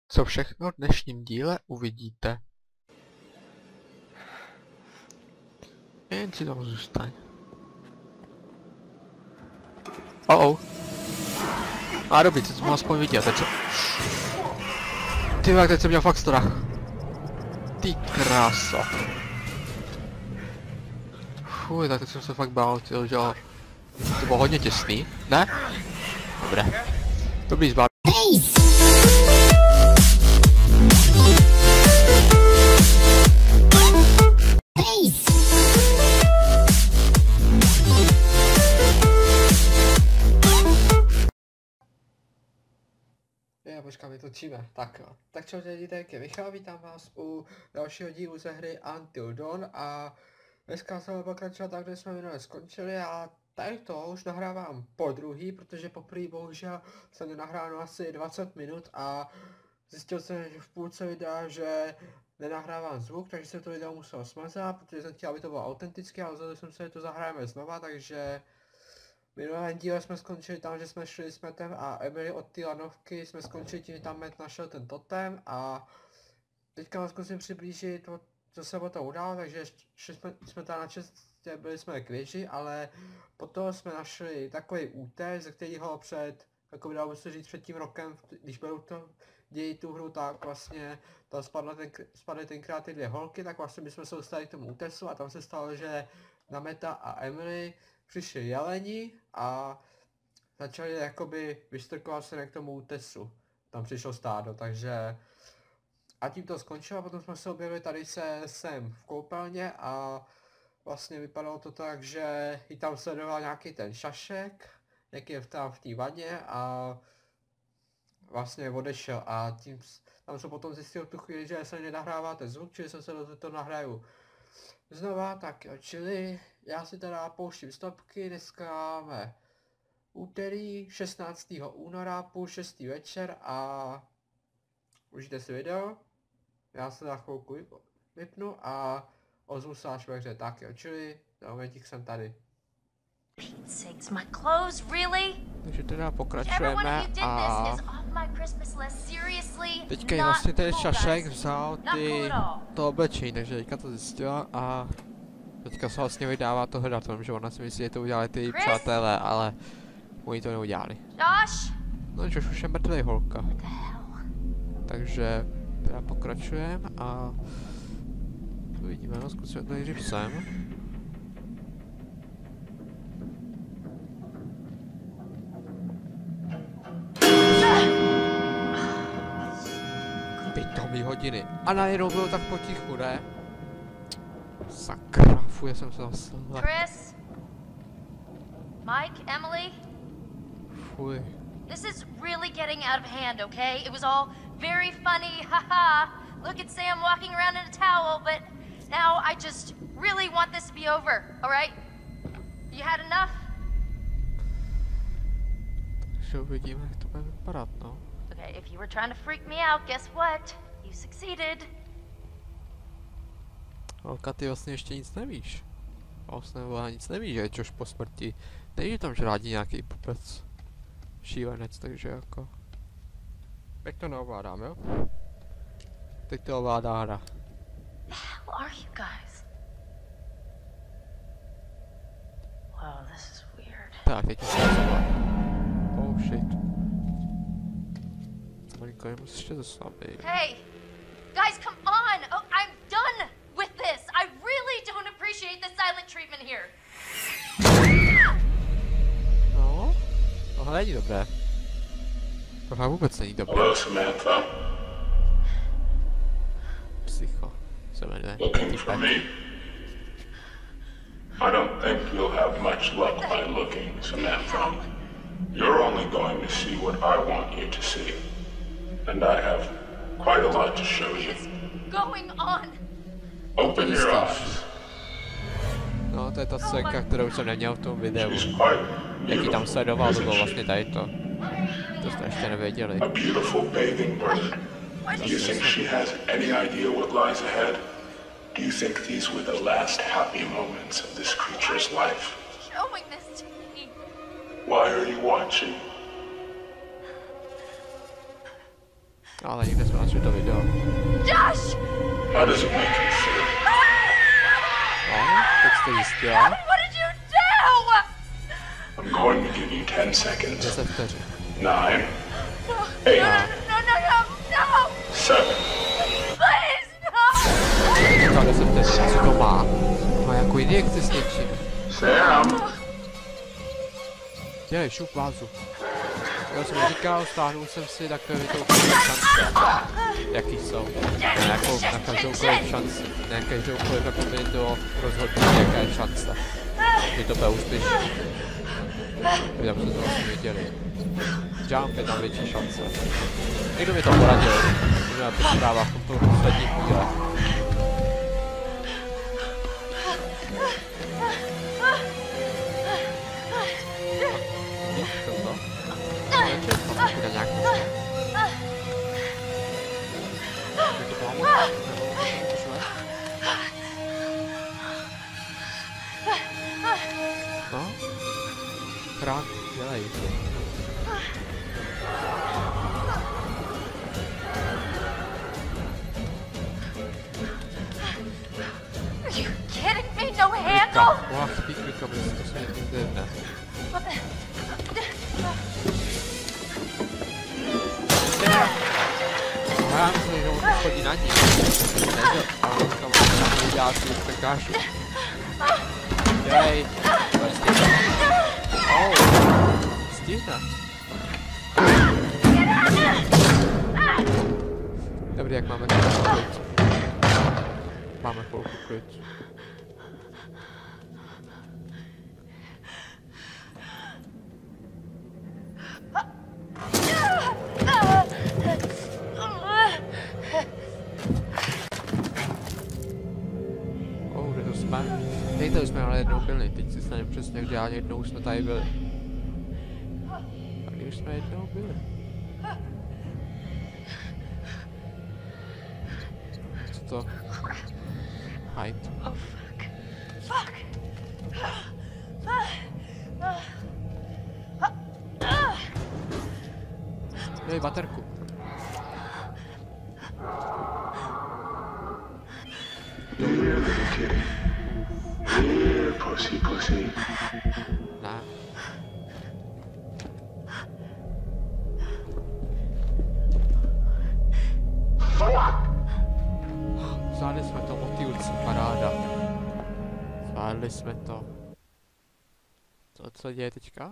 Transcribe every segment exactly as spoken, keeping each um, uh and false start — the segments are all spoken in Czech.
Co všechno v dnešním díle uvidíte. Jen si tam zůstaň. Oh oh. A dobrý, teď jsem ho aspoň viděl, teď co... Ty jak teď jsem měl fakt strach. Ty kráso. Fuj, tak teď jsem se fakt bál, tyjo, že to bylo hodně těsný, ne? Dobré. Dobrý zbáv. Já počkám, my točíme. Tak jo. Tak čau lidi, tak je Michal, vítám vás u dalšího dílu ze hry Until Dawn a dneska jsme pokračovat tak, kde jsme minule skončili a tady to už nahrávám po druhý, protože poprvé bohužel jsem nenahrál asi dvacet minut a zjistil jsem, že v půlce videa, že nenahrávám zvuk, takže jsem to video musel smazat, protože jsem chtěl, aby to bylo autentické, ale rozhodl jsem se, že to zahrajeme znova, takže v minulém díle jsme skončili tam, že jsme šli s Mattem a Emily od té lanovky, jsme skončili tím, že tam Matt našel ten totem a teďka vás zkusím přiblížit to, co se o to událo, takže šli jsme, jsme tam na čestě, byli jsme k věži, ale potom jsme našli takový útek, ze kterého před, jako by dalo se říct před tím rokem, když byl to dějí tu hru, tak vlastně tam spadly, ten, spadly tenkrát ty dvě holky, tak vlastně my jsme se dostali k tomu útesu a tam se stalo, že na Matta a Emily přišli jeleni a začali jakoby vystrkovat se k tomu útesu. Tam přišlo stádo, takže a tím to skončilo a potom jsme se objevili tady se sem v koupelně a vlastně vypadalo to tak, že i tam sledoval nějaký ten šašek, jak je tam v té vaně a vlastně odešel a tím tam jsem potom zjistil tu chvíli, že se nenahráváte zvuk, čili jsem se do toho nahraju znova, tak jo, čili já si teda pouštím stopky, dneska máme úterý šestnáctého února, půl šestý večer a užijte si video, já se za chvilku vypnu a ozvu se až ve hře, tak jo, čili na momentík jsem tady. Takže teda pokračujeme a teďka vlastně ten šašek vzal ty to oblečení, takže teďka to zjistila a teďka se vlastně vydává to hledat, že ona si myslí, že to udělali ty přátelé, ale oni to neudělali. No Josh už je mrtvej holka. Takže teda pokračujeme a uvidíme, no zkusíme to nejdřív sem. Hodiny. A najednou bylo tak potichu, ne? Sakra, fuj, jsem se zasl. Chris? Mike? Emily? Fuj. This is really getting out of hand, okay? It was all very funny, haha. Look at Sam walking around in a towel, but now I just really want this to be over, alright? You had enough? Takže uvidíme, jak to bude vypadat, no. Okay, if you were trying to freak me out, guess what? You succeeded. Holka, ty vlastně ještě nic nevíš. Vlastně nic neví, že Josh po smrti. Neví, že tam žrádí nějaký pupec. Šílenec, takže jako. Teď to neovládám, jo? Teď to ovládá hra. Who are you guys? Wow, this is weird. Tak, teď se zavládá. Oh shit. Malinko, je musíš ještě zaslabý. Hey! Guys, come on! Oh, I'm done with this! I really don't appreciate the silent treatment here! No, tohle není dobré. Tohle vůbec není dobré. Hello, Samantha. Psycho se jmenuje. Looking for me? I don't think you'll have much luck by looking, Samantha. You're only going to see what I want you to see. And I have quite a lot to show you. What's going on? Open your eyes. No, to je ta scénka, kterou jsem neměl v tom videu. Jaký tam sledoval, to bylo vlastně tady to. To jste ještě nevěděli. A beautiful bathing bird. Do you think she has any idea what lies ahead? Do you think these were the last happy moments of this creature's life? Showing this to me. Why are you watching? Ale někde jsme našli to video. Josh! How does it make you feel? No, teď jste zjistila. What did you do? I'm going to give you ten seconds. deset vteřin. Nine, No, eight, no, no, no, no! seven. Please, no! Říkal deset vteřin, co to má? Má jako injekci s něčím. Sam! Dělej, šup vázu. Já jsem říkal, stáhnul jsem si takové vytoukané šance. Jaký jsou? Ne, jako na každoukoliv šanci. Ne, každoukoliv jako by to rozhodnutí, jaká je šance. Že to bude úspěšný. Vy tam se to vlastně věděli. Jump je tam větší šance. Někdo mi to poradil. Můžeme to zpráva v tomto poslední chvíle. Bude nějak možné. Je to pomoct? No? Krát, dělej. Are you kidding me? No handle? Mohla chci být klika, protože to se někdy jde. What the? Já myslím, že on chodí na ní. Ne, že a on tam dělá si překážu. Dělej. Oh. Stihne. Dobrý, jak máme chvilku klid. Máme chvilku klid. Hej, tady jsme ale jednou byli, teď si stane přesně, kde já jednou jsme tady byli. Tady už jsme jednou byli. Co to? Hype. Oh, fuck. Fuck. Dej baterku. Here, little kitty. Here, pussy, pussy. Ne. Zvládli jsme to, motýlci, paráda. Zvládli jsme to. Co, co děje teďka?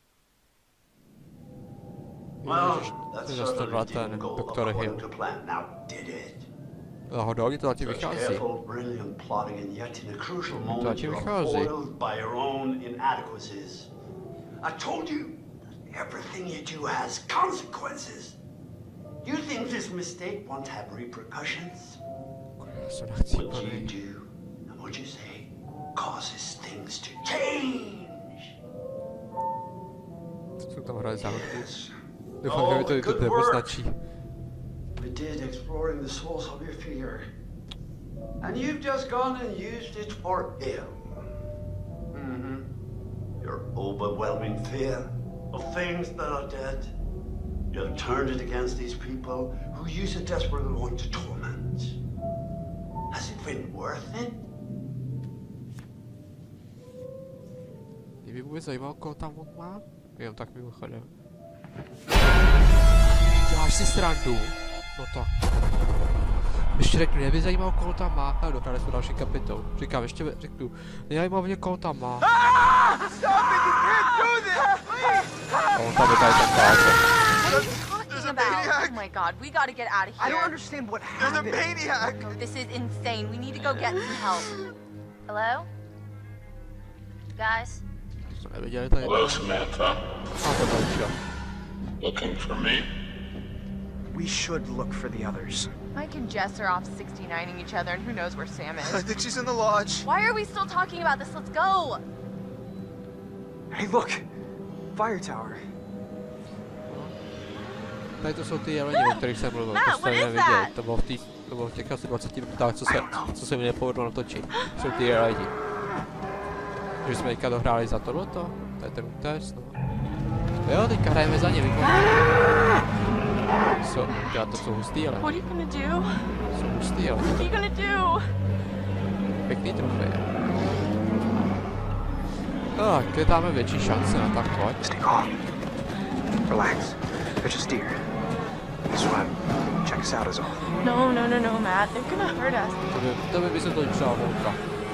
Well, Ježiš, that to certainly dostal didn't ten go doktor Hill. according to plan, now did it? Hodně to zatím Such vychází. careful, brilliant plotting, and yet in a crucial moment zatím you're vychází. foiled by your own inadequacies. I told you that everything you do has consequences. You think this mistake won't have repercussions? What you do and what you say causes things to change. Co tam hraje závodky? Yes. Doufám, že mi to, to tebe stačí. We did exploring the source of your fear. And you've just gone and used it for ill. Mm-hmm. Your overwhelming fear of things that are dead. You've turned it against these people who use it desperately want to torment. Has it been worth it? Mě by vůbec zajímalo, koho tam on má? Jenom tak mimochodem. Děláš si srandu? No tak. Ještě řeknu, mě by zajímalo, koho tam má. Ale dohrali jsme další kapitolu. Říkám, ještě řeknu, nezajímalo mě, koho tam má. A on tam je tady ten káze. About? Oh my god, we gotta get out of here. I don't understand what happened. There's a maniac! This is insane. We need to go get some help. Hello? Guys? To neviděli tady. Hello, Samantha. A to další. Looking for me? We should look for the others. Mike and Jess are off sixty-nining each other, and who knows where Sam I is. think she's in the lodge. Why are we still talking about this? Let's go! Hey, look! Fire tower. Tady to jsou ty jeleni, o kterých jsem mluvil, to jste neviděli. To bylo v, tý, to bylo v těch asi dvaceti minutách, co se, co se mi nepovedlo natočit. Jsou ty jeleni. Že jsme teďka dohráli za tohleto, to je ten útes, no. Jo, teďka hrajeme za ně, výborně. Co? Dělat to jsou hustý, ale. What are you gonna do? Jsou hustý, ale. What are you gonna do? Pěkný trofej. Tak, je tam větší šance na takové. Stay calm. Relax. They're just deer. Swim. Check us out is all. No, no, no, no, Matt. They're gonna hurt us. To by, to by se to líčila holka.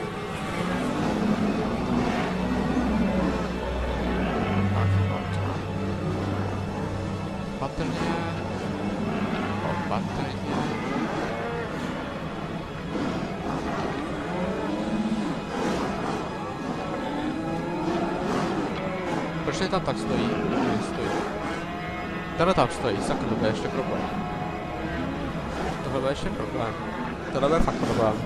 Patrně. Opatrně. Proč tam tak stojí? Stojí. Tohle tam stojí, sakra, to bude ještě problém. Tohle bude ještě problém. Tohle bude fakt problém.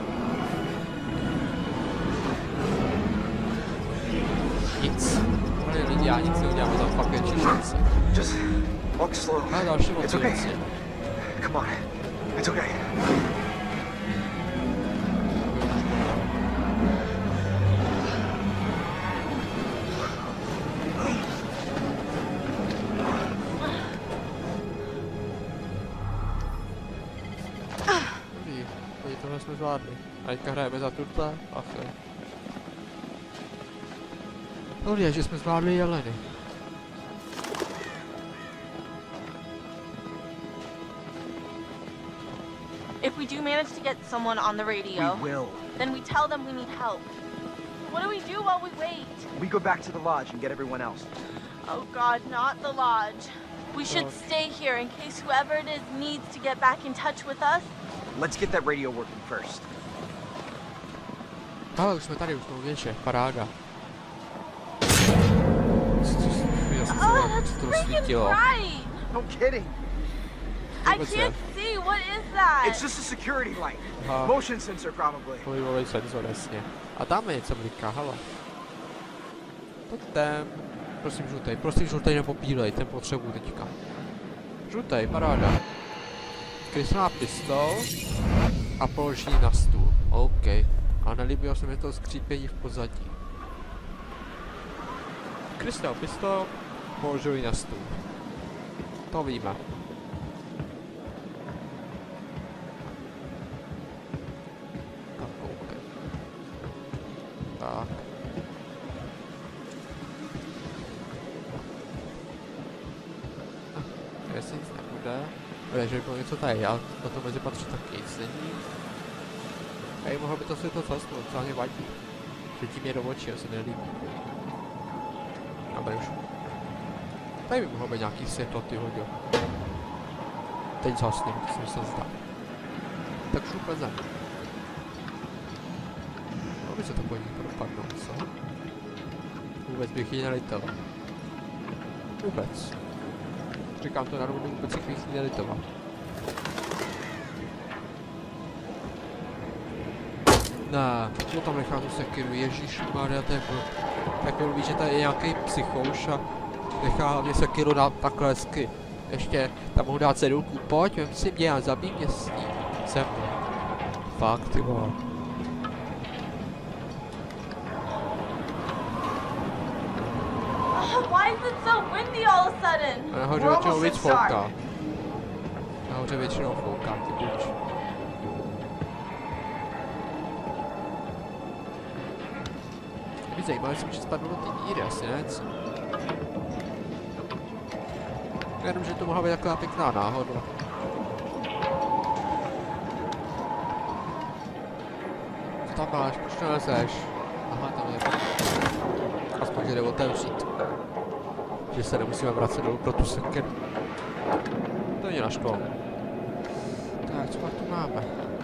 Nic. Ale lidi, já nic neudělám, tam fakt větší šance. Just walk slow. A další It's okay. motivace. Come on. It's okay. Tohle jsme zvládli. A teďka hrajeme za tuhle. Ach jo. Dobrý je, že jsme zvládli jeleny. If we do manage to get someone on the radio, We will. then we tell them we need help. What do we do while we wait? We go back to the lodge and get everyone else. Oh God, not the lodge. We should Okay. stay here in case whoever it is needs to get back in touch with us. Let's get that radio working first. Ale už jsme tady, už jsme uvětše, paráda. Oh, that's freaking bright! No kidding. I What's can't that? see. What is that? It's just a security light. Aha. Motion sensor probably. Pohybový senzor, jasně. A tam je něco bliká, hele. Totem. Prosím žlutej, prosím žlutej nebo bílej, ten potřebuji teďka. Žlutej, paráda. Krysná pistol a položí na stůl. OK. A nelíbilo se mi to skřípění v pozadí. Krystal pistol, položili na stůl. To víme. Tak, OK. Tak. Jestli nic nebude. Ale že by bylo něco tady, ale na to mezi patří taky nic není. Hej, mohlo by to světlo zasnout, co mě vadí. Světí mě do očí, se nelíbí. Dobrý už. Tady by mohlo být nějaký světlo, ty hodil. Teď zasním, to se mi se zdá. Tak šupe zem. Mohlo by se to podívat propadnout, co? Vůbec bych ji nelitoval. Vůbec. Říkám to na rovinu, vůbec bych ji nelitoval. Ne, co tam nechá tu sekiru, ježišmarja, to je blb. Tak on ví, že tady je nějaký psychouš a nechá hlavně sekiru na takhle hezky. Ještě tam mohu dát cedulku, pojď, vem si mě a zabij mě s ní. Se mnou. Fakt, ty vole. Why is it so windy all of a sudden? A nahoře většinou víc fouká. Nahoře většinou fouká, ty buď. Mě zajímavé, jestli může spadnout do ty díry, asi ne, co? Jenom, že to mohla být taková pěkná náhoda. Co tam máš? Proč to neseš? Aha, tam je. Aspoň že jde otevřít. Že se nemusíme vracet dolů pro tu sekeru. To není na školu. Tak, co pak tu máme?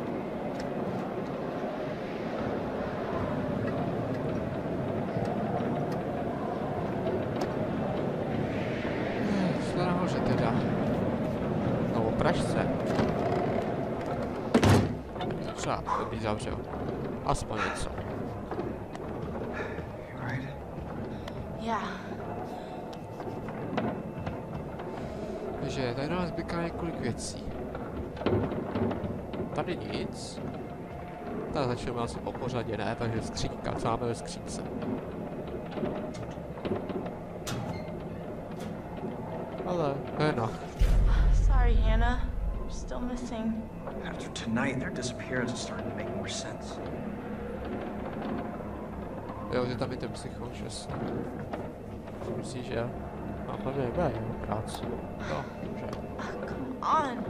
Jsme nahoře teda. No, opraž se. Třeba, to bych zavřel. Aspoň něco. Yeah. Takže tady nás zbyká několik věcí. Tady nic. Tak začneme asi po pořadě, ne? Takže skřínka, co máme ve skřínce? Ale, hena. Sorry. Hannah. You're still missing. After tonight, their disappearance is starting to make more sense. Jo, že tam je ten psychol, že myslíš, že mám hlavně nebude jeho práci. No, dobře. Come on.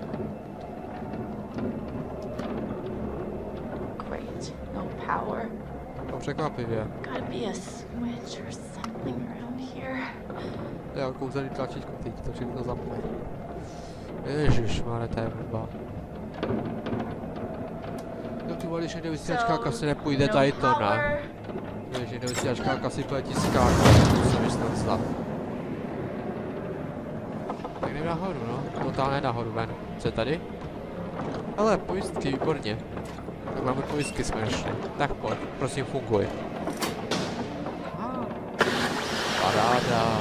Great. No power. To překvapivě. Gotta be a switch or something around here. Jo, kouzelný tlačítko, teď to všechno zapne. Ježišmarja, to je blbá. No ty vole, když někde vysílačka, asi nepůjde tady to, ne? Když někde vysílačka, asi půjde tiskáka, to se mi snad zda. Tak jdeme nahoru, no. Totálně nahoru, ven. Co je tady? Ale pojistky, výborně. Tak máme pojistky, jsme našli. Tak pojď, prosím, funguj. Paráda.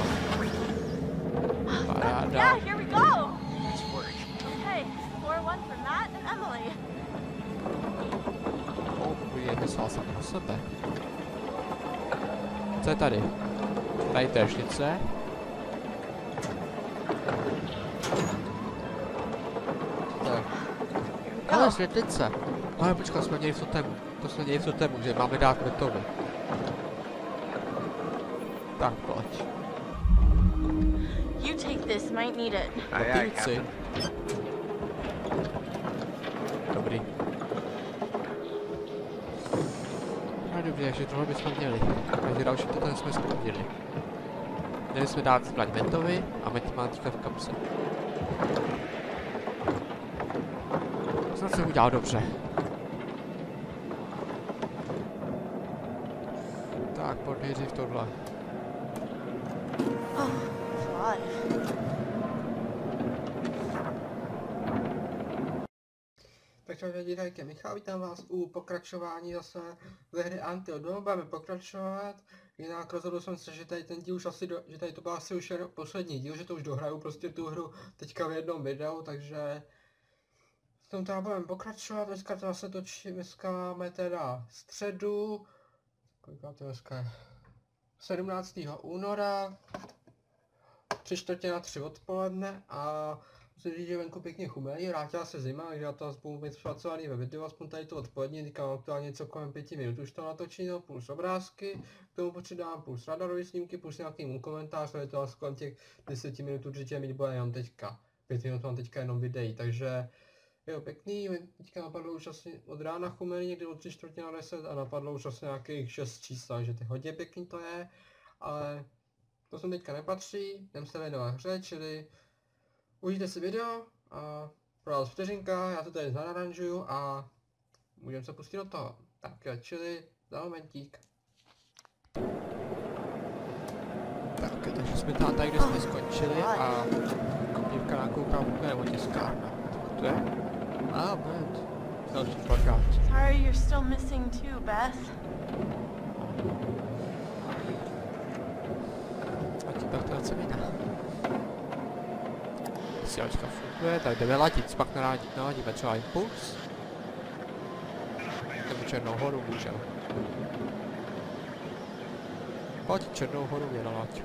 Paráda. Yeah, here we go. Okay, four one for Matt and Emily. Oh, je myslel jsem na sebe. Co je tady? Tady téšnice. Tak. Ale světlice. Ale počkej, jsme měli v totemu. To jsme měli v totemu, že máme dát metovi. Tak pojď. You take this, might need it. Papírci. Dobrý. No dobře, takže tohle bychom měli. Takže další to tady jsme vzpomněli. Měli jsme dát zbraň Mentovi a Ment má teďka v kapse. Snad jsem udělal dobře. Tak, pojď nejdřív tohle. Oh, fly. Tak čau lidi, tady je Michal, vítám vás u pokračování zase ze hry Until Dawn. Budeme pokračovat, jinak rozhodl jsem se, že tady ten díl už asi, do, že tady to byl asi už poslední díl, že to už dohraju prostě tu hru teďka v jednom videu, takže v tom teda budeme pokračovat. Dneska to zase točím, dneska máme teda středu, koliká to dneska je, sedmnáctého února, tři čtvrtě na tři odpoledne a musím říct, že venku pěkně chumelí, vrátila se zima, takže já to aspoň být zpracovaný ve videu, aspoň tady to odpolední, teďka mám aktuálně něco kolem pěti minut už to natočeno, plus obrázky, k tomu počítám plus radarový snímky, plus nějaký komentář, to je to asi kolem těch deseti minut určitě mít bude jenom teďka, pět minut mám teďka jenom videí, takže jo, pěkný, teďka napadlo už asi od rána chumelí, někdy od tři čtvrtě na deset a napadlo už asi nějakých šest čísla, takže to hodně pěkný to je, ale to sem teďka nepatří, jdem se věnovat hře, čili užijte si video a pro vás vteřinka, já to tady zanaranžuju a můžeme se pustit do toho. Tak jo, čili za momentík. Tak, takže jsme tam tady, kde jsme skončili a dívka nakoukala úplně o tiskárna. Tak to je? A, Beth. Další plakát. Sorry, you're still missing too, Beth. A tím tak to chce vydá. Vysílačka funguje, tak jdeme latit, pak naladit, naladíme třeba impuls. Nebo Černou horu můžeme. Pojď Černou horu mě nalaď.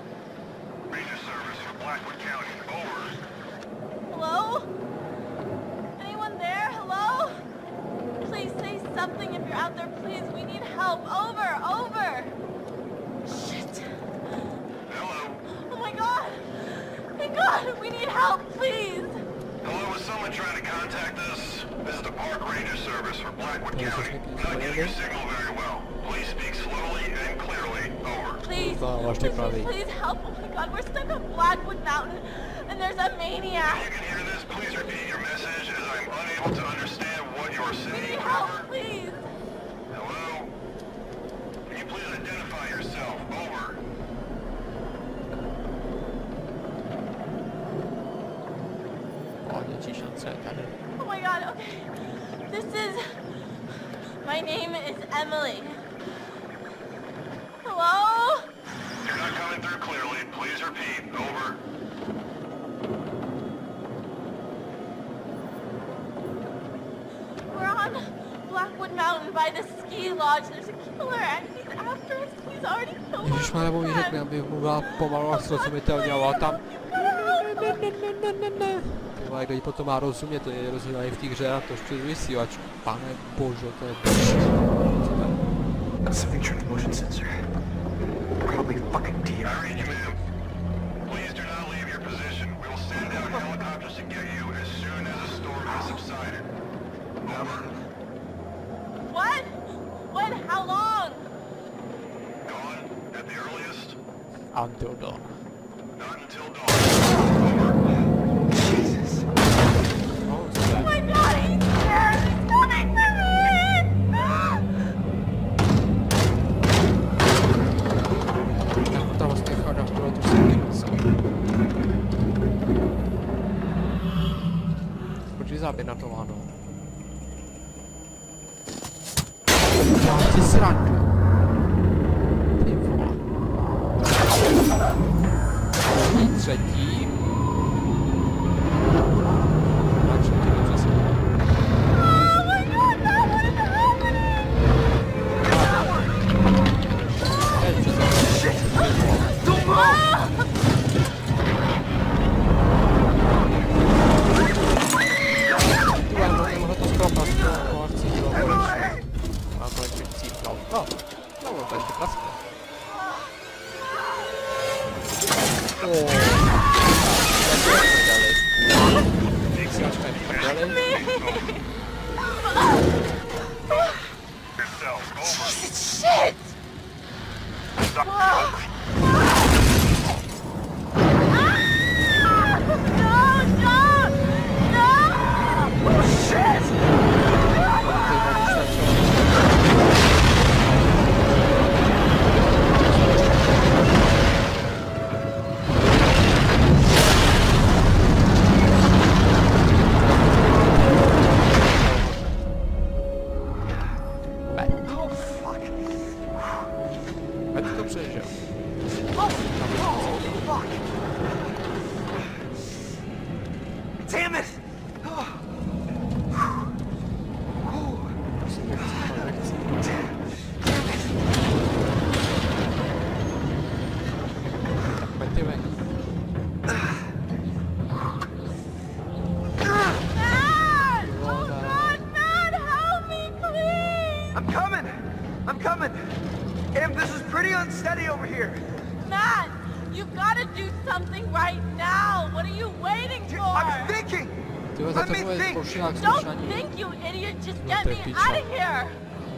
Hello? Anyone there? Hello? Please say something if you're out there, please. We need help. Over, over. Shit. Hello. Oh my god. Thank God, we need help, please. Hello, is someone trying to contact us? This is the Park Ranger Service for Blackwood County. Not getting your signal very well. Please speak slowly and clearly. Over. Please, No, watch please, it, Bobby. please, please help. Oh my god, we're stuck on Blackwood Mountain and there's a If maniac. you can hear this, please repeat your message as I'm unable to understand what you're We saying. need help, Over. please. Hello? Can you please identify yourself? Over. O, něčí šance tady. Oh my god, okay. This is... My name is Emily. Hello? You're not coming through clearly. Please repeat. Over. We're on Blackwood Mountain by the ski lodge. There's a killer and he's after us. He's already killed Ježiš, má nebo our řekne, friend. aby mluvila pomalu a srozumitelně, ale tam... You've gotta help. Ne, ne, ne, ne, ne, ne. vole, kdo jí potom má rozumět, to je rozhodně v té hře a to přes vysílačku. Pane bože, to je That's something tripped motion sensor. Probably a fucking deer. I read you, ma'am. Please do not leave your position. We will send out helicopters to get you as soon as the storm has subsided. Over. What? What? How long? Dawn at the earliest. Until dawn. Not until dawn. Over. Jesus. Oh, Oh my god, he's there! He's coming for me! tak tam vlastně chada, bylo tu se Protože záběr na to ano. Já ti srandu. Ty vole. Třetí. A třetí dobře se. Oh my god, no, what is happening? Teď přesně. Tuhle, no, nemohl to skropat, to akcí bylo konečně. A konečně cípnul. No, no, to ještě praskne. Oooo. Vysílačka je v prdeli. Shit! Whoa. No, no! No! Oh, shit! Don't think, you idiot! Just get me out of here!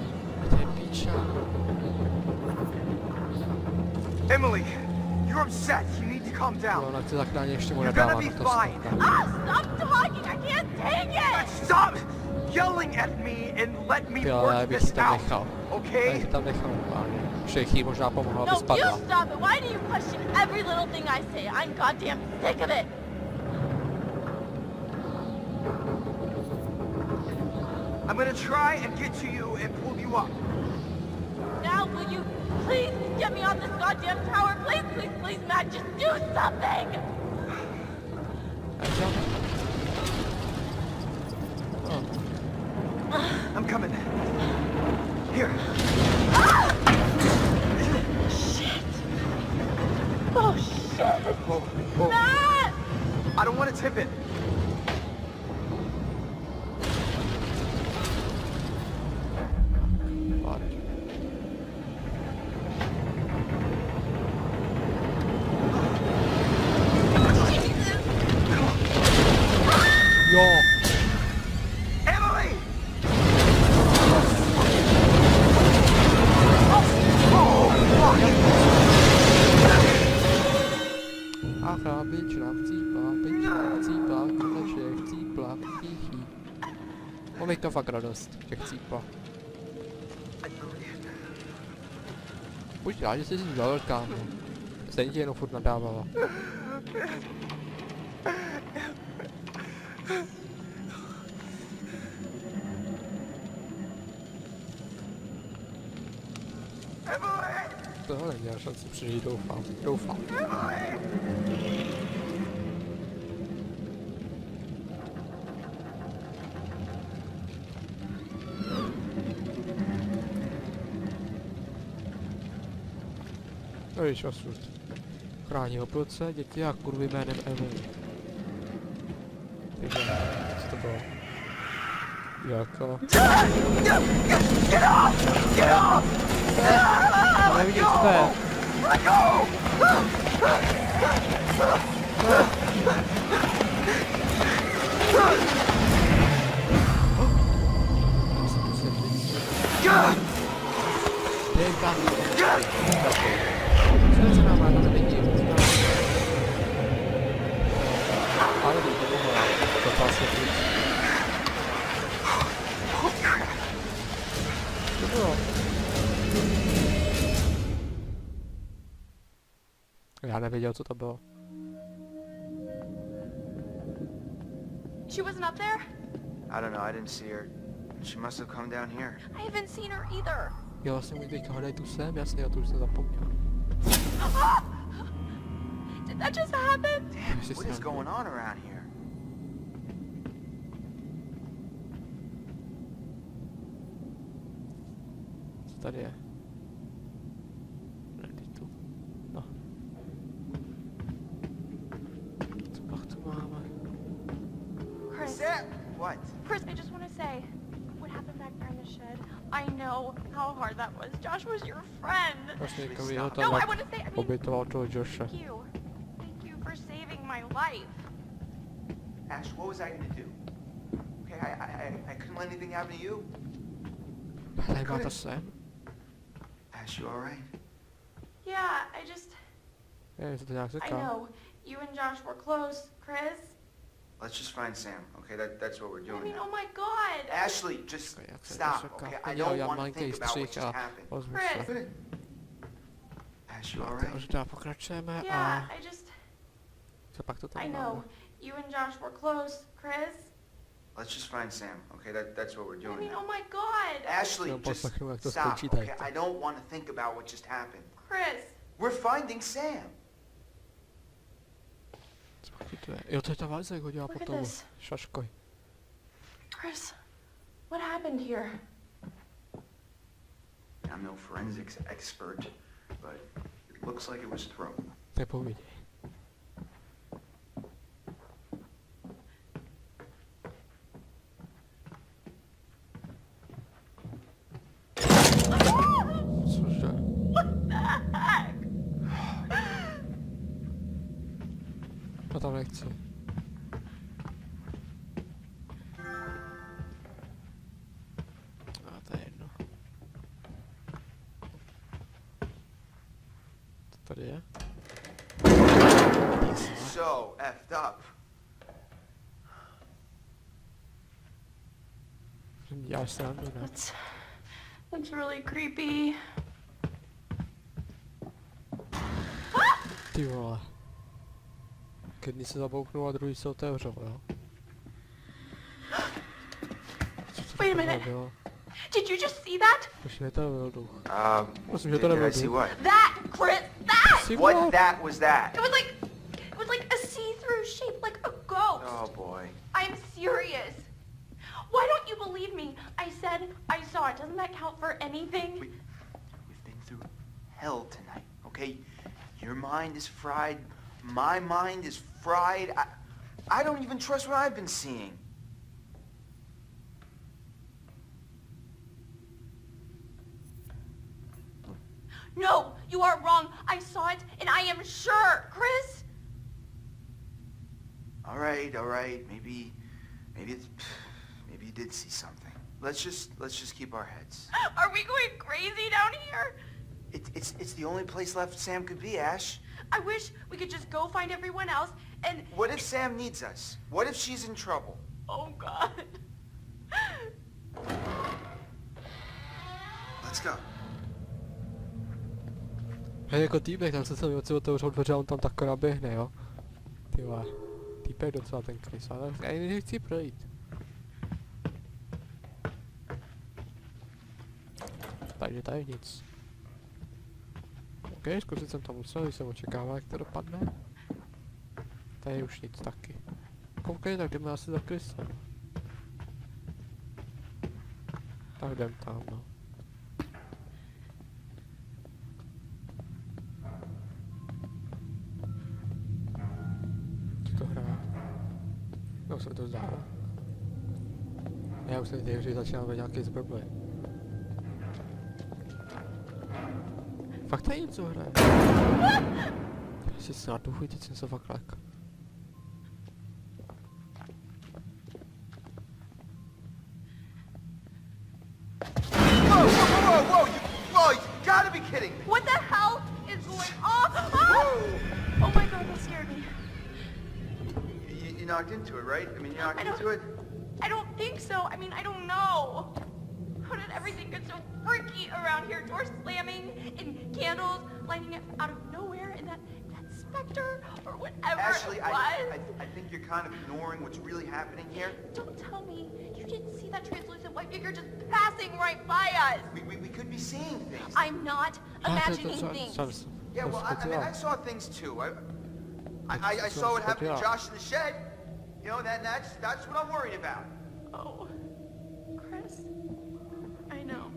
Emily, you're upset. You need to calm down. You're gonna be fine. Ah, stop talking! I can't take it! Stop yelling at me and let me work this out, okay? No, you stop it! Why do you question every little thing I say? I'm goddamn sick of it! I'm gonna try and get to you and pull you up. Now, will you please get me on this goddamn tower? Please, please, please, Matt, just do something! I'm coming. Here. Ah! Shit! Oh, shit! Whoa, whoa. Matt! I don't want to tip it. To fakt radost, těch cípla. Buď rád, že jsi si vzal, kámo. Stejně ti jenom furt nadávala. Tohle neměl šanci přežít, doufám. Doufám. Když osud. Chrání opice, děti a kurvy jménem Emily. to? Jako? A nevidím, co to je. Dej tam. Co se nám ráda nevidí? Ale to pomohla. To pásně pryč. Co bylo? Já nevěděl, co to bylo. She wasn't up there? I don't know, I didn't see her. She must have come down here. I haven't seen her either. Jo, vlastně můj teďka hledaj tu sem, jasně, já to už jsem zapomněl. Did that just happen? Damn, what is going on around here? Co tady je? Ne, teď tu. No. Co pak tu máme? Chris, Sam! What? Chris, I just want to say, what happened back there in the shed? I know how hard that was. Josh was your friend. Vlastně jako jeho No, tam I want to say, I mean, obětoval toho Joshe. thank you. Thank you for saving my life. Ash, what was I gonna do? Okay, I, I, I, I couldn't let anything happen to you. Tady má to sem? Ash, you alright? Yeah, I just, Je, to nějak I říká. know. You and Josh were close, Chris. Let's just find Sam, okay? That, that's what we're I doing mean, now. oh my God. Ashley, just Jak se stop, říká, okay? I podíval don't já want to malinký think about what střih just a happened. ozvu Chris. se. Ash, you A alright? už dál pokračujeme Yeah, a I just, co pak to I tam know. máme? You and Josh were close, Chris. Let's just find Sam, okay? That, that's what we're I doing mean, now. oh my God. Ashley, Jenom just poslechnu, jak to stop, skončí okay? tady. I don't want to think about what just happened. Chris. We're finding Sam. Co pak to je? Jo, to je ta válce, jak hodila Look at potom. this. Šaškoj. Chris, what happened here? I'm no forensics expert, but it looks like it was thrown. Nepověděj. Cože? What the heck? To tam nechci. A to je jedno. Co tady je? So effed up. Děláš srandu, ne? That's, that's really creepy. Ty vole. Jedni se zabouknul a druhý se otevřel, jo? Co to Wait a takhle minute. bylo? Did you just see that? Už mi to nebyl duch. Um, Myslím, did, že to did nebyl I see duch. what? That, Chris, that! Ty What vole. that was that? It was like, it was like a see-through shape, like a ghost. Oh boy. I'm serious. Why don't you believe me? I said I saw it. Doesn't that count for anything? We, we've been through hell tonight, okay? Your mind is fried. My mind is fried. I, I don't even trust what I've been seeing. No, you are wrong. I saw it, and I am sure, Chris. All right, all right. Maybe, maybe it's, maybe you did see something. Let's just, let's just keep our heads. Are we going crazy down here? It, it's, it's the only place left Sam could be, Ash. I wish we could just go find everyone else and... What if Sam needs us? What if she's in trouble? Oh, God. Let's go. Hej, jako týpek, tam se se mi otevřou dveře a on tam takto naběhne, jo? Ty vole. Týpek docela ten krys, ale já ji nechci projít. Takže tady nic. OK, zkusit jsem to musel, když jsem očekával, jak to dopadne. Tady už nic taky. Koukej, tak jdeme asi za krysem. Tak jdem tam, no. Co to hraje? No se to zdálo. Já už se těch hry začínám být nějaký zblblý. Fakt tady něco hraje. Já si snad duchuji, teď jsem se fakt lék. Whoa, whoa, whoa, whoa, you, whoa, you gotta be kidding me. What the hell is going on? Ah! Oh my god, that scared me. You, you knocked into it, right? I mean, you knocked I don't- into it? I don't think so. I mean, I don't know. How did everything get so freaky around here? Doors slamming and candles lighting up out of nowhere and that, that specter or whatever Ashley, it I, was. I, I think you're kind of ignoring what's really happening here. Don't tell me you didn't see that translucent white figure just passing right by us. We, we, we could be seeing things. I'm not Já to imagining to things. co, co, Yeah, well, I, I mean, I saw things too. I, I, I, I saw what happened to Josh in the shed. You know, that, that's, that's what I'm worried about. Oh, Chris, I know.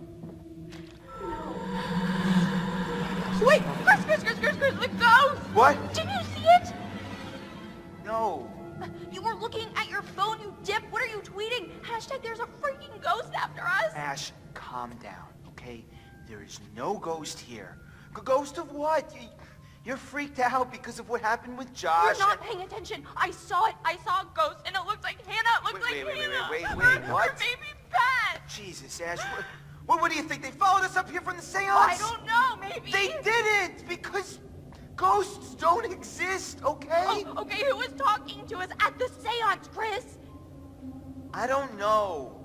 No. Wait, Chris, Chris, Chris, Chris, Chris, the ghost! What? Did you see it? No. You were looking at your phone, you dip. What are you tweeting? Hashtag there's a freaking ghost after us. Ash, calm down, okay? There is no ghost here. G- ghost of what? You, you're freaked out because of what happened with Josh. You're not and- paying attention. I saw it. I saw a ghost, and it looked like Hannah. It looked Wait, like wait, wait, Hannah. wait, wait, wait, Her- what? Her baby pet. Jesus, Ash, what, what, what do you think? They followed us up here from the seance? I don't know. Maybe. They didn't, because ghosts don't exist, okay? Oh, okay, who was talking to us at the seance, Chris? I don't know.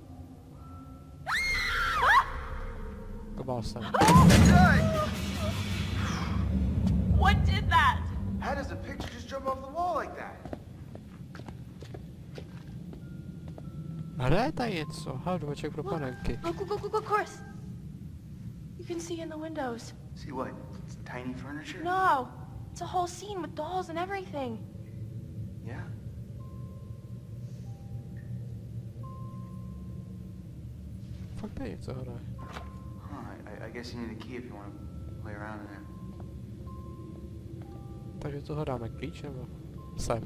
Goodbye, Sam. Good. What did that? How does a picture just jump off the wall like that? Hraje tady něco, ha, domeček pro panenky. Look, look, look, look, look, Chris. You can see in the windows. See what? It's tiny furniture? No, it's a whole scene with dolls and everything. Yeah. Fakt tady něco hraje. Huh, I, I guess you need a key if you want to play around in there. Takže co hledáme, klíč nebo? Sem.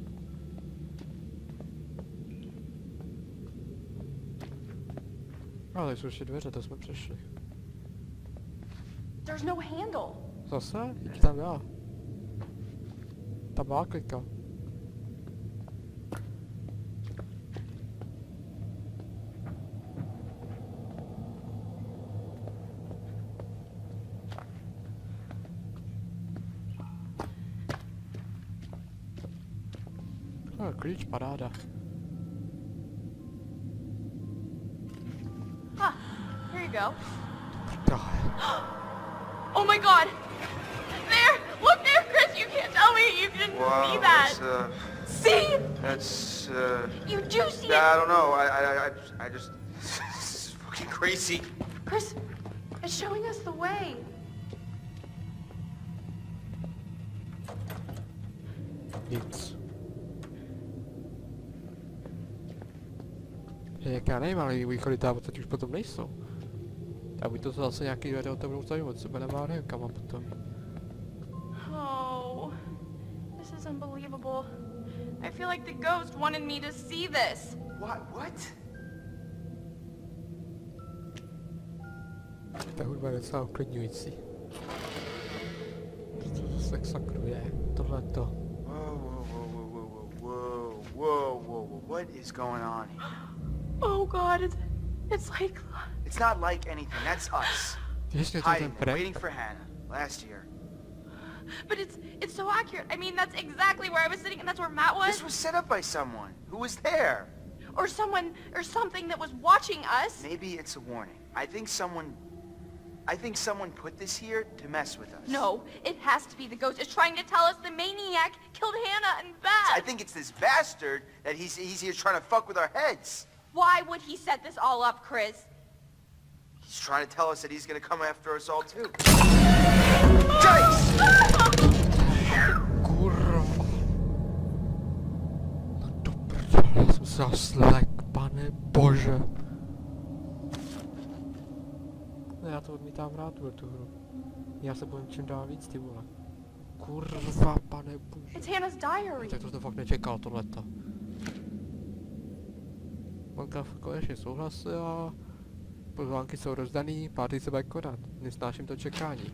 Ale jsou ještě dveře, to jsme přešli. There's no handle. Zase? Jdi tam dál. Tam má klika. No, klíč, paráda. Huh, here you go. Tak. Oh my god! There! Look there, Chris! You can't tell me you didn't see that! That's, uh, See? that's, uh... You do see Yeah, I it! don't know. I, I, I, I just... This is fucking crazy. Chris, it's showing us the way. Nic. Jak já nevím, ale východy tam teď už potom nejsou. Tak buď to jsou zase nějaký video, to budou zajímat, sebe nemá nevím kam mám potom. Oh, this is unbelievable. I feel like the ghost wanted me to see this. What? What? Ta hudba je docela uklidňující. Co to zase sakru je? Tohleto. Whoa, whoa, whoa, whoa, whoa, whoa, whoa, whoa, whoa, what is going on here? Oh god, it's, it's like... It's not like anything. That's us. Ještě to ten Hiding there, waiting prek. for Hannah. Last year. But it's it's so accurate. I mean, that's exactly where I was sitting, and that's where Matt was. This was set up by someone who was there. Or someone, or something that was watching us. Maybe it's a warning. I think someone... I think someone put this here to mess with us. No, it has to be the ghost. It's trying to tell us the maniac killed Hannah and Beth. I think it's this bastard that he's, he's here trying to fuck with our heads. Why would he set this all up, Chris? He's trying to tell us that he's gonna come after us all too. Dice! Kurva. No do prdele, jsem se zaslek, pane bože. Ne, já to odmítám rád tu hru. Já se bojím čím dál víc, ty vole. Kurva, pane bože. It's Hannah's diary. Tak to jsem fakt nečekal, tohleto. Panka konečně souhlasila. Pozvánky jsou rozdaný, párty se bude konat. Nesnáším to čekání.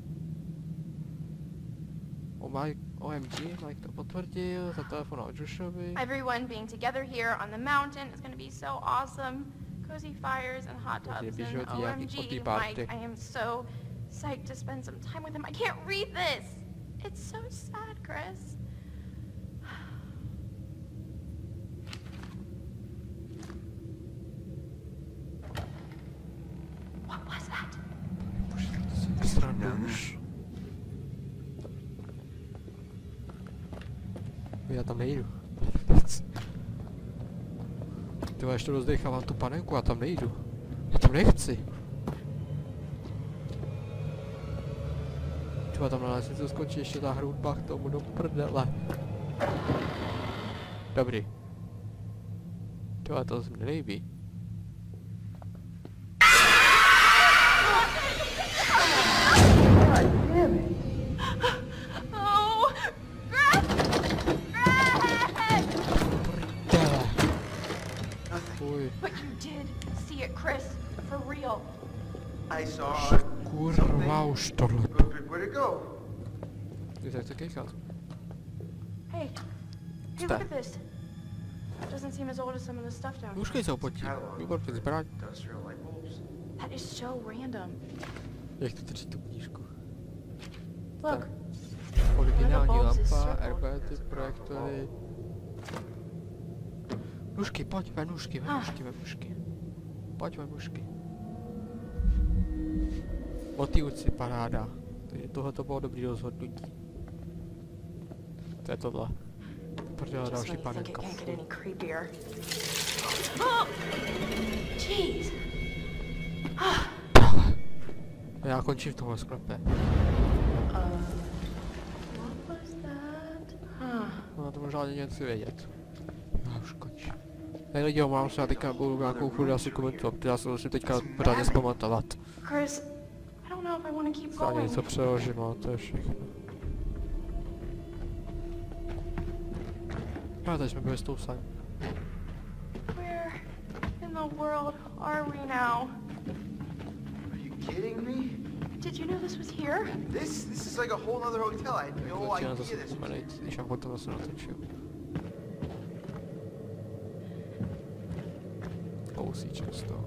O Mike, O M G, Mike to potvrdil, zatelefonoval Joshovi. Everyone being together here on the mountain is going to be so awesome. Cozy fires and hot tubs and O M G, Mike, I am so psyched to spend some time with him. I can't read this. It's so sad, Chris. What was that? Už. Já tam nejdu. Ty ještě rozdechávám tu panenku, já tam nejdu. Já tam nechci. Třeba tam na lesnici skončí ještě ta hrudba k tomu do prdele. Dobrý. Tyhle to se mi nelíbí. But you did see it, Chris. For real. I saw Kurva, už tohle. Where'd it go? Ty tak to kejchat. Hey. Hey, look at this. It doesn't seem as old as some of the stuff down here. Mužky jsou potí. Výborky zbraň. That is so random. Jak to drží tu knížku? Look. Originální lampa, R B, ty projektory. Nůžky, pojď, ve nůžky, ve nůžky, ve nůžky. Pojď, ve nůžky. Motivci, paráda. Takže tohle to bylo dobrý rozhodnutí. To je tohle. Prdele, další panenka. Jeez. Já končím v tomhle sklepě. No to možná ani něco vědět. Já už končím. Hej lidi, omám se, já teďka budu nějakou chvíli asi komentovat, já se musím teďka pořádně zpamatovat. Chris, I don't know if I want to keep Stále going. něco přeložím, ale to je všechno. A teď jsme byli s tou saň. Where in the world are we now? Are you kidding me? Did you know this was here? This this is like a whole other hotel. I had no Začíná idea zase this was. zmenit, když jsem hotel se natočil. Kousíček z toho.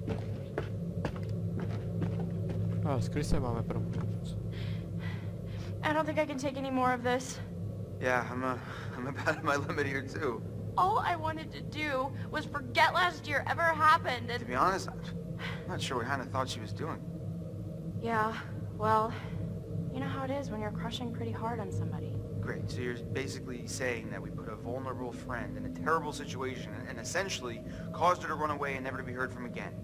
A s Chrisem máme promluvit. I don't think I can take any more of this. Yeah, I'm uh, I'm about at my limit here too. All I wanted to do was forget last year ever happened and... To be honest, I'm not sure what Hannah thought she was doing. Yeah, well, you know how it is when you're crushing pretty hard on somebody. Great, so you're basically saying that we put a vulnerable friend in a terrible situation and, and essentially caused her to run away and never to be heard from again.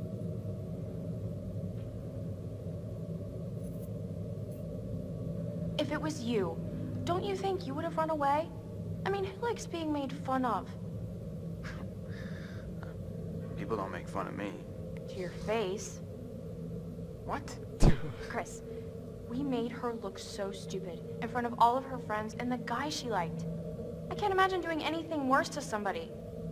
If it was you, don't you think you would have run away? I mean, who likes being made fun of? People don't make fun of me. To your face. What? Chris, we made her look so stupid in front of all of her friends and the guy she liked. I can't imagine doing anything worse to somebody.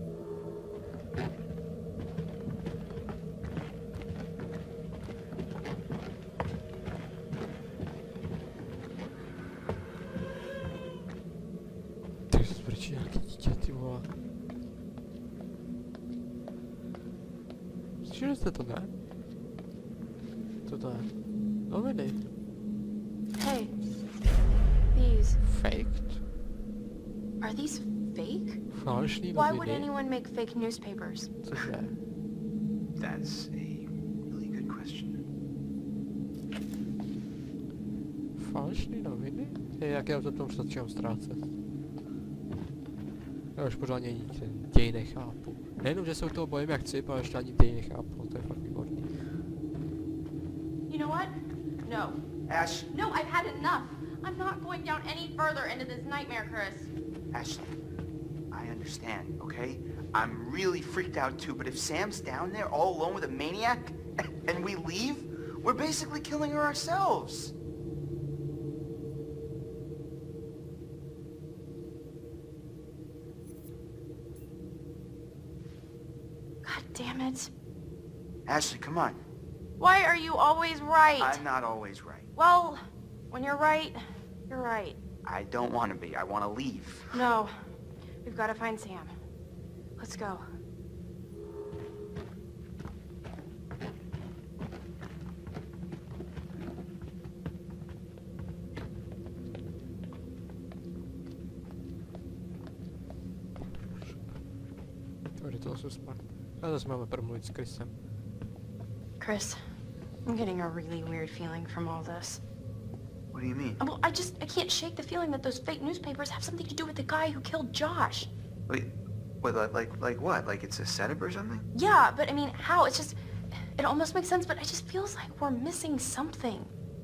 Ty se zbrčí nějaký dítě, ty vole. Slyšeli jste to, ne? Co to je? Noviny. Hey, these, Faked. are these fake? Falešný Why would noviny. anyone make fake newspapers? Cože? That's a really good question. Falešný noviny? Je, jak já to tomu začínám ztrácet. Já už pořádně ani ten děj nechápu. Nejenom, že se u toho bojím jak chci, ale ještě ani děj nechápu, to je fakt výborný. You know what? No. Ash, No, I've had enough. I'm not going down any further into this nightmare, Chris. Ashley, I understand, okay? I'm really freaked out too, but if Sam's down there all alone with a maniac, and we leave, we're basically killing her ourselves. God damn it. Ashley, come on. Why are you always right? I'm not always right. Well, when you're right, you're right. I don't want to be. I want to leave. No. We've got to find Sam. Let's go. To jsme. A zase máme promluvit s Chrisem. Chris, I'm getting a really weird feeling from all this. What do you mean? Well, I just, I can't shake the feeling that those fake newspapers have something to do with the guy who killed Josh. Wait, what, like, like, like what? Like it's a setup or something? Yeah, but I mean, how? It's just, it almost makes sense, but it just feels like we're missing something.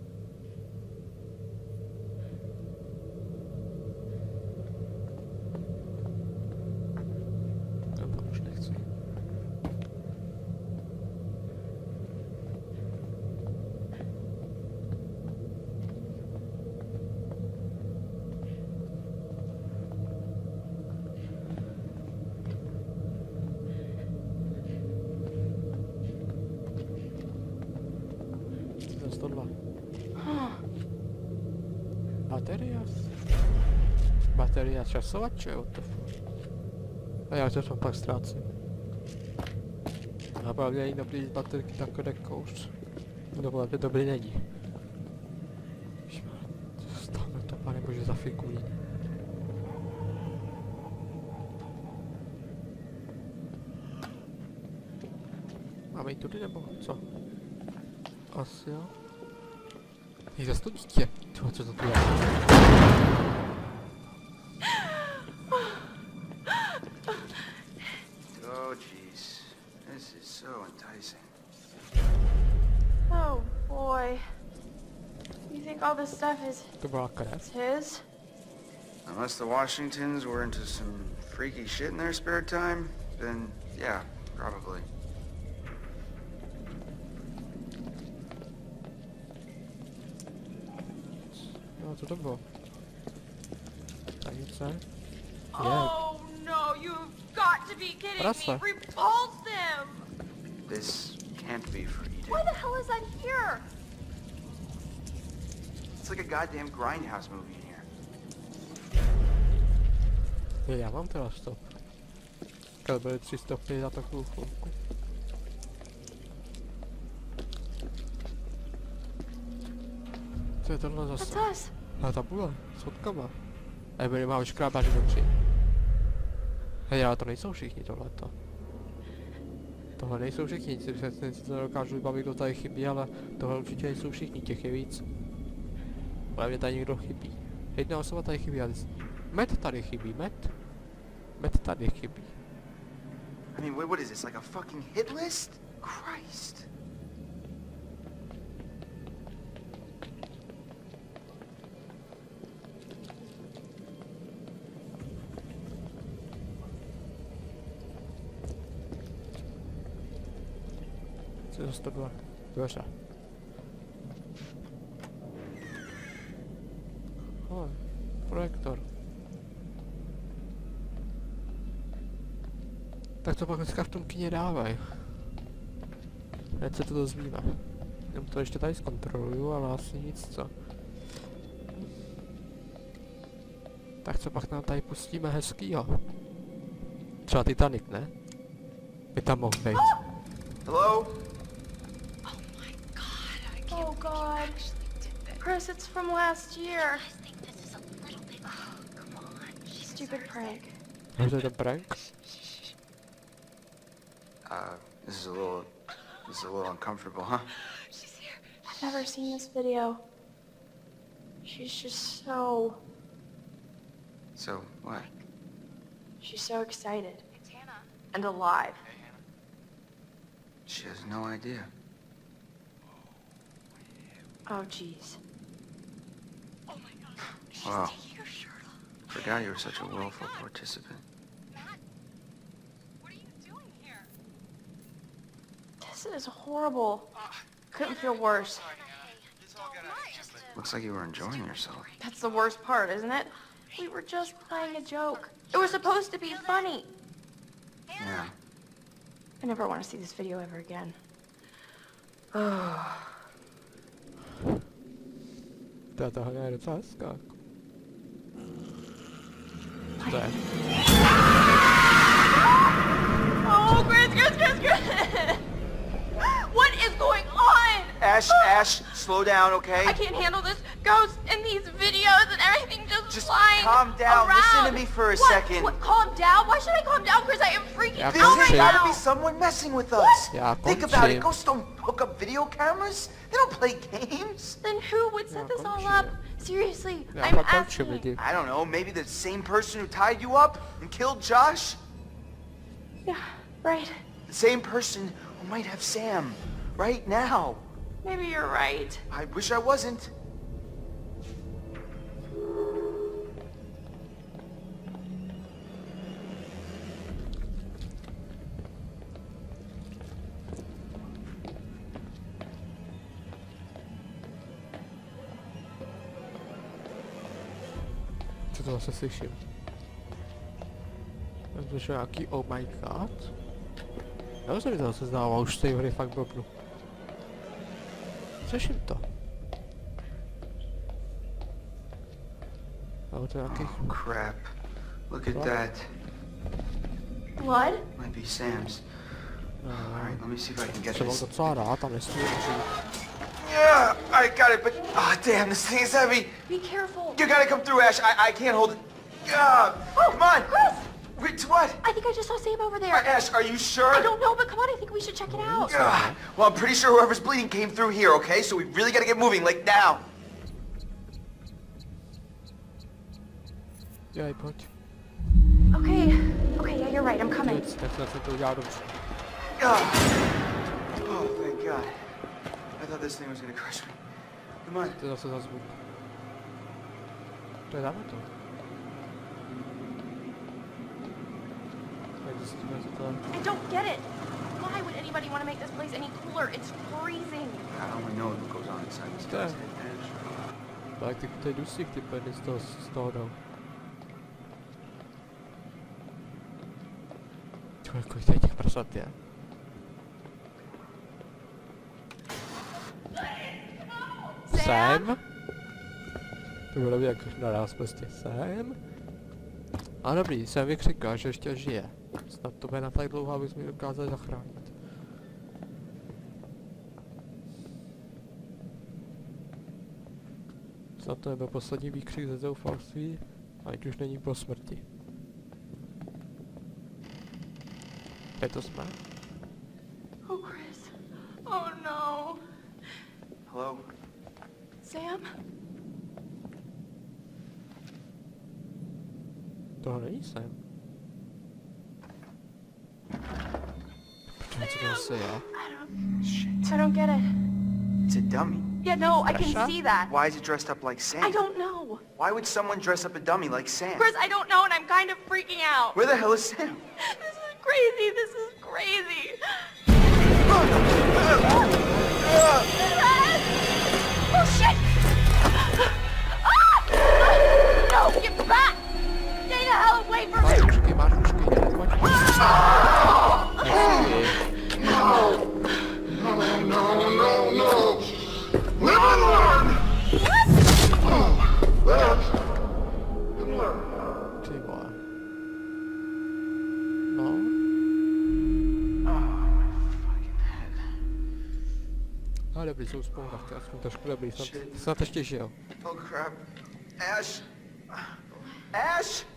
Bateria? Bateria časovače, what the fuck? A já to pak ztrácím. A pravdě není dobrý z baterky takové kouř. Nebo hlavně dobrý není. Stále to pane bože za figurí. Máme jít tudy nebo co? Asi jo. Je zase to dítě. Co, co to tu je? Oh jeez, this is so enticing. Oh boy. You think all this stuff is To byla krev. his? Unless the Washingtons were into some freaky shit in their spare time, then yeah, probably. No, co to bylo? Tajnice? Je. Oh no, you've got to be kidding Prasa. me. Repulse them! This can't be for Eden. Why the hell is that here? It's like a goddamn grindhouse movie in here. Je, já mám teda stop. Když byly tři stopy za takovou chvilku. Co je tohle zase? That's us. Ale tabule, s fotkama. Emily má oškrábáč dobří. Hej, ale to nejsou všichni tohleto. Tohle nejsou všichni, si to dokážu vybavit, kdo tady chybí, ale tohle určitě nejsou všichni, těch je víc. Ale mě tady někdo chybí. Jedna osoba tady chybí, ale Matt tady chybí, Matt. Matt tady chybí. I mean, what, what is this, like a fucking hit list? Christ. Co je to dva? Dveře. Oh, projektor. Tak to pak dneska v tom kině dávaj. Hned se to dozvíme. Jenom to ještě tady zkontroluju, ale asi nic co. Tak co pak nám tady pustíme hezkýho? Třeba Titanic, ne? By tam mohl být. Hello? Oh god. Chris, it's from last year. Stupid prank. Je to ten prank? Uh, this is a little, this is a little uncomfortable, huh? I've never seen this video. She's just so... So, what? She's so excited. And alive. She has no idea. Oh, jeez. Wow. Forgot you were such a willful participant. This is horrible. Couldn't feel worse. Looks like you were enjoying yourself. That's the worst part, isn't it? We were just playing a joke. It was supposed to be funny. Yeah. I never want to see this video ever again. Tätähän näin taskaa. Co to je? Oh, Chris, Chris, Chris, Chris! What is going on? Ash, Ash, slow down, okay? I can't handle this ghost and these videos and everything just, Just flying calm down. around. Listen to me for a What? second. What? Calm down? Why should I calm down, Chris? I am freaking Yeah, out There's right gotta now. be someone messing with us. Yeah, Think come about see. it. Ghosts don't hook up video cameras. They don't play games. Then who would set Yeah, this all come up? see. Seriously, Yeah, I'm come see asking. with you. I don't know. Maybe the same person who tied you up and killed Josh? Yeah, right. The same person who might have Sam right now. Maybe you're right. I wish I wasn't. Co to zase slyším? To je nějaký oh my god. Já se mi to zase zdává, už té hry fakt blbnu. Slyším to. Ale to je nějaký... Oh, crap. Look at What? that. Blood? Might be Sam's. Alright, let me see if I can get Jsem this. docela rád, tam nesmí Yeah, I got it, but oh damn, this thing is heavy. Be careful. You gotta come through, Ash. I I can't hold it. Ah, Oh, come on. Chris! Wait, what? I think I just saw Sam over there. Uh, Ash, are you sure? I don't know, but come on, I think we should check it out. Ah, well, I'm pretty sure whoever's bleeding came through here. Okay, so we really gotta get moving, like now. Dělej, pojď. Okay, okay, yeah, you're right, I'm coming. Nic, tak jsem to udělal dobře. Ah. Oh, thank God. I thought this thing was gonna crush me. Come on. To je zase za zvuk. To je dáme to. Tak zjistíme, co to je. I don't get it. Why would anybody want to make this place any cooler? It's freezing. I only know what goes on inside this Yeah. guy's head, Ash. Tak ty, ty dusík, ty peny z toho, z toho dal. Čuj, kolik tady těch prasat je. Sam? To bylo dobrý, jak naraz prostě Sam. A dobrý, Sam vykřiká, že ještě žije. Snad to bude na tak dlouho, abys mi dokázali zachránit. Snad to nebyl poslední výkřik ze zoufalství, ať už není po smrti. Teď to jsme. Oh, Chris. Oh, no. Hello? Sam? Tohle není Sam. Počkej, co to zase je? I don't... Shit. I don't get it. It's a dummy. Yeah, no, I can Sasha? see that. Why is it dressed up like Sam? I don't know. Why would someone dress up a dummy like Sam? Chris, I don't know, and I'm kind of freaking out. Where the hell is Sam? This is crazy. This is crazy. Oh, shit! Ah! No, get back! Stay the hell away from Máš me! rušky, máš rušky, jdeme, pojď. Hezky. No, no, no, no. Live and learn. Live and learn. Ty vole. No. Ale dobrý, jsou spolu, tak aspoň trošku dobrý, snad, snad ještě žijou. Oh crap. Ash! Ash!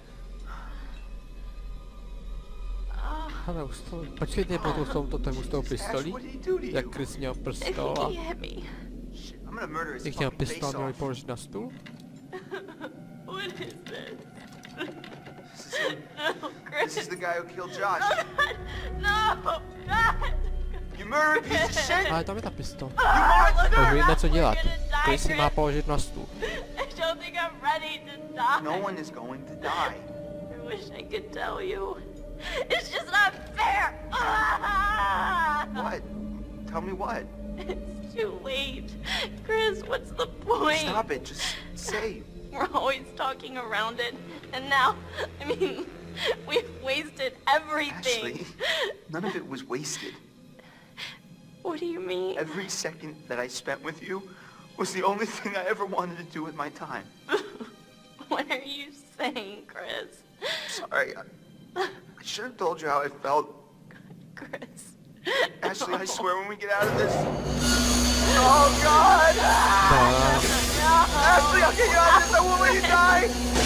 Ale už to, počkejte, potom s touto tému s tou pistolí, Ash, what did he do to you? jak Chris měl I pistol think a he hit me. Shit, I'm gonna murder his když měl fucking pistol, face měl ji off. položit na stůl. What is this? This is him. Oh, Chris. This is the guy who killed Josh. No, God! You murdered piece of shit! Ale tam je ta pistol. You monster! Takže víme, co dělat. We're gonna die, Chris si má Chris. položit na stůl. I don't think I'm ready to die. No one is going to die. I wish I could tell you. It's just not fair. Ah! What? Tell me what? It's too late. Chris, what's the point? Stop it, just say. We're always talking around it. And now, I mean, We've wasted everything. Ashley, none of it was wasted. What do you mean? Every second that I spent with you was the only thing I ever wanted to do with my time. What are you saying, Chris? Sorry, I, I should have told you how I felt. Chris. Ashley, I swear when we get out of this... Oh, God! Ashley, I'll get you out of this. I won't let you die.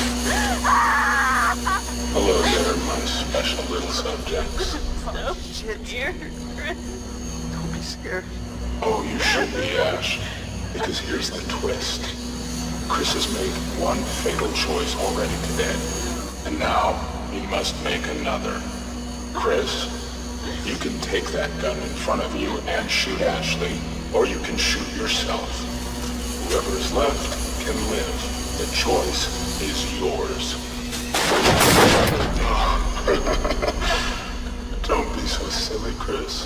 Hello there, my special little subjects. So scared, Chris. Don't be scared. Oh, you should be, Ash. Because here's the twist. Chris has made one fatal choice already today. And now, he must make another. Chris, you can take that gun in front of you and shoot Ashley, or you can shoot yourself. Whoever is left can live. The choice is yours. Don't be so silly, Chris.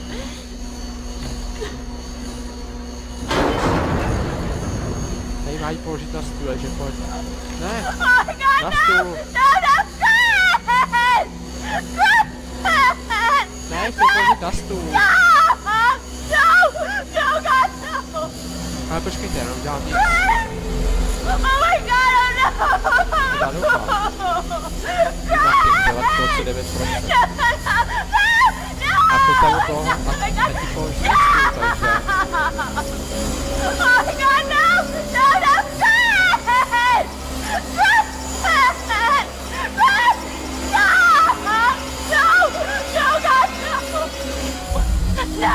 Tady mají položit na stůle, že pojď. Ne, Oh my God, na no! stůl. No, no, Chris! Chris! Ne, chci položit na stůl. No! No! No, God, no! Ale počkejte, jenom dělám nic. Oh my God, oh no! Já doufám. Taky dělat devět procent. A to tam toho, a teď položit na stůl, takže... Oh my God, no! No, no, Chris! Chris! Chris! No! No! No, God, no! No!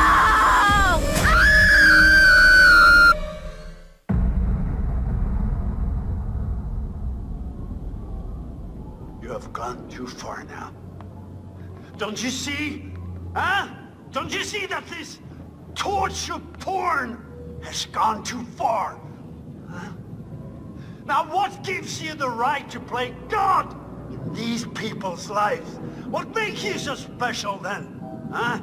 You have gone too far now. Don't you see? Huh? Don't you see that this torture porn has gone too far? Huh? Now what gives you the right to play God in these people's lives? What makes you so special then? Huh?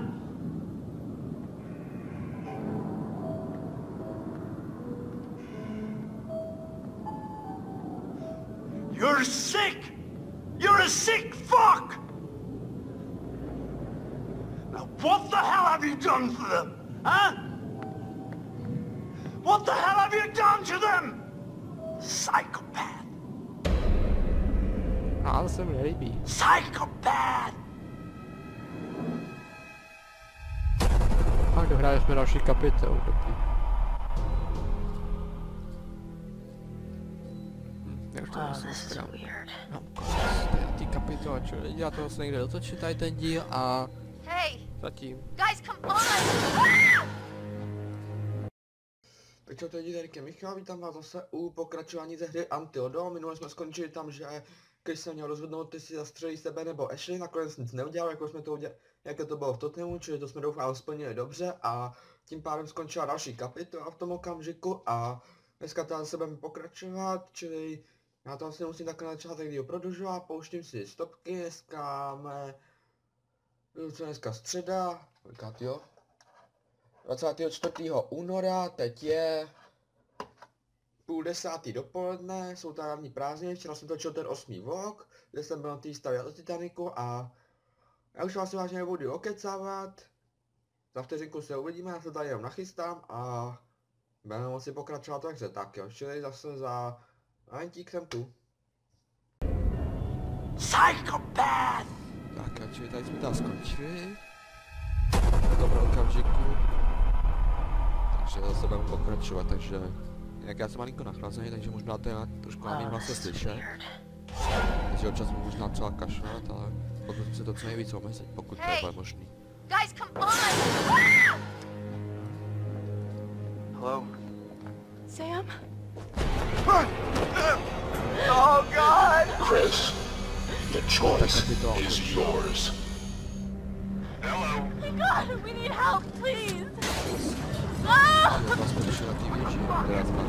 You're sick! You're a sick fuck! Now what the hell have you done for them? Huh? What the hell have you done to them? Psychopath. Ale se mi nelíbí. Psychopath! A dohráli jsme další kapitolu, dobrý. Hm, jak to vlastně no, ty kapitola, čili já toho se někde dotočit tady ten díl a... Hey, zatím. guys, come on! Tak čau, tady Derek Michal, vítám vás zase u pokračování ze hry Until Dawn. Minule jsme skončili tam, že když se měl rozhodnout, ty si zastřelí sebe nebo Ashley, nakonec nic neudělal, jako jsme to udělali, jak to bylo v Totemu, čili to jsme doufali splnili dobře a tím pádem skončila další kapitola v tom okamžiku a dneska tady se budeme pokračovat, čili já to asi nemusím takhle na začátek díl prodlužovat, pouštím si stopky, dneska máme, co dneska středa, kolikrát jo? dvacátého čtvrtého února, teď je půl desátý dopoledne, jsou tam hlavní prázdniny, včera jsem točil ten osmý vlog, kde jsem byl na té stavě od Titaniku a já už vás vážně nebudu okecávat, za vteřinku se uvidíme, já se tady jenom nachystám a budeme moci pokračovat takže tak jo, čili zase za momentík jsem tu. Psychopath! Tak a čili tady jsme tam skončili. V tomhle okamžiku. Takže zase budeme pokračovat, takže... Jak já jsem malinko nachlazený, takže možná to je trošku na mým hlase slyšet. Takže občas mu možná třeba kašlat, ale pokud se to co nejvíc omezit, pokud to bude možný. Guys, come on! Hello? Sam? Oh, God! Chris, the choice is yours. Hello? Oh my God, we need help, please! Oh! Já vás podešel na té věži, která znám.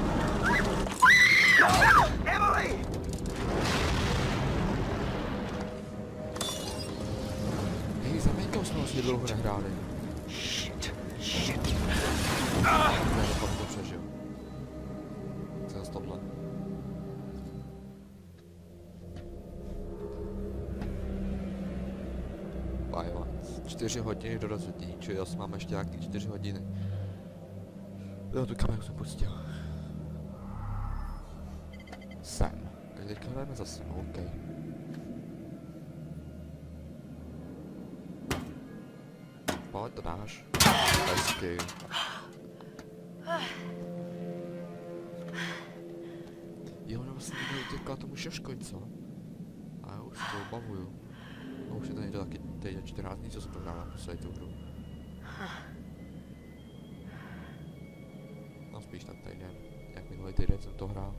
Emily! Hej, za Mentou jsme vlastně dlouho nehráli. Shit, shit. Já doufám, to přežil. Co zase tohle? čtyři hodiny do rozhodí, čili asi máme ještě nějaký čtyři hodiny. Jo, tu kameru jsem pustil. Sem. Takže teďka hrajeme zase, no okej. Okay. Pojď to dáš. Hezky. Jo, no vlastně nebudu utěkla tomu šeškoj, co? A já už to obavuju. No už je to někdo taky teď čtrnáct dní, co jsem to hrál na poslední tu hru. No spíš tak týden, jak minulý týden jsem to hrál.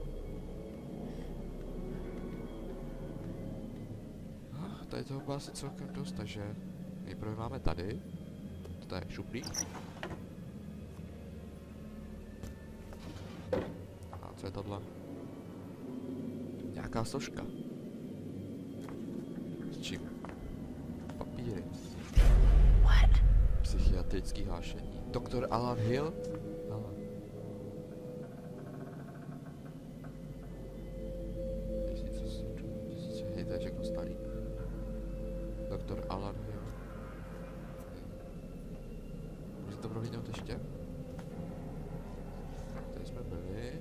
Ah, tady toho bylo asi celkem dost, takže nejprve máme tady. To je šuplík. A co je tohle? Nějaká složka. S čím? Papíry. What? Psychiatrický hlášení. Doktor Alan Hill? Alan. Hej, to je všechno starý. Doktor Alan Hill. Může to prohlídnout ještě? Tady jsme byli.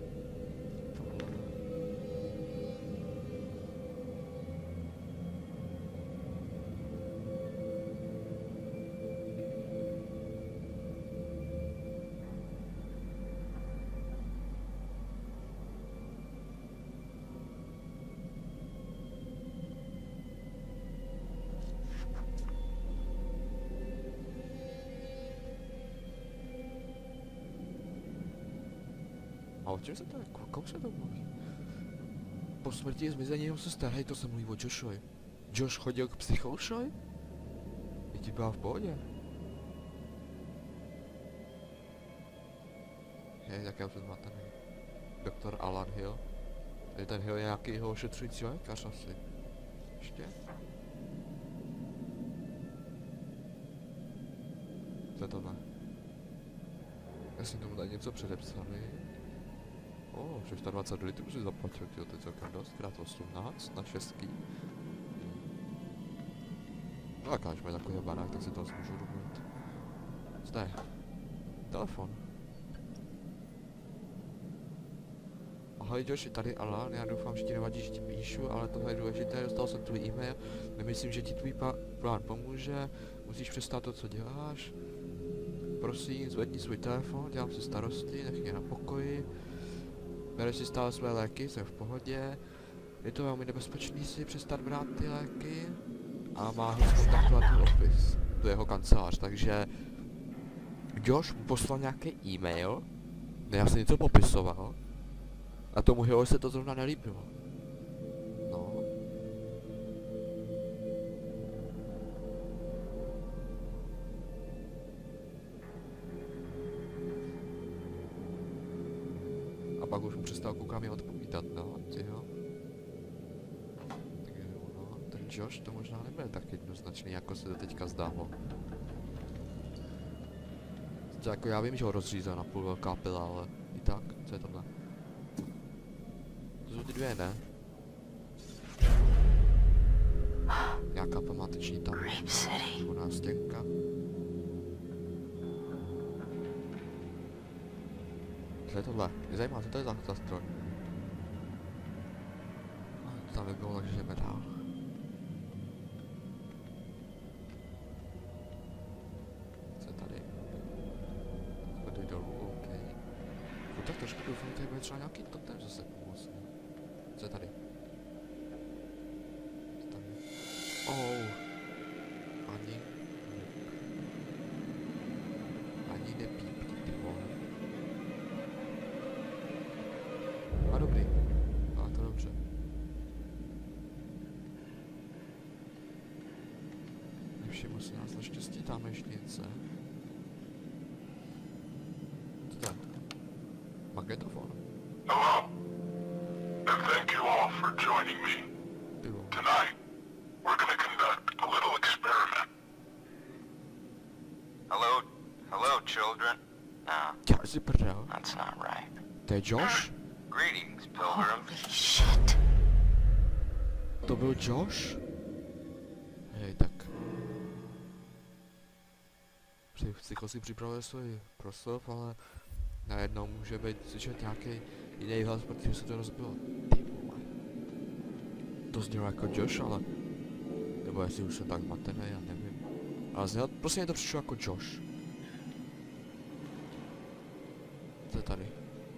A o čem se to je? Komu se to mluví? Po smrti zmizení jeho sester, hej, to se mluví o Joshovi. Josh chodil k psychologovi? Děti byla v pohodě. Hej, tak já už jsem zmatený. Doktor Alan Hill. Tady ten Hill je nějaký jeho ošetřující lékař asi. Ještě? Co je tohle? Jestli tomu tady něco předepsali. O, oh, dvacet šest litrů si zaplatil, tyjo, to je celkem dost, krát osmnáct na šestky. No a když mají takový barák, tak si to asi můžu dovolit. Co to je? Telefon. Ahoj Josh, tady Alan, já doufám, že ti nevadí, že ti píšu, ale tohle je důležité, dostal jsem tvůj e-mail, nemyslím, že ti tvůj plán pomůže, musíš přestat to, co děláš. Prosím, zvedni svůj telefon, dělám si starosti, nech mě na pokoji. Bereš si stále své léky, jsem v pohodě. Je to velmi nebezpečný si přestat brát ty léky. A má ho kontaktovat ten office, tu jeho kancelář, takže Josh mu poslal nějaký e-mail, kde já jsem něco popisoval. A tomu Hillovi se to zrovna nelíbilo. No. A pak už mu přestal koukat mě odpovídat, no, tyjo. Takže no, ten Josh to možná nebude tak jednoznačný, jako se to teďka zdálo. To jako já vím, že ho rozřízal na půl velká pila, ale i tak, co je tohle? To jsou ty dvě, ne? Nějaká památeční tam. Čurná stěnka. Co je tohle? Mě zajímá, co to je za, za stroj. To tam nebylo, takže jdeme dál. Co je tady? Schody dolů, OK. No tak trošku doufám, že tady bude třeba nějaký totem zase pomoct. Co je tady? Co tam je? Oh. Ani. Ani nepípni, ty vole. A dobrý. A to dobře. Nevšiml si nás naštěstí, tam ještě něco. Co to je? Magnetofon. Hello, and thank you all for joining me. Tonight, we're going to conduct a little experiment. Hello, hello, children. No, Já si prdel. that's not right. To je Josh? Greetings, pilgrims. Holy shit. To byl Josh? Hej, tak. Psycho si připravuje svůj proslov, ale najednou může být slyšet nějaký jiný hlas, protože se to rozbilo. Ty vole. To znělo jako Josh, ale... Nebo jestli už jsem tak zmatený, já nevím. Ale znělo, prostě mě to přišlo jako Josh. Co je tady?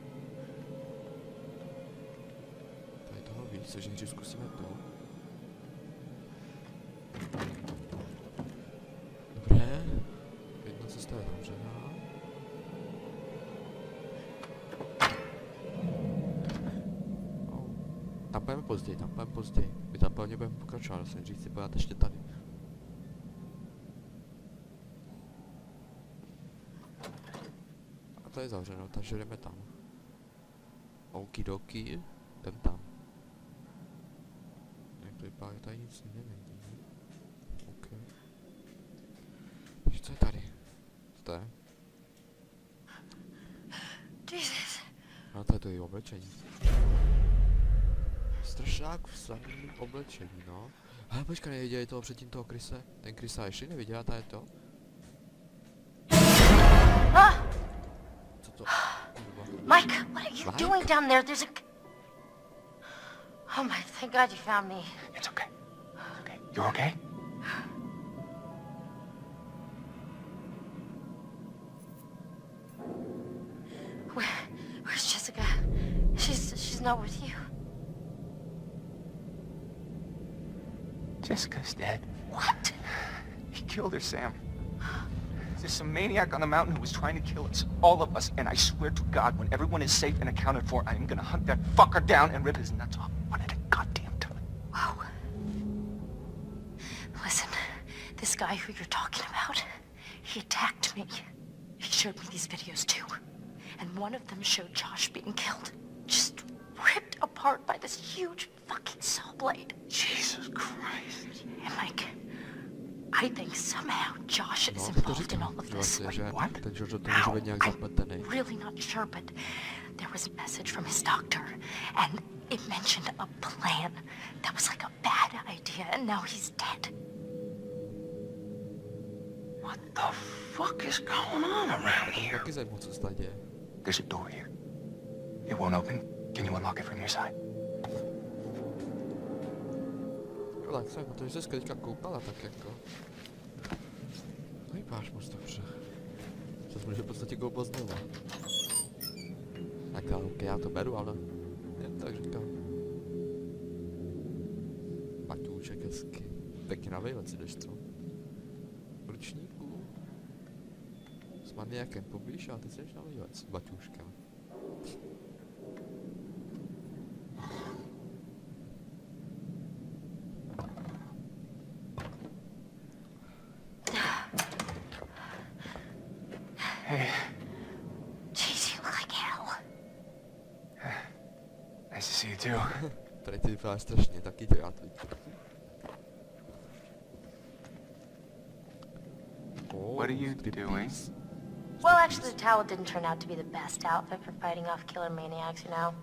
Tady toho víc, takže nejdřív zkusíme to. Dobré. Jedna cesta je zavřená. Oh. Tam půjdeme později, tam půjdeme později. My tam pevně budeme pokračovat, se nejdřív si pojďte ještě tady. A to je zavřeno, takže jdeme tam. Okidoki, jdem tam. Jak to vypadá, tady nic nevidí. OK. Takže co je tady? Co to je? Jesus. No to je to její oblečení. Strašák v samém oblečení, no. Ale počkej, neviděli toho předtím toho Chrise? Ten Chrisa ještě neviděla, ta je to? Ah! Co to? Mike, what are you Mike? doing down there? There's a... Oh my, thank God you found me. It's okay. Okay. You're okay? Where, where's Jessica? She's, she's not with you. Jessica's dead. What? He killed her, Sam. There's some maniac on the mountain who was trying to kill us, all of us, and I swear to God, when everyone is safe and accounted for, I am gonna hunt that fucker down and rip his nuts off one at a goddamn time. Wow. Listen, this guy who you're talking about, he attacked me. He showed me these videos too. And one of them showed Josh being killed. Just ripped apart by this huge fucking saw blade. Jesus Christ. And Mike, I think somehow Josh is No, to involved in říkám, all of že this. vlastně, že what? ten Josh do toho může být nějak zapletený. I'm really not sure, but there was a message from his doctor, and it mentioned a plan that was like a bad idea, and now he's dead. What the fuck is going on around here? Taky zajímavé, co se tady děje. There's a door here. It won't open. Can you unlock it from your side? Jo, tak jsem, protože jsi se teďka koupala, tak jako... Vypadáš moc dobře. Zas může v podstatě koupat znova. Tak ale ok, já to beru, ale... Jen tak říkám. Baťůček hezky. Pěkně na vejlet si jdeš, co? Ručníků. S maniakem poblíž a ty jsi na vejlet s baťůškem. Hey. Jeez, you look like hell. Nice to see you too. Tady ty vypadáš strašně, taky tě já teď. What are you doing? Well, actually, the towel didn't turn out to be the best outfit for fighting off killer maniacs, you know?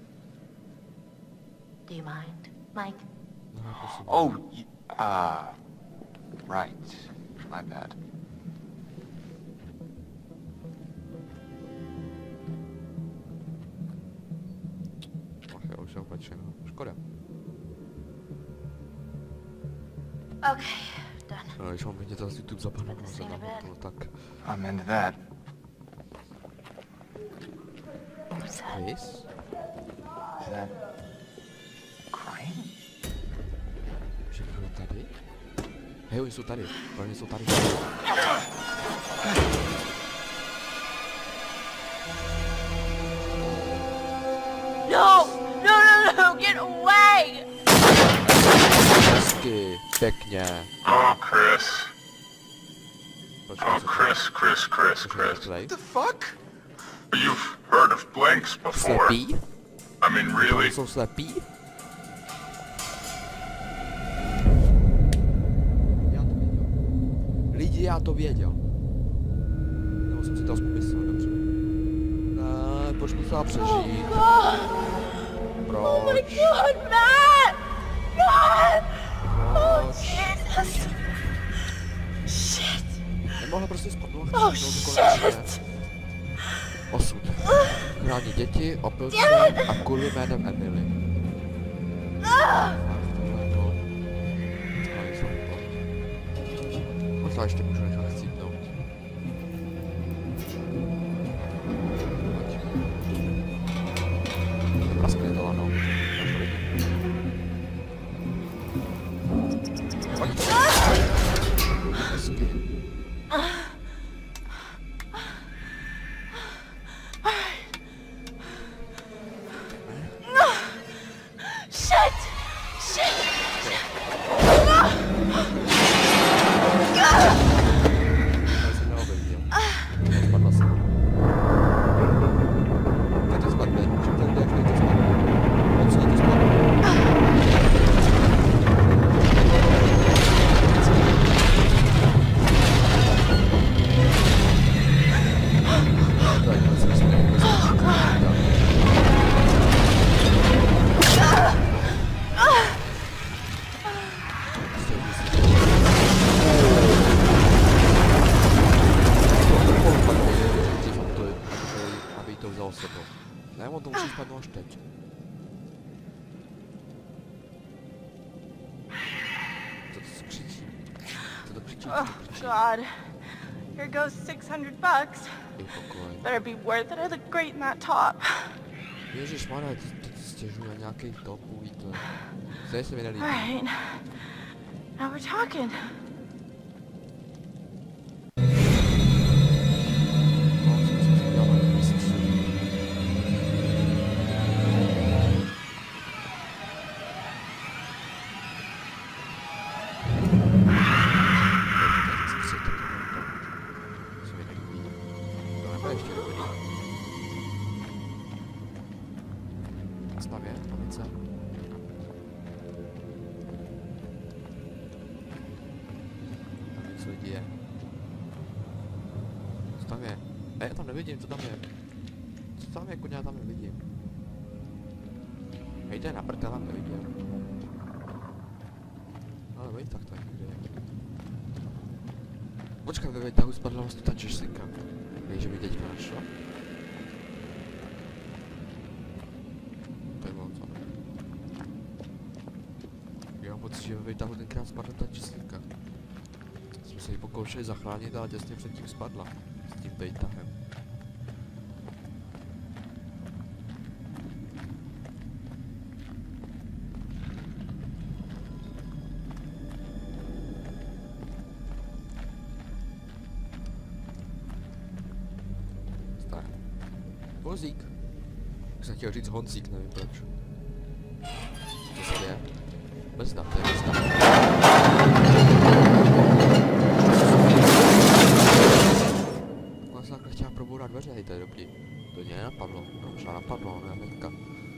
Do you mind, Mike? No, prosím. Oh, y uh, right. My bad. Ach jo, už je opečeno. Škoda. Okay, done. No, když mám mě to z YouTube zapadnout na zem, no, tak... I'm into that. What's that? Chris? Is that crying? Všechno je tady? Hej, oni jsou tady. Oni jsou tady. No! No, no, no! Get away! Hezky, pěkně. Oh, Chris. Počkej, Oh, co to- Chris, Chris, Chris, co to je Chris. play? The fuck? You've heard of blanks before. Slepý? I mean, really? Oni jsou slepí? Já to věděl. Lidi, já to věděl. Nebo jsem si to aspoň myslel, dobře. Ne, proč musela přežít? Proč? Oh my God, Matt! Matt! Oh, Proč? Jesus! Shit! Mohla prostě spadnout Oh, shit! Osud. Chrání děti, opilce a kurvy jménem Emily. Možná ještě můžu nechat chcípnout. Praskne to, ano. Pojď. Hezky. Oh, God. Here goes six hundred bucks. Better be worth it. I look great in that top. Ježišmarja, ty, ty, ty stěžuji na nějaký top, uvíte. Zde se mi nelíbí. Alright. Now we're talking. Nevidím, co tam je. Co tam je, kuně, já tam nevidím. Hejte na prd, já tam nevidím. Ale vej, tak to je někde. Počkej, ve výtahu spadla vlastně ta češlinka. Víš, že mi teďka našla? To je bylo co. Já mám pocit, že ve výtahu tenkrát spadla ta češlinka. Jsme se ji pokoušeli zachránit, ale těsně předtím spadla. S tím výtahem. Honzík. Jsem chtěl říct Honzík, nevím proč. Co se děje? Bezda, to je bezda. Takhle se takhle chtěla probourat dveře, hej, to je dobrý. To mě nenapadlo, no, možná napadlo, ne hnedka.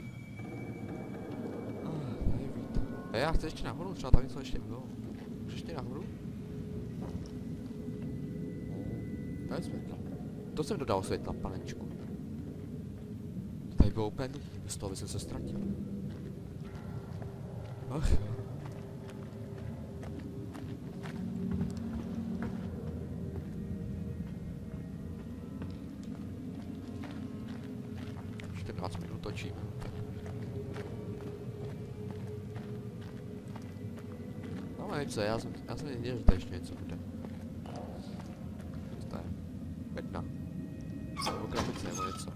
Ah, tady víte. Hej, já chci ještě nahoru, třeba tam něco ještě bylo. Můžeš ještě nahoru? Oh, to je světlo. To jsem dodal světla, panečku. Tady bylo úplně nutný, bez toho by jsem se ztratil. Ach jo. čtrnáct minut točíme. No nevím co, já jsem, já jsem nevěděl, že tady ještě něco bude. Co to je? Bedna. Nebo krabice nebo něco.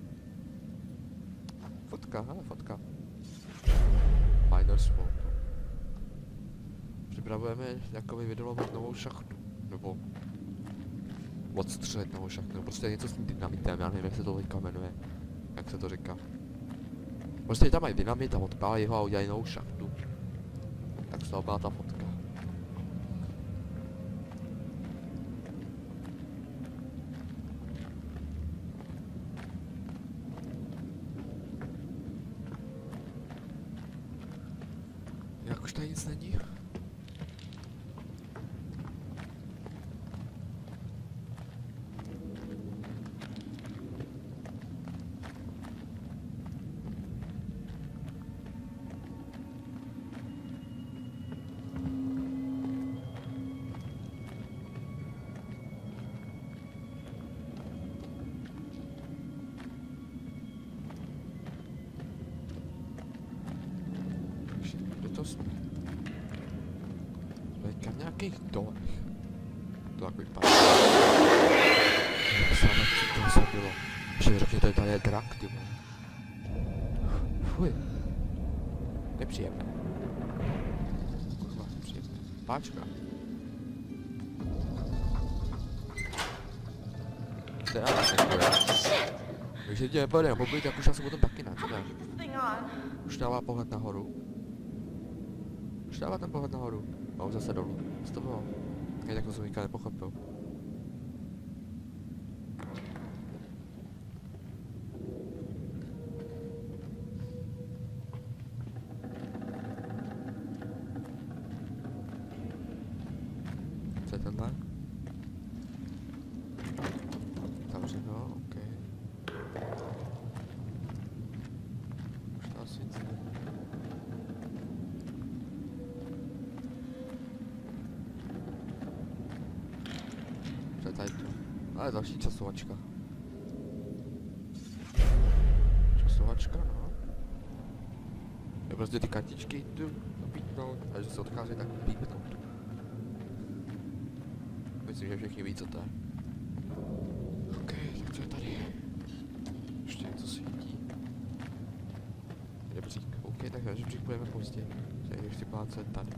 Fotka, hele, fotka. Miner's Vault. Připravujeme jakoby vydolovat novou šachtu. Nebo odstřelit novou šachtu. Nebo prostě něco s tím dynamitem, já nevím, jak se to teďka jmenuje. Jak se to říká. Prostě tam mají dynamit a odpálí ho a udělají novou šachtu. Tak z toho byla ta fotka. Jak už tady nic není? to jsme? Jsme teďka v nějakých dolech. To tak vypadá. Sám co to se bylo. Ještě řekně, že tady je drak, ty vole. Fuj. Nepříjemné. Kurva, nepříjemné. Páčka. Teda tak nekuje. Takže tě nebere, mohl být, jak už já jsem potom taky ne, co ne? Už dává pohled nahoru. Už dává ten pohled nahoru. A už zase dolů. Co to bylo? Já tak to jsem nikdy nepochopil. Co je tenhle? Zavřeno, ok. Už to asi nic ne. Co je tady to? Ale další časovačka. Časovačka, no. Je prostě ty kartičky jdu pípnout, a když se odchází, tak pípnout. Myslím, že všichni ví, co to je. Ok, tak co je tady? Ještě něco svítí. Žebřík, ok, tak na žebřík budeme později. Tady ještě pláce tady.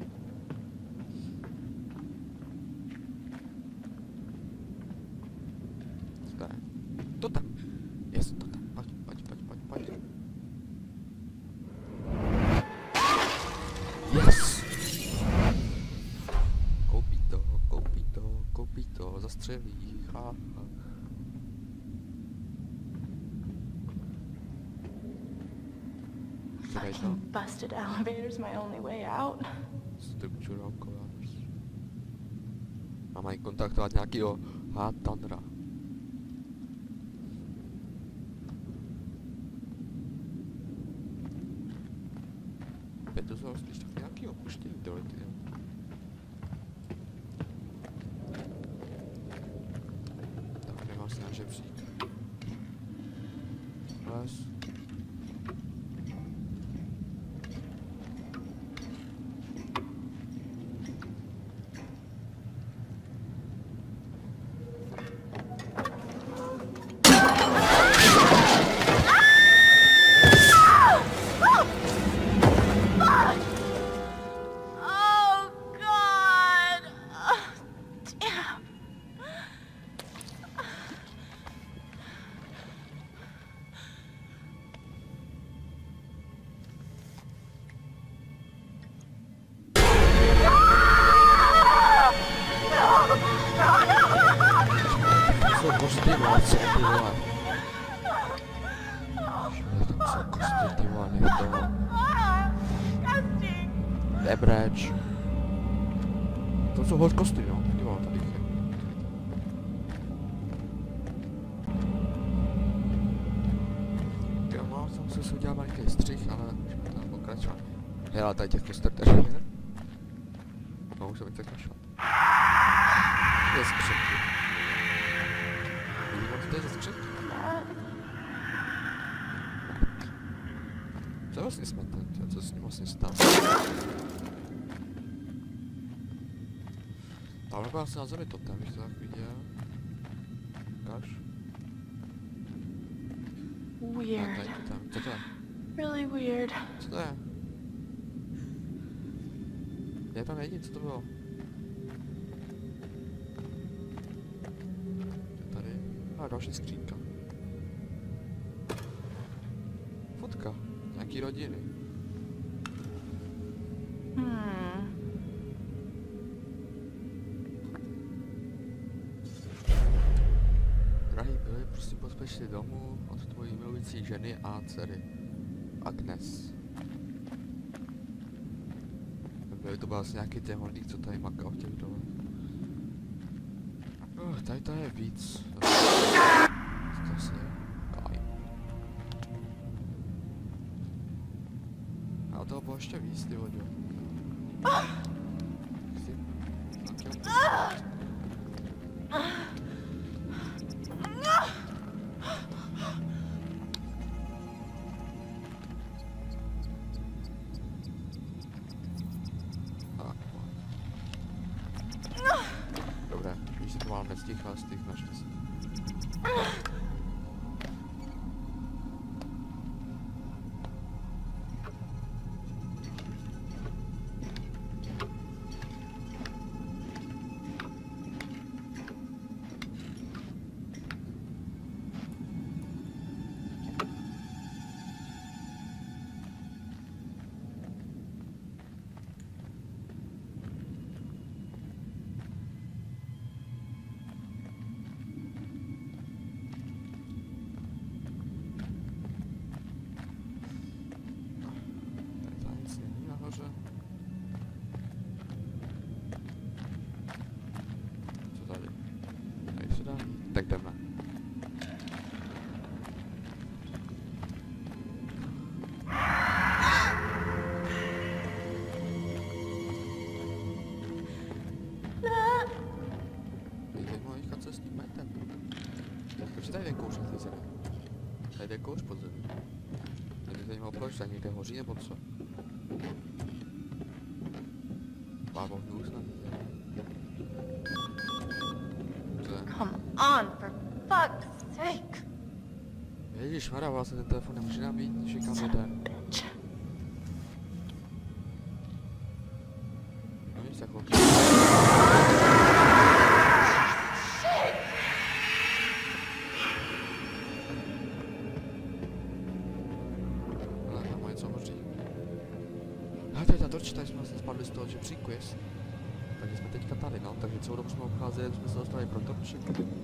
Co to je? To tam! Jest, to tam, pojď, pojď, pojď, pojď, pojď. Yes! Koupí to, koupí to, koupí to, zastřelí, ha, ha. Fucking busted elevator's my only way out. Structural collapse. A mají kontaktovat nějakýho Hatandra. Opět to jsou spíš tak nějaký opuštěný dole, ty jo. Tak nemám si na žebřík. Les. Nebreč. To jsou hoď kosty, jo? Jo, tady je. Jo, no, jsem se si udělal malinké střih, ale můžeme tam pokračovat. Hele, tady těch koster tady je. No, už se mi tak našel. Je skřetky. Vidíte, co to je za skřetky? Co vlastně jsme ten, co s ním vlastně stalo? Tam nebyl asi na zemi totem, když to tak viděl. Ukáž? Weird. Tady totem, co to je? Really weird. Co to je? Já tam nevidím, co to bylo. Tady. A další skřínka. Fotka. Nějaký rodiny. Hmm. Drahý Billy, prosím pospěšli domů od tvojí milující ženy a dcery. Agnes. Byly to byl asi nějaký těholník, co tady makal v těch dolech. Uh, tady to je víc. Co to asi je? Kaj. A toho bylo ještě víc, ty vodio. Chci? Takhle sticha, stichneš to si. Tak jdeme. Tady moje chace s tím metem. Proč tady jde kouř na té zemi? Tady jde kouř pod zemi. Mě by zajímalo, proč tady někde hoří nebo co? Bábo hnůz na mě. Come on, for fuck's sake. Ježišmarja, vlastně ten telefon nemůže nám být, když kam jde. No nic jako. Ale tam má něco hoří. A tady ta torč, tady jsme vlastně spadli z toho žebříku, jest. Takže jsme teďka tady, no, takže celou dobu jsme obcházeli, jsme se dostali pro torček.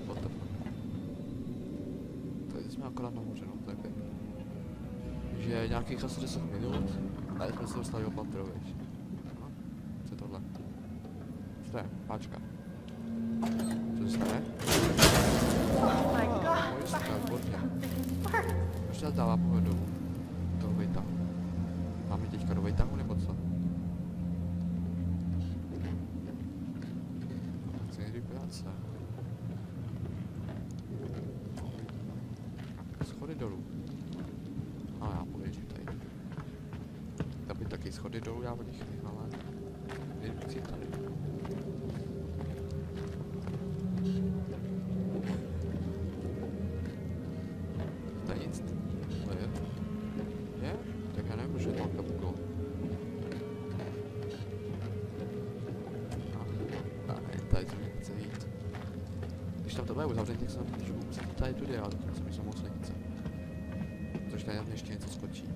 Tady jsme akorát nahoře, no, to je pěkný. Takže nějakých asi deset minut, tady jsme se dostali opatro, víš. No, co je tohle? Co to je? Páčka. Co se stane? Oh my god. Moje ská, výborně. Už nás dává pohled dolů. Toho vejtahu. Máme teďka do vejtahu, nebo co? Práce. Schody dolů. A já pověřím tady. Tam by taky schody dolů, já o nich vím, ale nejdu tady. Tady nic. To je. Je? Tak já nevím, že je tam kapko. Tady se mi nechce jít. Když tam to bude uzavřít, tak se nám můžu muset tady tudy, ale to se mi se moc nechce. Což tady nám ještě něco skočí.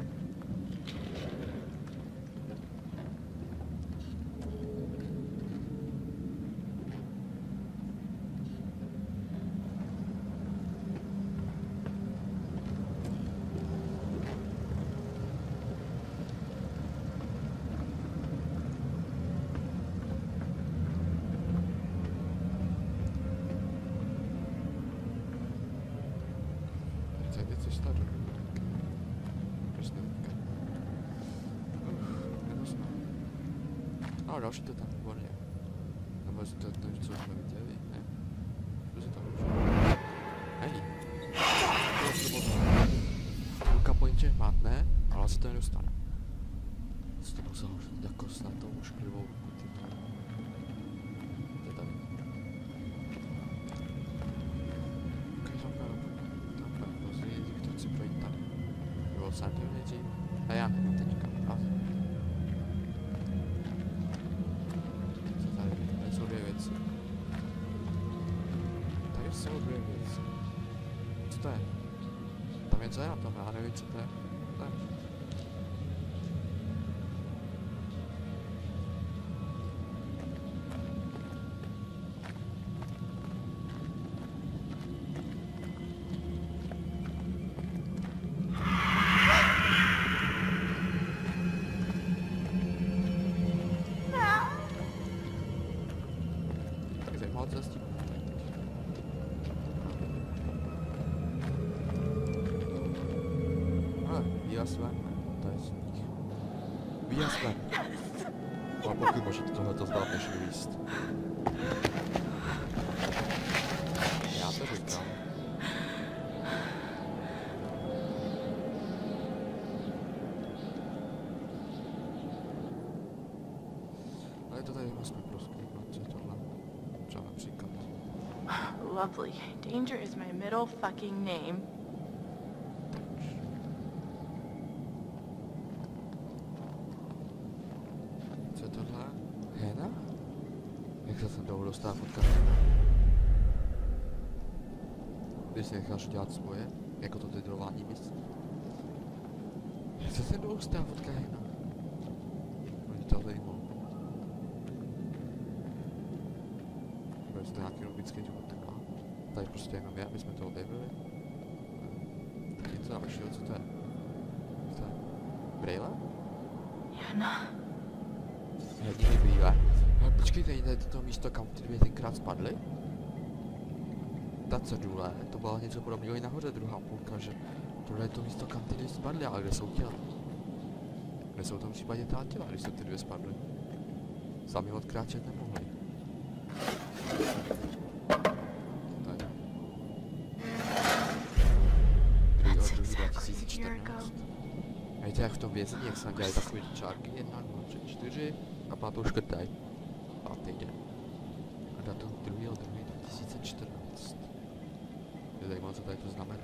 A další to tam, výborně. Nebo jestli to je to, co jsme viděli, ne? Co se tam už? Není. Ruka po něčem mátne, ale se to nedostane. Co to musel jako snad tou ošklivou ruku, ty to. To je tady. Ukaž tam na tamhle, později, to chci projít tam. Bylo sám tím nejdřív. A já nevím teďka. Jsou dvě věci. Co to je? Tam něco je na tom, já nevím, co to je. To je. Tak zajímalo, co s tím. Výjazd ven, to je smích. Výjazd ven. Ale pokud můžete tohleto zvát, než vyjíst. Já to říkám. Ale to tady musíme proskoumat, co je tohle. Třeba například. lovely. Danger is my middle fucking name. Co je tohle? Hena? Jak se sem dolů dostává fotka? Když si necháš dělat svoje, jako to titulování míst. Jak se sem dolů dostává fotka Hena? Oni to zajímalo. Bude to nějaký logický důvod taková. Tady prostě jenom je, aby jsme to objevili. Něco dalšího, co to je? Co to je? Brejle? Jana. Hlední brýle. Ale počkejte, tady to místo, kam ty dvě tenkrát spadly? Ta cedule, to bylo něco podobného i nahoře, druhá půlka, že tohle je to místo, kam ty dvě spadly, ale kde jsou těla? Kde jsou v tom případě ta těla, když se ty dvě spadly? Sami odkráčet nemohli. Tady. Druhý od druhý dva tisíce čtrnáct. Víte, jak v tom vězení, jak se dělají takový čárky, jedna, dva, tři, čtyři a pátou škrtaj. Pátý den. A datum druhého druhého dva tisíce čtrnáct. Je zajímavé, co tady to znamená.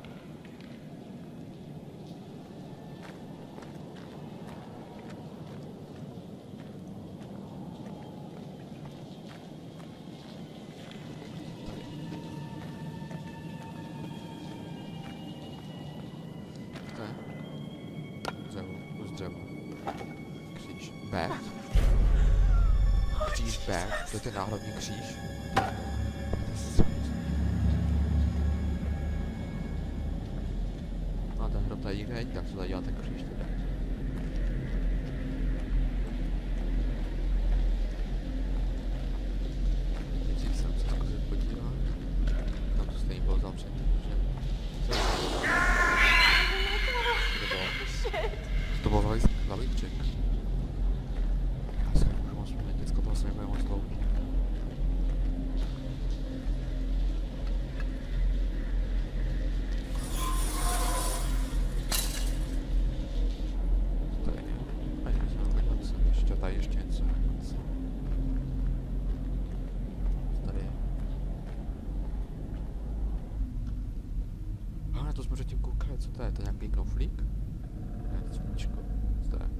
To je ten náhradní kříž. A ten hrob tady není, tak se tady dělá ten kříž teda. Nejdřív jsem se zkusit podívat. Tam to stejně bylo zavřené, že? Co to bylo? To bylo lavíček. Já se nemůžu moc vzpomínat, dneska toho se nebude moc dlouho. Co to je? To je nějaký knoflík? Ne, sluníčko. Co to je?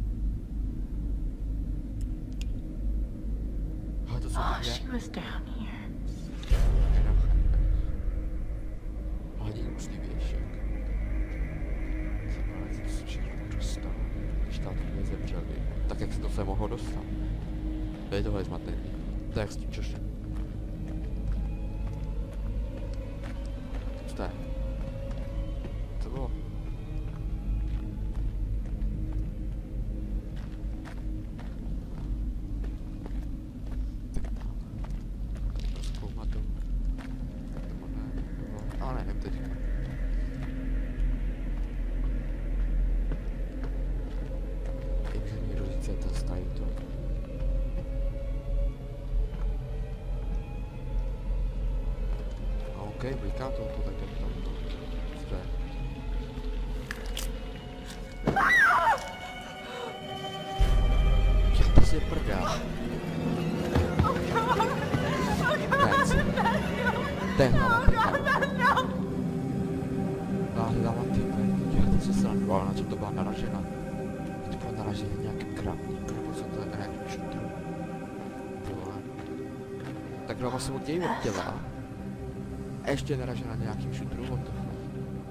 Ale to jsou Oh, dvě. she was down here. Ani ústní věšek. Co má z čeho dostat? Když tam dvě zemřeli. Tak jak se to se mohlo dostat? To je tohle zmatený. To je jak s tím čošem. Co to je? Co bylo? Zkoumat to. Nebo ne, nebo... Ale nevím teď. Inženýr říce, to stají to. OK, bliká to, to tak je tam to. Co to je? Jak to si prdá? Ten hlava type. Hlava type. Jak to se srandu, ale na co to byla naražena? To bylo naražené nějakým krávníkem, nebo co to je nějakým šutru. Tak hlava se oddějí od těla. A ještě naražena nějakým šutru, what the fuck.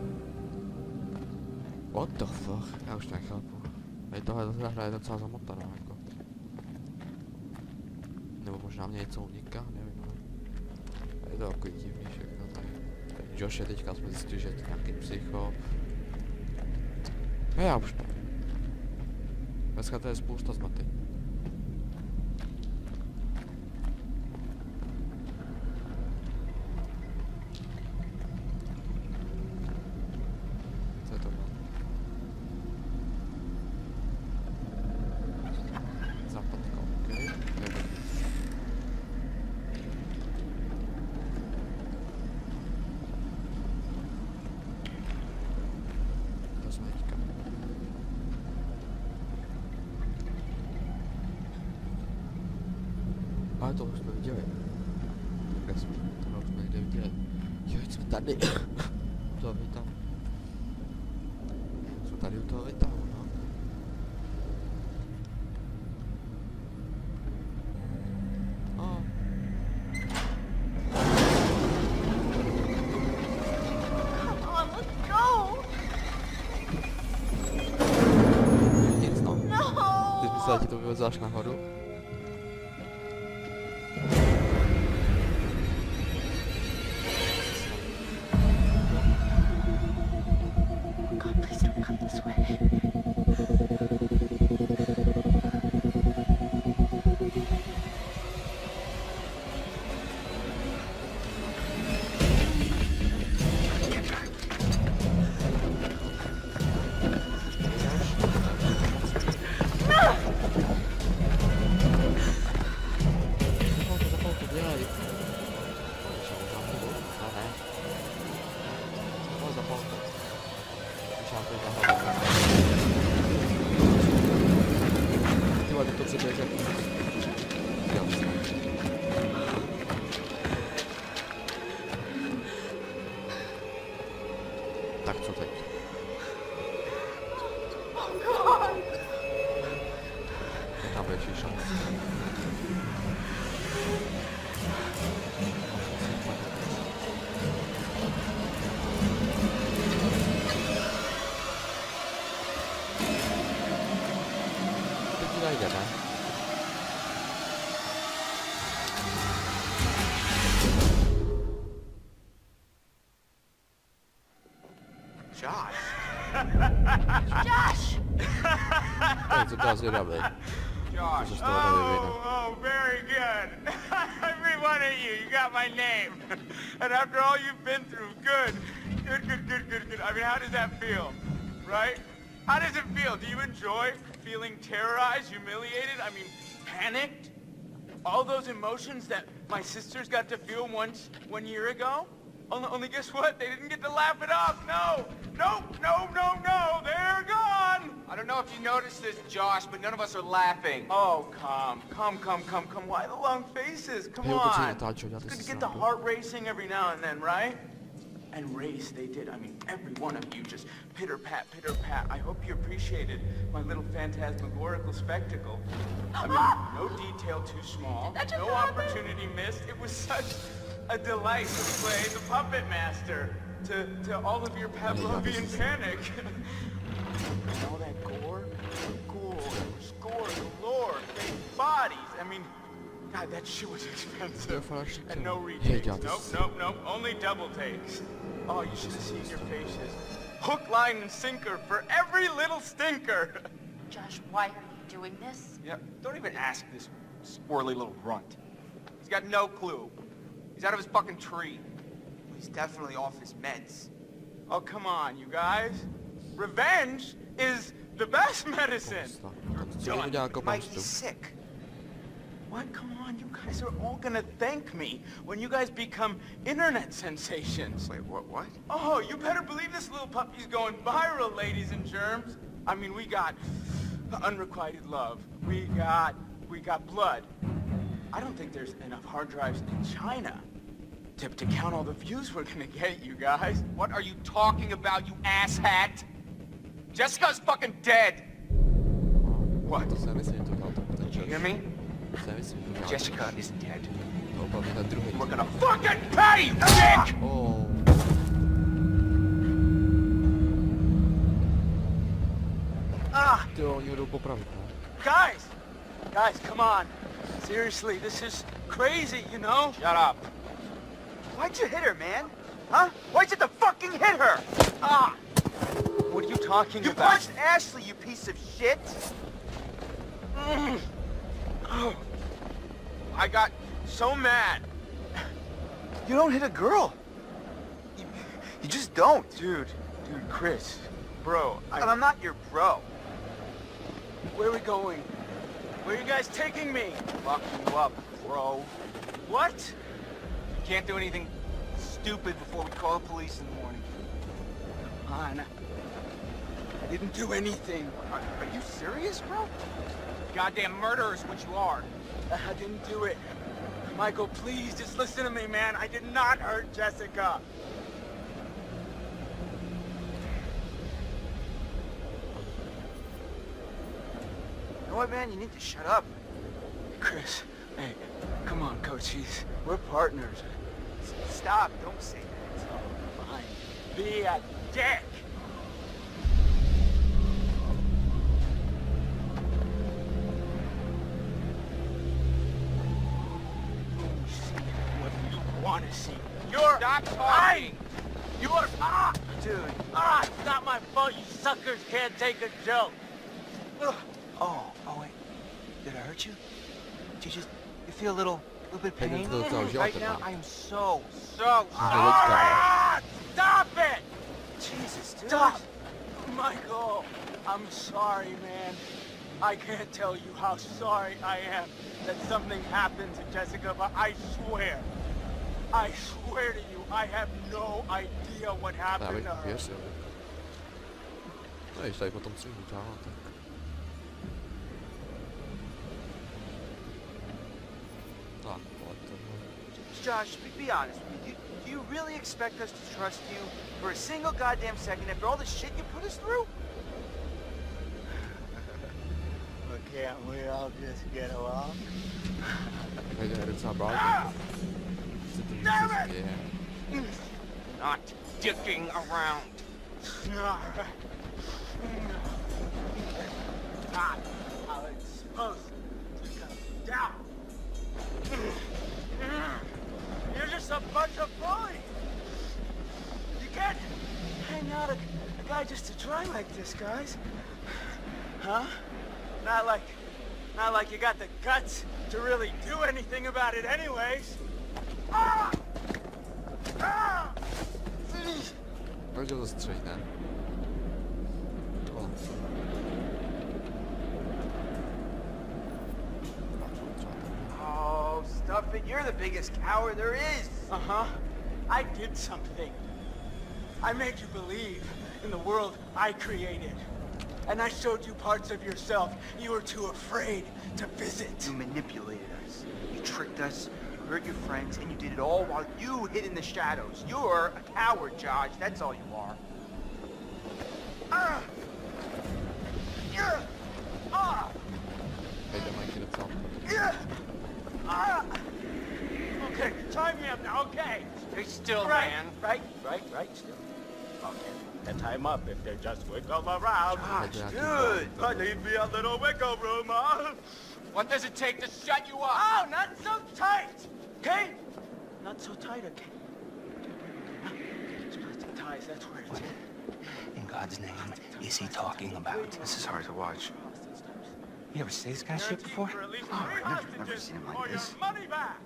What the fuck? Já už to nechápu. Tady tohle hra je docela zamotaná, jako. Nebo možná mě něco uniká, nevím, ale... Je to takový divný všechno tady. Ten Josh je teďka jsme zjistili, že je to nějaký psycho. No já už to. Dneska to je spousta zmatení. Co je to? Západka, okej. Okay. To jsme teďka. Ale to už jsme viděli. Tak jsme, to už jsme někde viděli. tady. U toho výtahu. Jsou tady u toho výtahu, no. Oh. Come on, let's go. Nic, no. No. Ty myslel, že to vyvezl až nahoru? God, please don't come this way. Tak co teď? Je tam větší šance. Teď ji najdeme. Josh. Josh! Tak, co to asi dáme? Josh. Co z toho tady vyjde? Oh, oh, very good. Every one of you, you got my name. And after all you've been through, good. Good, good, good, good, good. I mean, how does that feel? Right? How does it feel? Do you enjoy feeling terrorized, humiliated? I mean, panicked? All those emotions that my sisters got to feel once, one year ago? Only, only guess what? They didn't get to laugh it off. No, no, no, no, no. They're gone. I don't know if you noticed this, Josh, but none of us are laughing. Oh, come, come, come, come, come. Why the long faces? Come on. It's good to get the heart racing every now and then, right? And race, they did. I mean, every one of you just pitter-pat, pitter-pat. I hope you appreciated my little phantasmagorical spectacle. I mean, no detail too small, no opportunity missed. It was such a delight to play the puppet master to, to all of your Pavlovian panic. And all that gore, gore, gore, galore, fake bodies. I mean, God, that shit was expensive. And no retakes. Nope, nope, nope. Only double takes. Oh, you should have seen your faces. Hook, line, and sinker for every little stinker. Josh, why are you doing this? Yep. Don't even ask this squirrely little runt. He's got no clue. He's out of his fucking tree. He's definitely off his meds. Oh, come on, you guys. Revenge is the best medicine. You're done. You might be sick. What? Come on, you guys are all gonna thank me when you guys become internet sensations. Wait, what, what? Oh, you better believe this little puppy's going viral, ladies and germs. I mean, we got unrequited love. We got, we got blood. I don't think there's enough hard drives in China to, to count all the views we're gonna get, you guys. What are you talking about, you asshat? Jessica's fucking dead. What? Did you hear me? Jessica is dead. We're gonna fucking pay, you dick! Oh. Ah! Guys! Guys, come on. Seriously, this is crazy, you know? Shut up. Why'd you hit her, man? Huh? Why'd you have to fucking hit her? Ah! What are you talking you about? You punched Ashley, you piece of shit! Mm. Oh. I got so mad. You don't hit a girl. You, you just don't. Dude, dude, Chris. Bro, I... And I'm not your bro. Where are we going? Where are you guys taking me? Lock you up, bro. What? You can't do anything stupid before we call the police in the morning. Come on. I didn't do anything. Are, are you serious, bro? Goddamn murderer is what you are. I didn't do it. Michael, please, just listen to me, man. I did not hurt Jessica. know what, man? You need to shut up. Chris, hey, come on, Cochise. We're partners. Stop. Don't say that. Fine. Be a dick. What you want to see? You're Stop talking. You're ah, Dude. ah. It's not my fault. You suckers can't take a joke. Ugh. Oh, oh wait. Did I hurt you? Did you just you feel a little, little bit of Hij pain? denkt dat het al Right jat now, ervan. I am so, so Hij wil het sorry. kijken. Ah, stop it! Jesus, dude. Stop! Michael, I'm sorry, man. I can't tell you how sorry I am that something happened to Jessica, but I swear, I swear to you, I have no idea what Ja, happened weet to ik her. eerst. Nee, steeds wat om te zien moet houden. Ah, wat Josh, be, be honest with me. Do, do you really expect us to trust you for a single goddamn second after all the shit you put us through? But can't we all just get along? Weet je, dit is haar bouw. Zit er Damn niet it! meer. Not dicking around. Alright. Not how it's supposed to go down. You're just a bunch of bullies. You can't hang out a, a guy just to try like this, guys. Huh? Not like, not like you got the guts to really do anything about it anyways. Ah! Ah! Powiedział, że strzeli, nie? O. Oh, stuff it. You're the biggest coward there is. Uh-huh. I did something. I made you believe in the world I created. And I showed you parts of yourself you were too afraid to visit. You manipulated us. You tricked us. You hurt your friends, and you did it all while you hid in the shadows. You're a coward, Josh. That's all you are. Ah! Yeah! Ah! Weet je, maar ik vind het wel. Yeah! Ah! Okay, time me up now, okay. Stay still, Right, man. right, right, right, still. Okay, then time up if they just wiggle around. Gosh, Yeah, dude. I need me a little wiggle room, huh? What does it take to shut you up? Oh, not so tight, okay? Not so tight, okay? Split the ties, that's where it's at. In God's name, is he talking about? This is hard to watch. You ever see this kind of shit before? For at least Oh, three I've never- never hostages seen him or like your this. money back.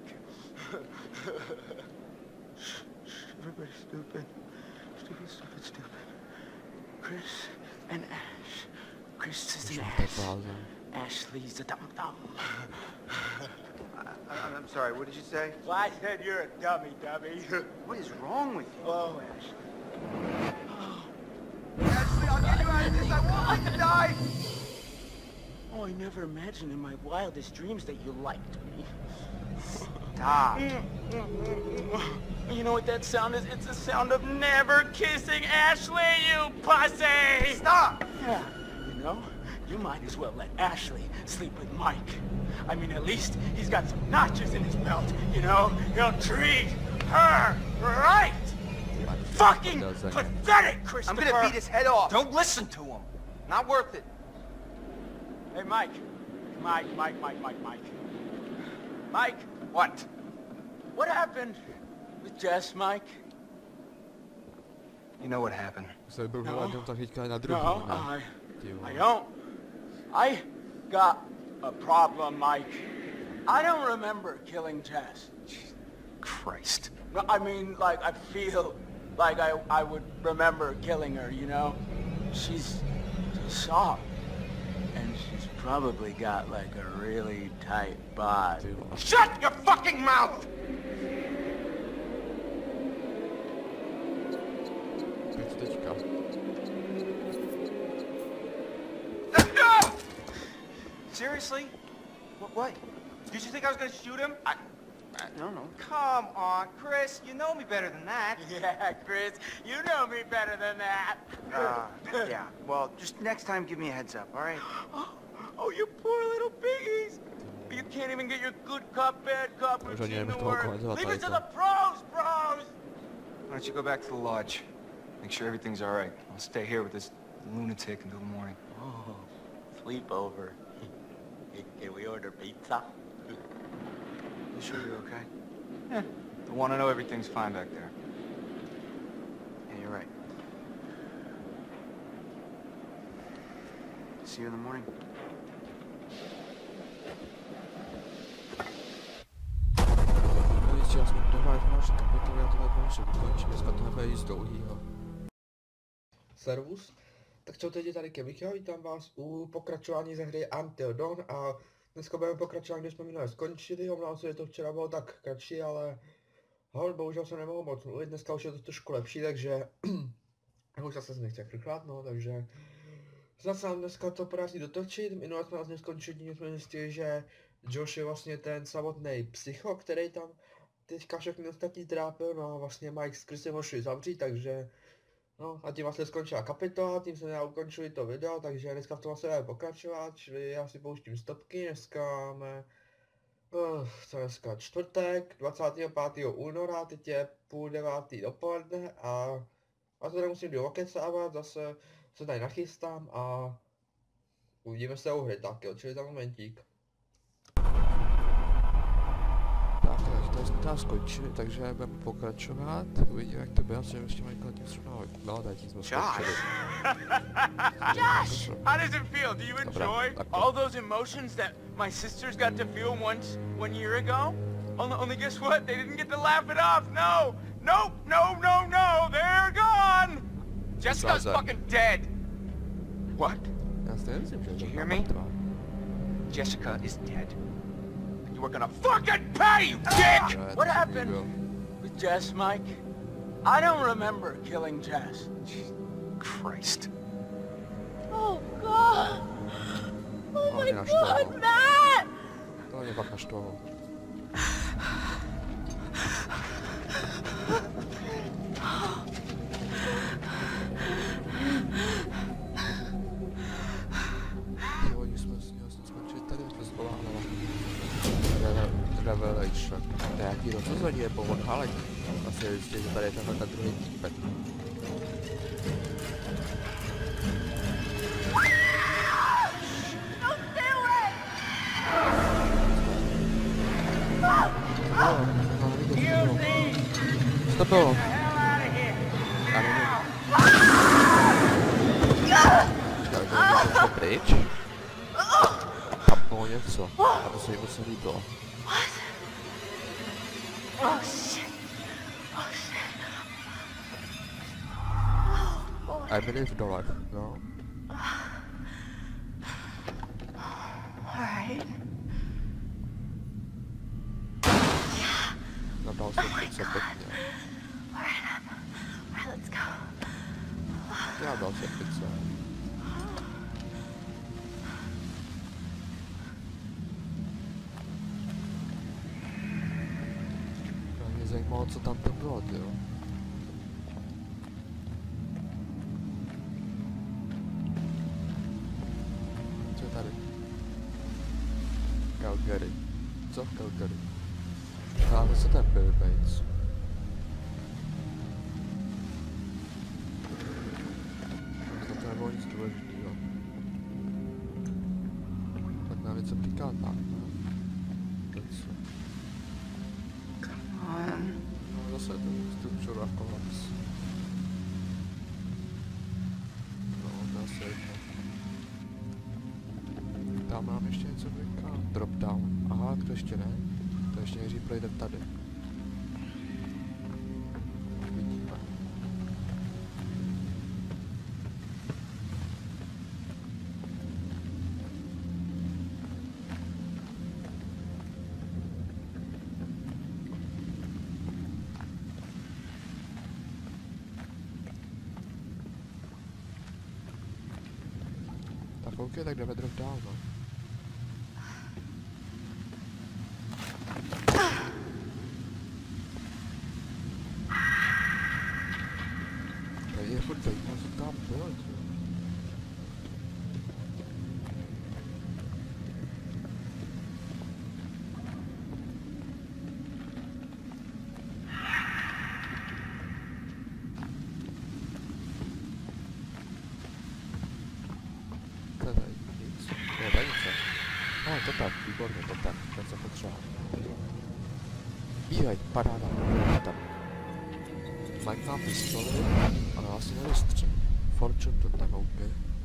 Everybody's stupid. Stupid, stupid, stupid. Chris and Ash. Chris is Zo'n an bek ass. behouden. Ashley's a dum-dum. I, I, I'm sorry, what did you say? Well, I said you're a dummy, dummy. What is wrong with you? Oh, Ashley. Ashley, I'll get you out of this. I won't let you die. Oh, I never imagined in my wildest dreams that you liked me. Stop. You know what that sound is? It's the sound of never kissing Ashley, you pussy! Stop. Yeah, you know, you might as well let Ashley sleep with Mike. I mean, at least he's got some notches in his belt, you know? He'll treat her right! Fucking pathetic, Christopher! I'm gonna beat his head off. Don't listen to him. Not worth it. Hey, Mike. Mike, Mike, Mike, Mike, Mike. Mike, What? what happened with Jess, Mike? You know what happened? Ze hebben No. gewoon toch niet naar drukken. No, I, I don't. I got a problem, Mike. I don't remember killing Jess. Christ. No, I mean, like, I feel like I, I would remember killing her, you know? She's soft. And she's probably got, like, a really tight bod. Shut your fucking mouth! Beetje dat je kan. Seriously? What? What? Did you think I was gonna shoot him? I... I don't know. Come on, Chris. You know me better than that. Yeah, Chris, you know me better than that. Uh, yeah. Well, just next time give me a heads up, all right? Oh, you poor little piggies! You can't even get your good cop, bad cop routine to work. Leave it to the pros, bros! Why don't you go back to the lodge? Make sure everything's all right. I'll stay here with this lunatic until the morning. Oh, sleepover. Can we order pizza? You sure you're okay? Yeah. Don't want to know everything's fine back there. Yeah, you're right. See you in the morning. Policie, aspoň tohle máš kapitolu, já tohle končím, končím, dneska to nebude jíst dlouhýho. Servus, tak čau, teď je tady Kevika, vítám vás u pokračování ze hry Until Dawn a dneska budeme pokračovat, kde jsme minule skončili, omlouvám se, že to včera bylo tak kratší, ale hol, bohužel jsem nemohl moc mluvit, dneska už je to trošku lepší, takže už zase jsem nechtěl rychlát, no, takže snad se nám dneska to podaří dotočit. Minule jsme vlastně skončili, jsme zjistili, že Josh je vlastně ten samotný psycho, který tam teďka všechny ostatní trápil, no a vlastně Mike s Chrisem ho šli zavřít, takže no a tím vlastně skončila kapitola, tím jsme já ukončili to video, takže dneska v tom vlastně budeme pokračovat, čili já si pouštím stopky, dneska máme, uh, co dneska, čtvrtek, dvacátého pátého února, teď je půl devátý dopoledne a a to tady musím jít okecávat, zase se tady nachystám a uvidíme se u hry, tak jo, čili za momentík. Tak, takže jsme tam skončili, takže budeme pokračovat, uvidíme jak to bylo, že ještě mají kolem něco no, bylo tady, jsme skončili. Josh! How does it feel? Do you enjoy all those emotions that my sisters got to feel once, one year ago? Only, only guess what? They didn't get to laugh it off, no! Nope, no, no, no, they're gone! Jessica's fucking dead! What? Did you hear me? Jessica is dead. And you were gonna fucking pay, you dick! What happened with Jess, Mike? I don't remember killing Jess. Christ. Oh, God! Oh, my God, Matt! To mě pak naštvalo. Jo, jsme vlastně skončili tady, to zvolávala. Revelation. To je jaký rozhození je po odhalení. Vlastně zjistili, že tady je tenhle ten druhý týpek. Co to bylo? Já nevím. Počkej, to pryč? Tam bylo něco. A to se mi moc nelíbilo. Oh shit. Oh shit. Oh, I believe dole, no. Alright. No dal jsem něco pěkně. Alright, let's go. Já dal jsem pizza. Mě zajímalo, co tam to bylo, tyjo. Co je tady? Calgary. Co v Calgary? Ale co ten Bill Bates? To nebylo nic důležitýho. Tak nám něco říká tak, ne? Něco. No zase je to struktura kolaps. No, dá se jedno. Tam nám ještě něco říká. Drop down. Aha, to ještě ne. To ještě nejdřív projdem tady. Vidíme. Tak ok, tak jdeme drop down, no. Je furt zajímavé, co tam bylo, co? totem, výborně, totem, ten jsem potřeboval. Jaj, paráda, totem. Mike má pistoli, ale asi nevystřelí. Fortune totem, OK.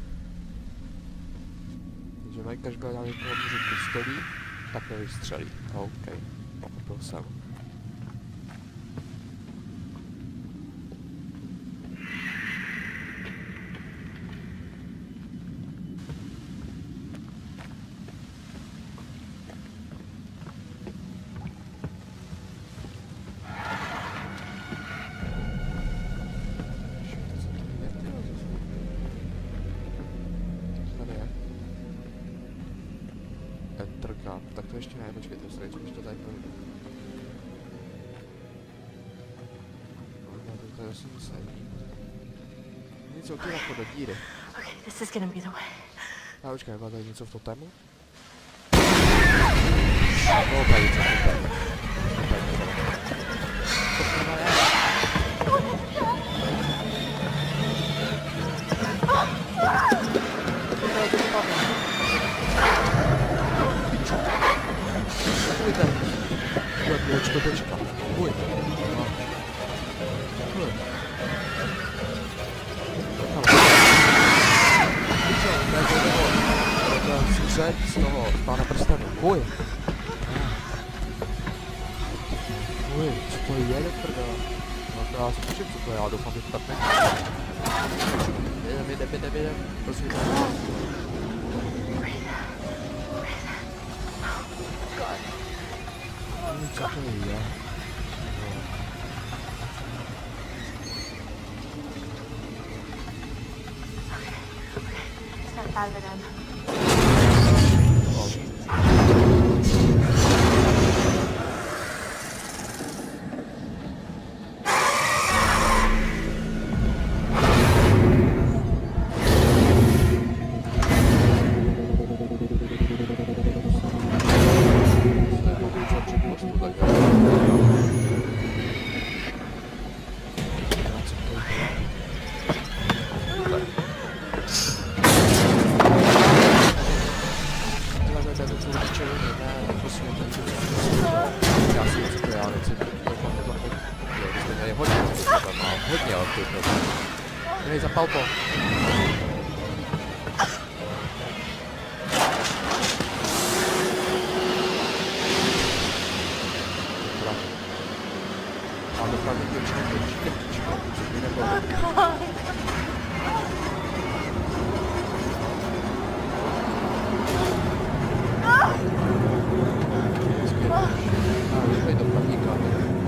Takže Mike, až bude na někoho může pistolí, tak nevystřelí. OK, pochopil jsem. Tak to ještě ne, počkejte, se nejdřív to tady projdu. No, to je asi musení. Něco od těla do díry. Okay, this is gonna be the way. A počkej, má tady něco v totému? No, tady něco v totému. Počka, počka. Uj. Uj. Víte, tak je toho, to zřeď z toho, z pána prstenu. Uj. Uj, co to je, do prdele? No to já si počím, co to je, já doufám, že to tak není. Jdem, jdem, jdem, jdem, prosím. Co to je? Snap out of it then. Hej, zapal to. Ale dopravně děvčina, děvčina, děvčina, což by nebylo. A, rychlej do paníka.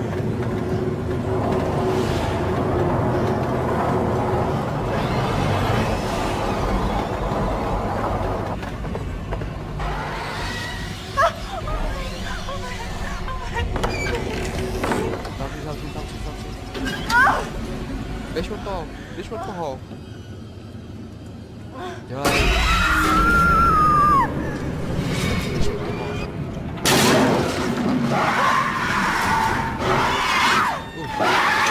Běž od toho, běž od toho. Dělej. Běž od toho. Uh.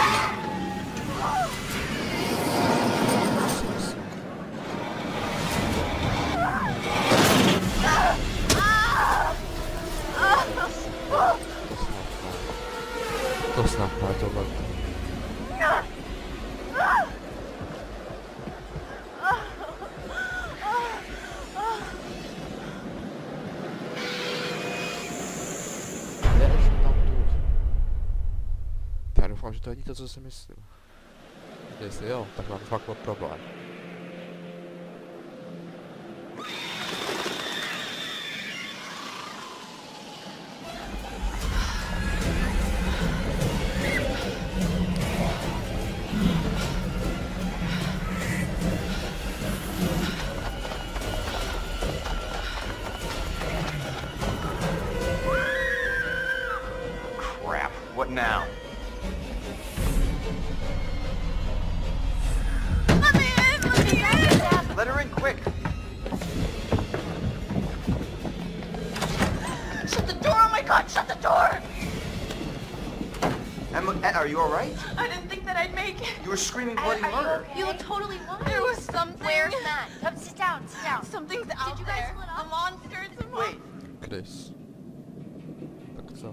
To snad má to velké. Já doufám, že to není to, co si myslím. Jestli jo, tak mám fakt problém. Crap, what now? Let her in quick! Shut the door! Oh my god, shut the door! Emma, are you alright? I didn't think that I'd make it. You were screaming bloody Are you murder. okay? You look totally fine. There was something. Where's Matt? Come sit down, sit down. Something's out Did you guys there. split A up? monster. It's a Wait, monster. Chris. Tak co?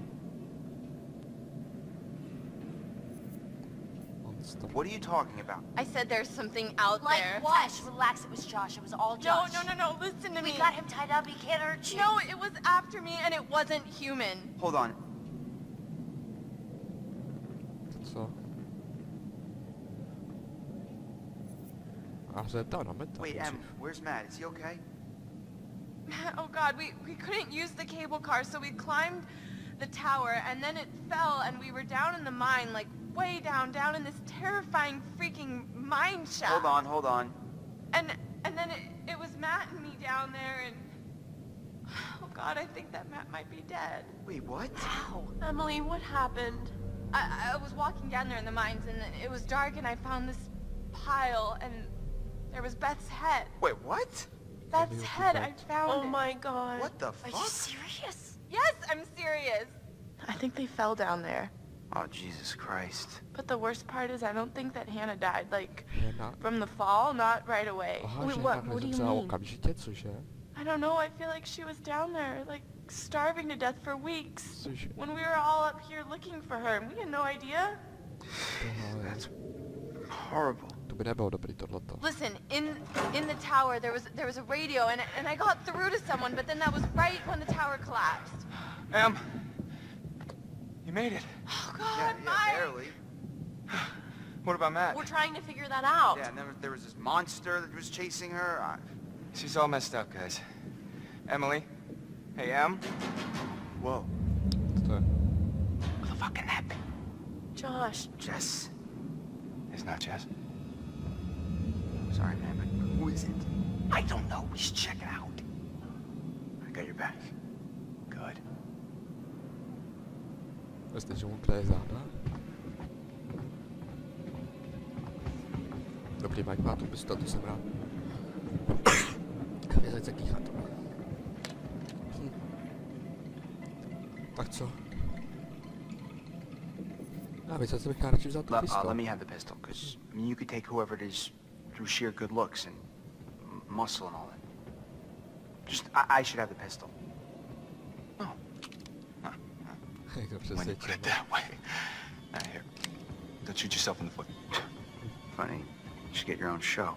What are you talking about? I said there's something out Like there. what? Relax, it was Josh. It was all Josh. No, no, no, no, listen to We me. got him tied up. He can't hurt you. No, it was after me and it wasn't human. Hold on. Co? A zeptal na meta. Wait, Em, where's Matt? Is he okay? Oh God, we, we couldn't use the cable car, so we climbed the tower and then it fell and we were down in the mine, like way down, down in this terrifying freaking mine shaft. Hold on, hold on. And and then it, it was Matt and me down there and... Oh God, I think that Matt might be dead. Wait, what? How? Emily, what happened? I, I was walking down there in the mines and it was dark and I found this pile and there was Beth's head. Wait, what? Beth's head, I found Oh it. my God. What the Are fuck? you serious? Yes, I'm serious. I think they fell down there. Oh, Jesus Christ. But the worst part is I don't think that Hannah died, like, Hannah? from the fall, not right away. Aha, Wait, že what, takhle what do you zemřela mean? okamžitě, cože? I don't know, I feel like she was down there, like, starving to death for weeks. Cože? When we were all up here looking for her, and we had no idea. That's horrible. To by nebylo dobrý tohleto. Listen, in in the tower there was there was a radio and and I got through to someone, but then that was right when the tower collapsed. Em, you made it. Oh God, Yeah, yeah, Mike. barely. What about Matt? We're trying to figure that out. Yeah, and then there was this monster that was chasing her. I... She's all messed up, guys. Emily? Hey, Em? Whoa. To je. What the fuck can that be? Josh. Jess. It's not Jess. Sorry, man, but who is it? I don't know. We should check it out. I got your back. Good. Vlastně žonglé záda. Dobrý, Mike má tu pistol, to jsem rád. Vězec se kýchat. Hm. Tak co? Já vězec bych radši vzal tu Let, uh, pistol. let me have the pistol, because I mean, you could take whoever it is through sheer good looks and m- muscle and all that. Just, I, I should have the pistol. Oh. Huh. Jak to When you put přesvědčím. it that way. Now, here. Don't shoot yourself in the foot. Funny. You should get your own show.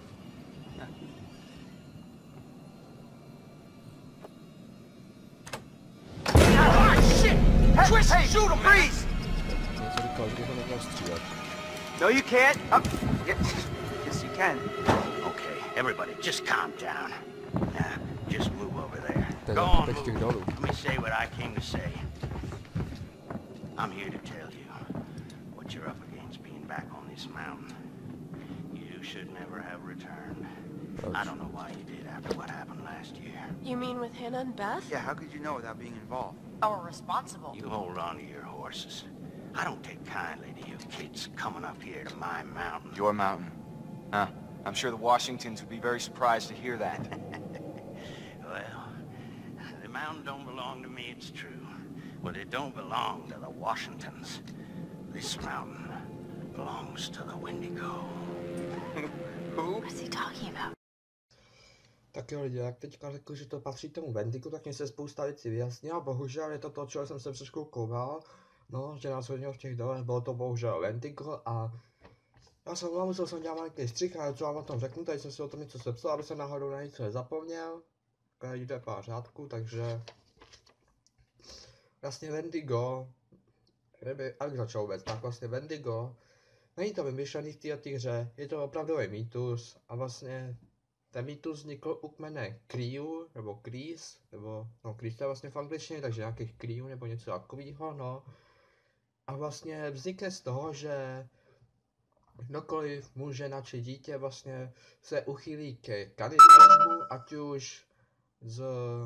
Oh, shit! Twist, Hey, shoot him, freeze! Něco říkal, že ho neměl střílet. No, you can't. Up. Yes, yes, you can. Okay, everybody, just calm down. Now, just move over there. Teď Go on, teď těch move. dolů. Let me say what I came to say. I'm here to tell you what you're up against being back on this mountain. You should never have returned. I don't know why you did after what happened last year. You mean with Hannah and Beth? Yeah, how could you know without being involved? Or responsible. You hold on to your horses. I don't take kindly to you kids coming up here to my mountain. Your mountain. Huh? I'm sure the Washingtons would be very surprised to hear that. Well, the mountain don't belong to me, it's true. But it don't belong to the Washingtons. This mountain belongs to the Wendigo. Who? What's he talking about? Tak jo lidi, jak teďka řekl, že to patří tomu Wendigu, tak mě se spousta věcí vyjasnila, bohužel je to to, čeho jsem se trošku koukal, no, že nás hodně v těch dolech, bylo to bohužel Wendigo a já jsem vám musel jsem dělat nějaký střih, ale co vám o tom řeknu, tady jsem si o tom něco sepsal, aby jsem náhodou na něco nezapomněl, tady jde pár řádků, takže vlastně Wendigo, kdyby, abych začal vůbec, tak vlastně Wendigo, není to vymyšlený v této hře, je to opravdový mýtus a vlastně ten mýtus vznikl u kmene Kriů, nebo Krís, nebo, no Krís to je vlastně v angličtině, takže nějakých Kriů nebo něco takového, no. A vlastně vznikne z toho, že kdokoliv, muž, žena či dítě vlastně se uchýlí ke kanibalismu, ať už z,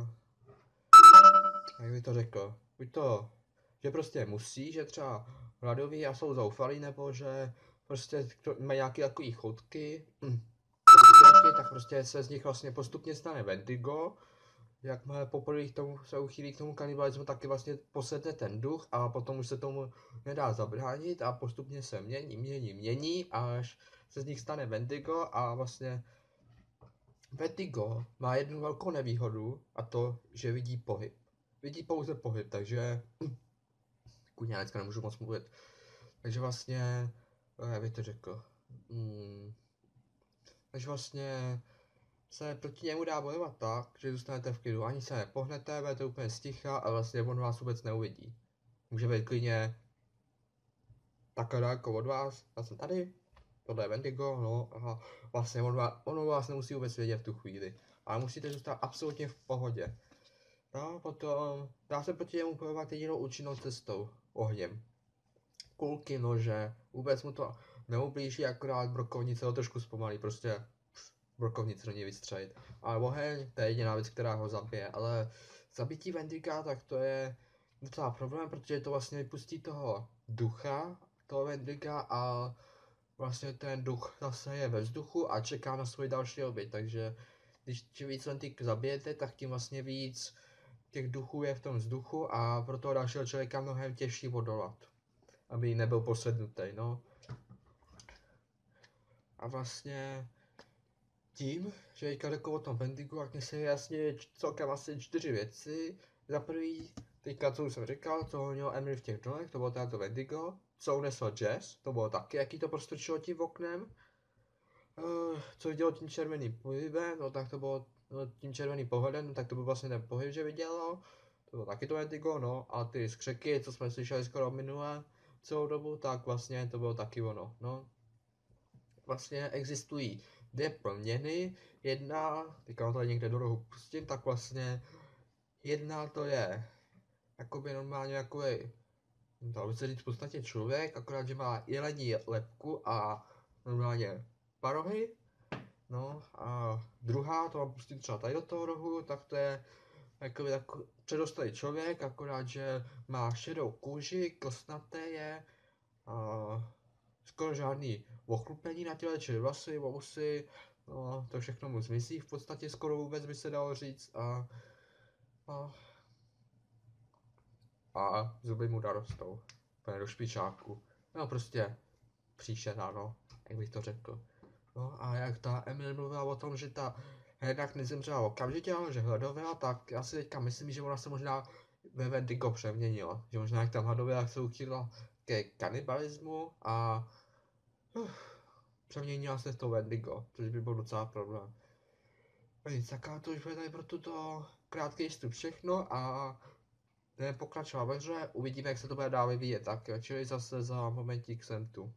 jak bych to řekl, buď to, že prostě musí, že třeba hladoví a jsou zoufalí, nebo že prostě mají nějaké takové chutky, tak prostě se z nich vlastně postupně stane Wendigo. Jakmile poprvé k tomu se uchýlí k tomu kanibalismu, taky vlastně posedne ten duch a potom už se tomu nedá zabránit a postupně se mění, mění, mění, až se z nich stane Wendigo a vlastně Wendigo má jednu velkou nevýhodu a to, že vidí pohyb. vidí pouze pohyb, takže kudně, já dneska nemůžu moc mluvit. Takže vlastně, jak bych to řekl, hmm. takže vlastně se proti němu dá bojovat tak, že zůstanete v klidu, ani se nepohnete, budete úplně sticha a vlastně on vás vůbec neuvidí. Může být klidně takhle daleko od vás, já jsem tady, tohle je Wendigo, no a vlastně on vás, on vás nemusí vůbec vědět v tu chvíli, ale musíte zůstat absolutně v pohodě. No, potom dá se proti němu bojovat jedinou účinnou cestou, ohněm. Kulky, nože, vůbec mu to neublíží, akorát brokovnice ho trošku zpomalí, prostě brokovnice do něj vystřelit. Ale oheň, to je jediná věc, která ho zabije, ale zabití Wendiga, tak to je docela problém, protože to vlastně vypustí toho ducha, toho Wendiga a vlastně ten duch zase je ve vzduchu a čeká na svůj další oběť, takže když čím víc Wendig zabijete, tak tím vlastně víc těch duchů je v tom vzduchu a pro toho dalšího člověka mnohem těžší odolat, aby nebyl posednutý, no. A vlastně tím, že teďka řekl o tom Wendigu, tak mě se jasně celkem asi čtyři věci. Za prvý, teďka co už jsem říkal, co honil Emily v těch dolech, to bylo teda to Wendigo. Co unesl Jess, to bylo taky, jaký to prostrčilo tím oknem. Uh, co vidělo tím červeným pohybem, no tak to bylo no, tím červeným pohledem, no tak to byl vlastně ten pohyb, že vidělo. To bylo taky to Wendigo, no a ty skřeky, co jsme slyšeli skoro minule celou dobu, tak vlastně to bylo taky ono, no. Vlastně existují dvě proměny, jedna, teďka to někde do rohu pustím, tak vlastně jedna to je jakoby normálně jakoby, dalo by se říct v podstatě člověk, akorát že má jelení lebku a normálně parohy, no a druhá, to mám pustit třeba tady do toho rohu, tak to je jakoby takový předostalý člověk, akorát že má šedou kůži, kostnaté je, a skoro žádný ochlupení na těle, čili vlasy, vousy, no, to všechno mu zmizí, v podstatě skoro vůbec by se dalo říct a, a, a zuby mu narostou, úplně do špičáku, no prostě příšerná, no, jak bych to řekl. No a jak ta Emily mluvila o tom, že ta jednak nezemřela okamžitě, ale že hladověla, tak já si teďka myslím, že ona se možná ve Wendigo přeměnila, že možná jak tam hladověla, se uchýlila ke kanibalismu a uh, přeměnila se v to Wendigo, což by byl docela problém. No nic, tak to už bude tady pro tuto krátký vstup všechno a jdeme pokračovat ve hře, uvidíme, jak se to bude dál vyvíjet, tak čili zase za momentík jsem tu.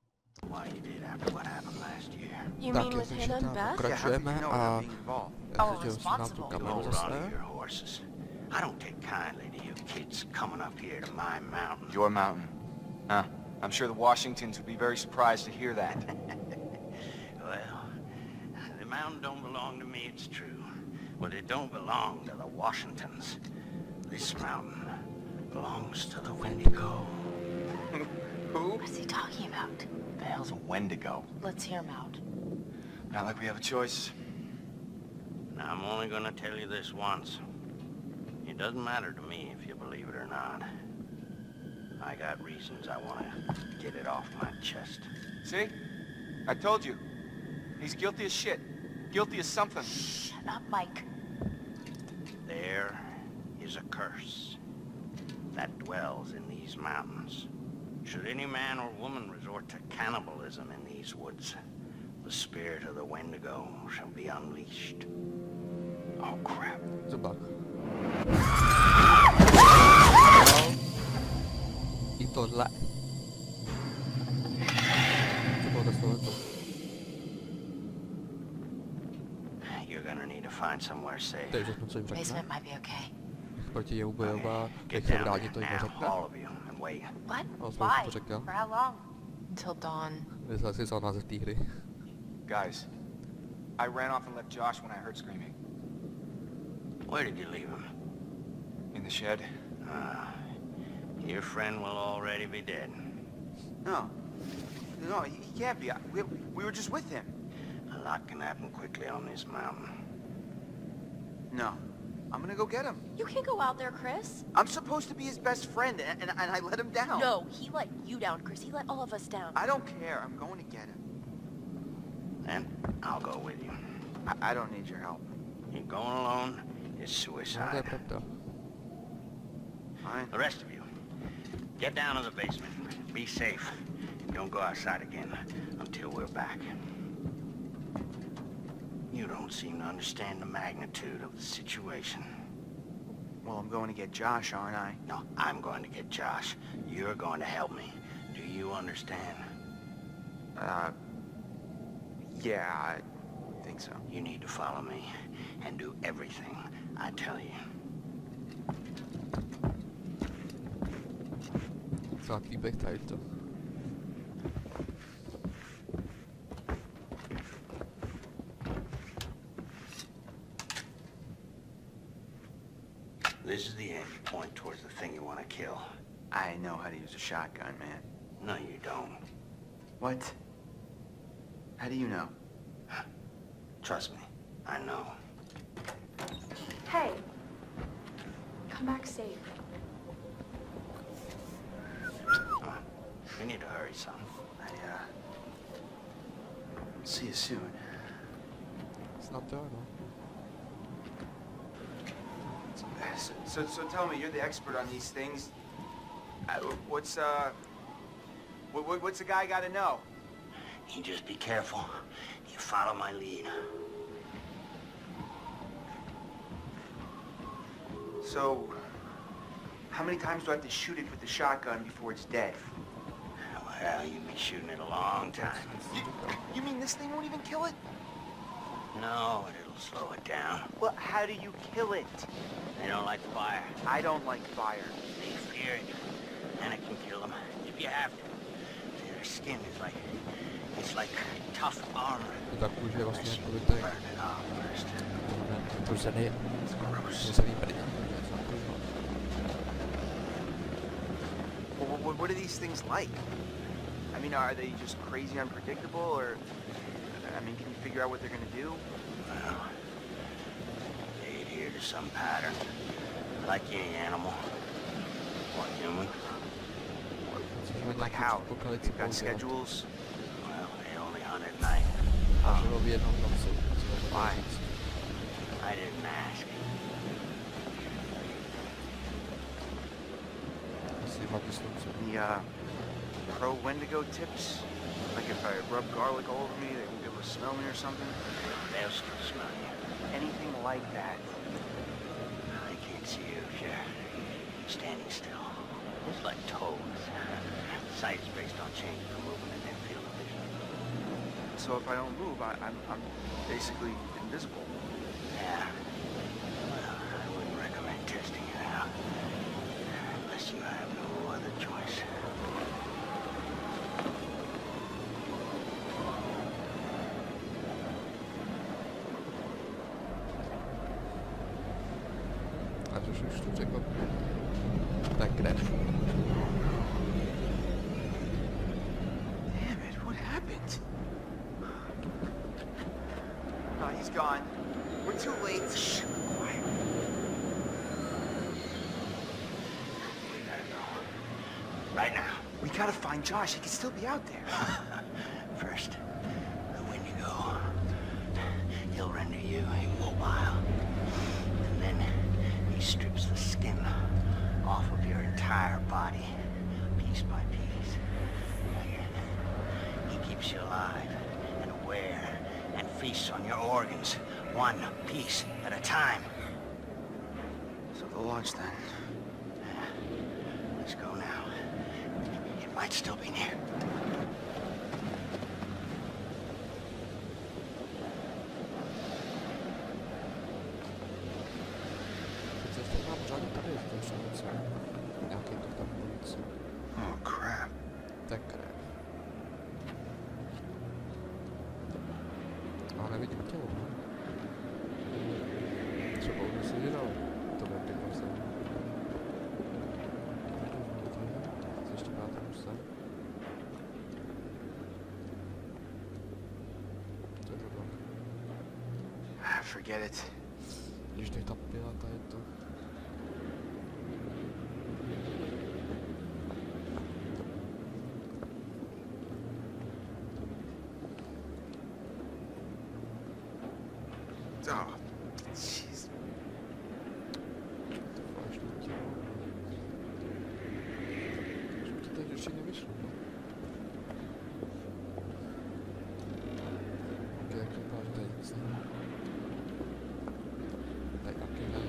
You Tak, mean jak with už Hannah and tam Beth? pokračujeme a já se dělám si nám tu kameru zase. I don't take kindly to you kids coming up here to my mountain. Your mountain? Huh? I'm sure the Washingtons would be very surprised to hear that. Well, the mountain don't belong to me, it's true. But it don't belong to the Washingtons. This mountain belongs to the Wendigo. Who? What's he talking about? The hell's a Wendigo? Let's hear him out. Not like we have a choice. Now, I'm only gonna tell you this once. It doesn't matter to me if you believe it or not. I got reasons I want to get it off my chest. See? I told you. He's guilty as shit. Guilty as something. Shut up, Mike. There is a curse that dwells in these mountains. Should any man or woman resort to cannibalism in these woods, the spirit of the Wendigo shall be unleashed. Oh, crap. Zobák. I tohle. Co bylo to tohleto? You're gonna need to find somewhere safe. To je všechno, co jim řekne. Basement might be okay. Proti němu bojová, jak Get se down vrátí, to there jim now, řekne. all of you, and wait. What? Ale jsme Why? to řekl. For how long? Until dawn. Myslel si za název té hry. Guys, I ran off and left Josh when I heard screaming. Where did you leave him? In the shed. Ah, your friend will already be dead. No. No, he he can't be. I- We, we were just with him. A lot can happen quickly on this mountain. No. I'm gonna go get him. You can't go out there, Chris. I'm supposed to be his best friend, and, and, and I let him down. No, he let you down, Chris. He let all of us down. I don't care. I'm going to get him. And I'll go with you. I, I don't need your help. You're going alone is No, to je suicide. pravda. Fine. The rest of you, get down to the basement. Be safe. And don't go outside again until we're back. You don't seem to understand the magnitude of the situation. Well, I'm going to get Josh, aren't I? No, I'm going to get Josh. You're going to help me. Do you understand? Uh... Yeah, I think so. You need to follow me and do everything I tell you. Za týpek tady to. This is the end. You point towards the thing you want to kill. I know how to use a shotgun, man. No, you don't. What? How do you know? Trust me, I know. Hey, come back safe. Uh, we need to hurry, son. I, uh... see you soon. Snart dör då. So, so, so tell me, you're the expert on these things. Uh, what's, uh... What, what, what's the guy gotta know? You just be careful. You follow my lead. So, how many times do I have to shoot it with the shotgun before it's dead? Well, you've been shooting it a long time. You, you mean this thing won't even kill it? No, but it'll slow it down. Well, how do you kill it? They don't like fire. I don't like fire. They fear it, and it can kill them if you have to. Their skin is like, it's like tough armor. Ta kůže je vlastně jako vytek. To se nejde. To se vypadá. Well, what, what are these things like? I mean, are they just crazy unpredictable, or... I mean, can you figure out what they're gonna do? Well, they adhere to some pattern. Like any animal. Or human. Like how? They've got schedules? Well, they only hunt at night. Oh. Why? I didn't ask. Any, uh, pro Wendigo tips? Like if I rub garlic all over me, they won't be able to smell me or something? They'll still smell you. Anything like that? I can't see you if you're standing still. It's like toes. Sight is based on change for movement and then field of vision. So if I don't move, I, I'm, I'm basically invisible. Yeah. Well, I wouldn't recommend testing it out. Unless you have no other choice. A to už to řekl. Tak kde? Damn it, what happened? Oh, he's gone. We're too late. Shh, quiet. We gotta go. Right now. We gotta find Josh. He could still be out there. First, the Wendigo. He'll render you immobile. And then he strips the skin off of your entire body, piece by piece. Again, he keeps you alive and aware and feasts on your organs, one piece at a time. So the launch then. Let's go now. It might still be near. Oh, crap. Tak krev. Ale nevidím tělo. Třeba už se vydal. To bude pěknou se. Co ještě má tam už sem? To je to blok. Forget it. Když tady ta pilata je to. Oh, jeez. Tady taky ne.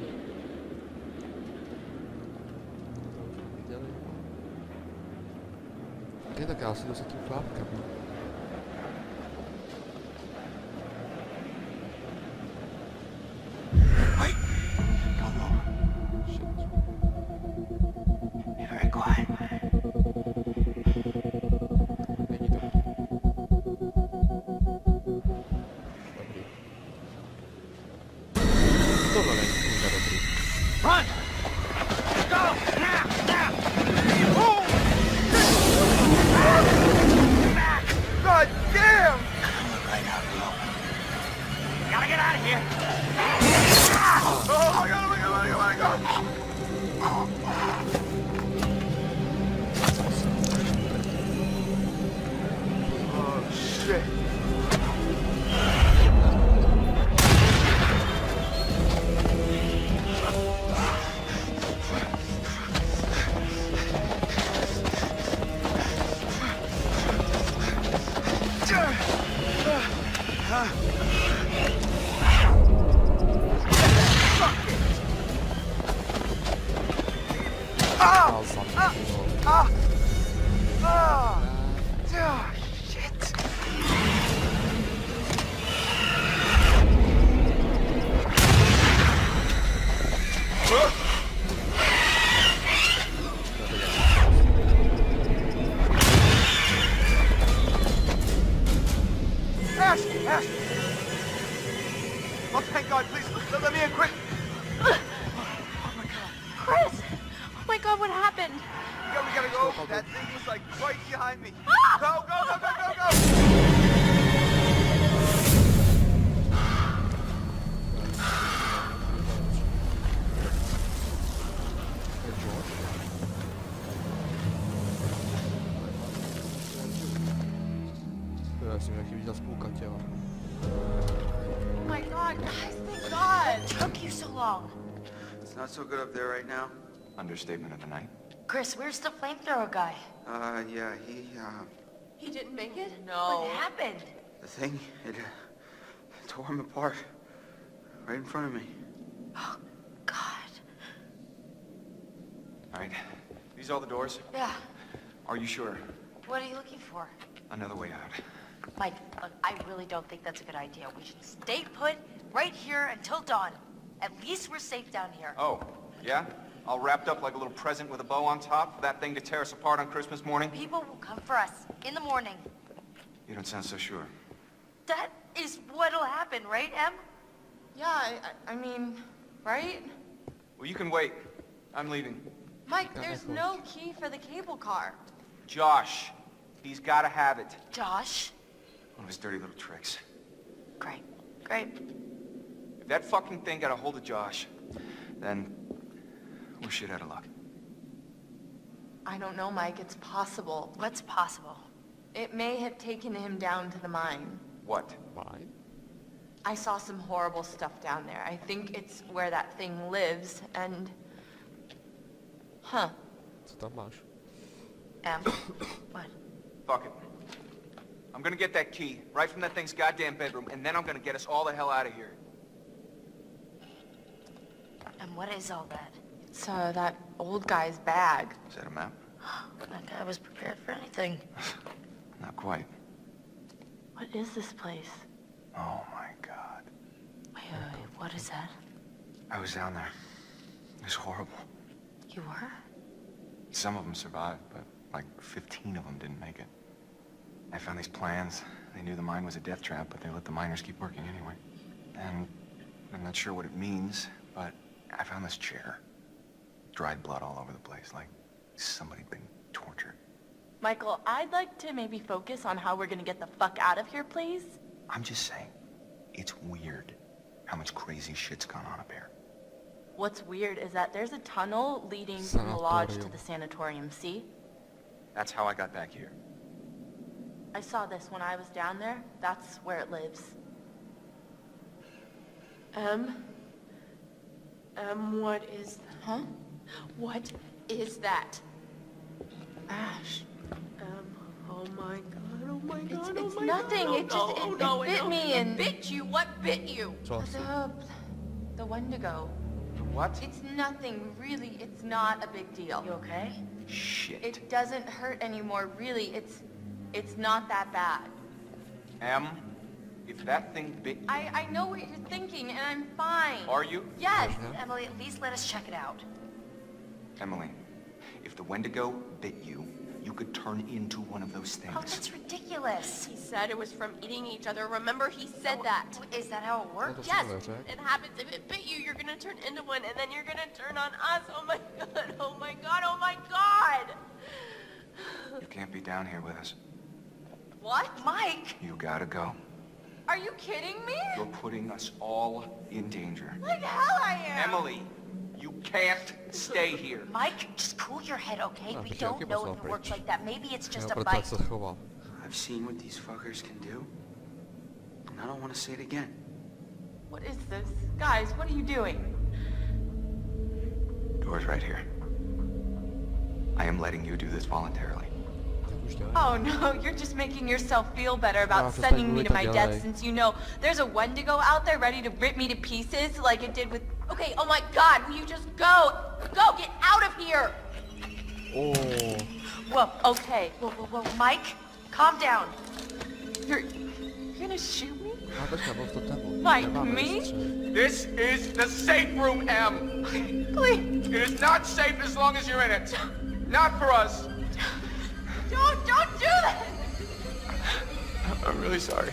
To už jsme viděli. Je tak já si jdu za tím chlápkem. Oh, thank God, please, let, let me in quick. Oh my God. Chris! Oh my God, what happened? We gotta, we gotta go. That thing was like right behind me. Ah! Go, go, go, go, go, go! Já si nějaký viděl spůlka těla. Oh my God, guys, thank God! What took you so long? It's not so good up there right now. Understatement of the night. Chris, where's the flamethrower guy? Uh, yeah, he, uh... He didn't make it? No. What happened? The thing, it, uh, tore him apart. Right in front of me. Oh, God. All right. These all the doors? Yeah. Are you sure? What are you looking for? Another way out. Mike, look, I really don't think that's a good idea. We should stay put right here until dawn. At least we're safe down here. Oh, yeah? All wrapped up like a little present with a bow on top for that thing to tear us apart on Christmas morning? People will come for us in the morning. You don't sound so sure. That is what'll happen, right, Em? Yeah, I, I mean, right? Well, you can wait. I'm leaving. Mike, there's no key for the cable car. Josh. He's gotta have it. Josh? One of his dirty little tricks. Great. Great. If that fucking thing got a hold of Josh, then we're shit out of luck. I don't know, Mike. It's possible. What's possible? It may have taken him down to the mine. What? Mine? I saw some horrible stuff down there. I think it's where that thing lives, and... Huh. Co tam máš? Em? What? Fuck it. I'm gonna get that key right from that thing's goddamn bedroom, and then I'm gonna get us all the hell out of here. And what is all that? It's, uh, that old guy's bag. Is that a map? That guy was prepared for anything. Not quite. What is this place? Oh my God. Wait, wait, wait, what is that? I was down there. It was horrible. You were? Some of them survived, but like fifteen of them didn't make it. I found these plans. They knew the mine was a death trap, but they let the miners keep working anyway. And I'm not sure what it means, but I found this chair. Dried blood all over the place, like somebody'd been tortured. Michael, I'd like to maybe focus on how we're gonna get the fuck out of here, please. I'm just saying, it's weird how much crazy shit's gone on up here. What's weird is that there's a tunnel leading from the lodge to the sanatorium, see? That's how I got back here. I saw this when I was down there. That's where it lives. Um... Um, what is... Huh? What is that? Ash. Um, oh my God, oh my It's, god, it's oh my nothing. god. It just Oh, it, no, it no, bit no. me and Bit you? What bit you? the the Wendigo. What? It's nothing, really. It's not a big deal. You okay? Shit. It doesn't hurt anymore, really. It's it's not that bad. Em, if that thing bit you, I I know what you're thinking, and I'm fine. are you? Yes. Emily, at least let us check it out. Emily, if the Wendigo bit you, you could turn into one of those things. Oh, that's ridiculous. He said it was from eating each other. Remember, he said that. Is that how it works? Yes, it happens. If it bit you, you're gonna turn into one, and then you're gonna turn on us. Oh my god, oh my god, oh my god! You can't be down here with us. What? Mike! You gotta go. Are you kidding me? You're putting us all in danger. Like hell I am! Emily, you can't stay here. Mike, just cool your head, okay? No, We počkej, don't jaký know poslal if it works pryč? like that. Maybe it's just Jo, a proto jak bite. se choval. I've seen what these fuckers can do, and I don't want to see it again. What is this? Guys, what are you doing? Door's right here. I am letting you do this voluntarily. Oh no, you're just making yourself feel better about No, just sending like me to my Luta death dělej. since you know there's a Wendigo out there ready to rip me to pieces like it did with... Okay, oh my god, will you just go? Go, get out of here! Oh. Whoa, okay. Whoa, whoa, whoa, Mike, calm down. You're... You're gonna shoot me? No, počkej, byl v totemu. Like Nemáme me? výstřel. This is the safe room, Em. Please. It is not safe as long as you're in it. Not for us. Don't, don't do that! I'm really sorry.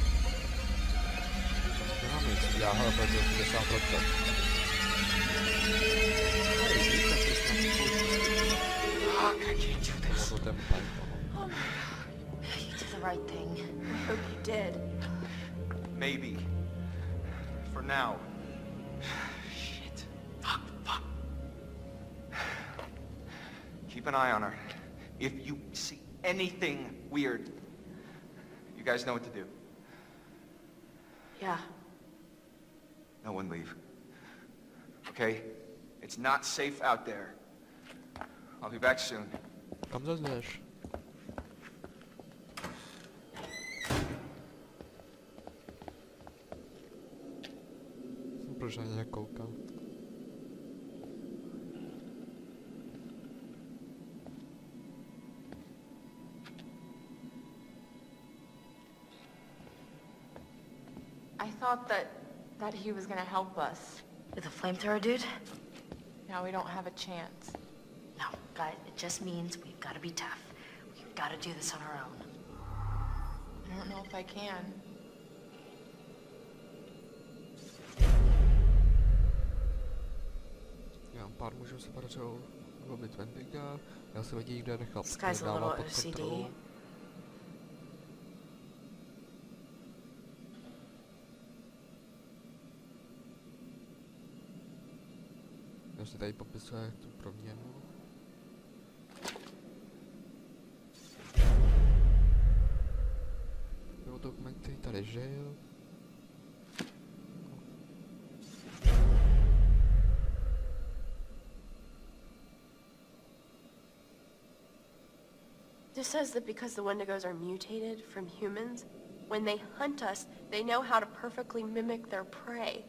Nemáme nic udělat, hele, protože osmdesát procent. Fuck, I can't do this. Totem tady toho. You did the right thing. I hope you did. Maybe. For now. Shit. Fuck, fuck. Keep an eye on her. If you see anything weird, you guys know what to do. Yeah. No one leave. Okay? It's not safe out there. I'll be back soon. Kam zazněš? Proč na ně koukal? I thought that... that he was gonna help us. With a flamethrower, dude? Now we don't have a chance. No, guys, it just means we've got to be tough. We've got to do this on our own. I don't know if I can. Já mám pár mužů se podařilo lovit Wendiga. Já se vidí, kde nechal This guy's a dává little pod O C D. kontrolu. Já si tady popisuje tu proměnu. Jo, dokument, který tady žil. This says that because the Wendigos are mutated from humans, when they hunt us, they know how to perfectly mimic their prey.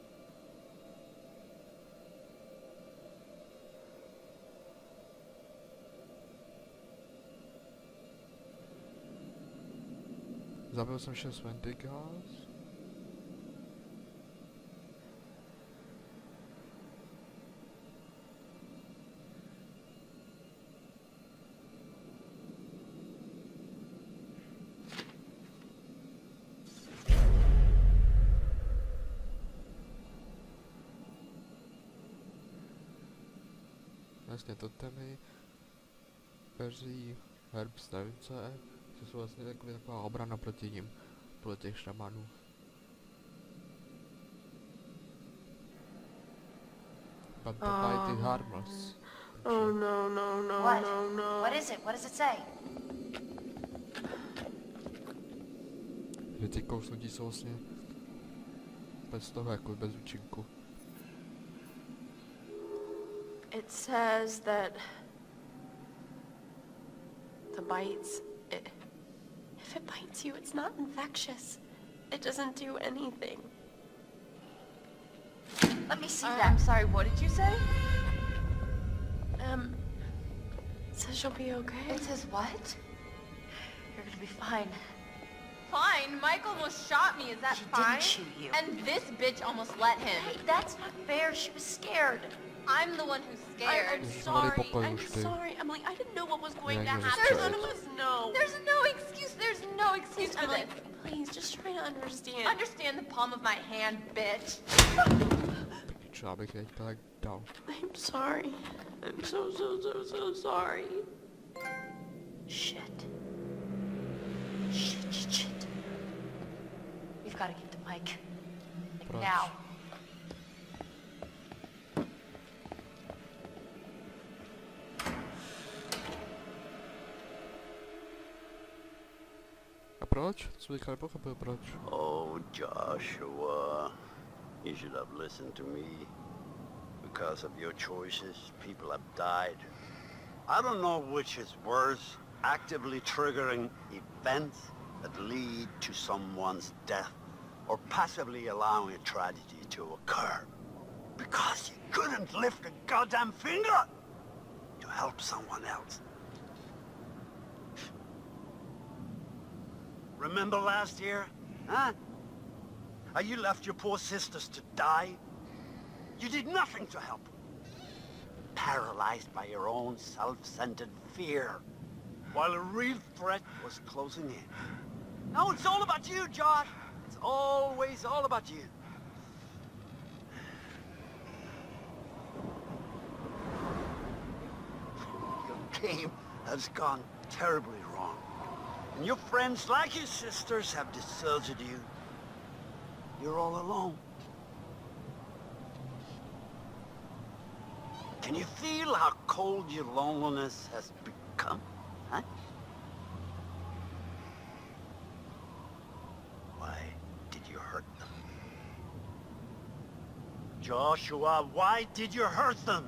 Zabil jsem šest Wendigas. Vlastně totemy, peří, herb, stavice, to jsou vlastně takový, taková obrana proti nim, podle těch šamanů. But the bite is harmless. Oh no, no, no, What? no, no. What is it? What does it say? Že ty kousnutí jsou vlastně bez toho, jako bez účinku. It says that the bites, it, if promise you it's not infectious. It doesn't do anything. Let me see Uh, that. I'm sorry, what did you say? Um, it says she'll be okay. It says what? You're gonna be fine. Fine, Mike almost shot me, is that She fine? didn't shoot you. And this bitch almost let him. Hey, that's not fair. She was scared. I'm the one who's I, scared. I'm sorry. pokoju I'm už ty. sorry, Emily. I didn't know what was going to Jak happen. můžeš None čelit? of us know. There's no excuse, there's no excuse for Emily, this. please, just try to understand. Understand the palm of my hand, bitch. Čo, abych teď tak dal. I'm sorry. I'm so, so, so, so sorry. Shit. Shit, shit, shit. We've got to get to Mike. Like Proč? now. A proč? Co teďka nepochopil, proč? Oh, Joshua, you should have listened to me. Because of your choices, people have died. I don't know which is worse, actively triggering events that lead to someone's death, or passively allowing a tragedy to occur. Because you couldn't lift a goddamn finger to help someone else. Remember last year, huh? How you left your poor sisters to die? You did nothing to help them. Paralyzed by your own self-centered fear, while a real threat was closing in. Now it's all about you, Josh. It's always all about you. Your game has gone terribly wrong. And your friends, like your sisters, have deserted you. You're all alone. Can you feel how cold your loneliness has become, huh? Why did you hurt them? Joshua, why did you hurt them?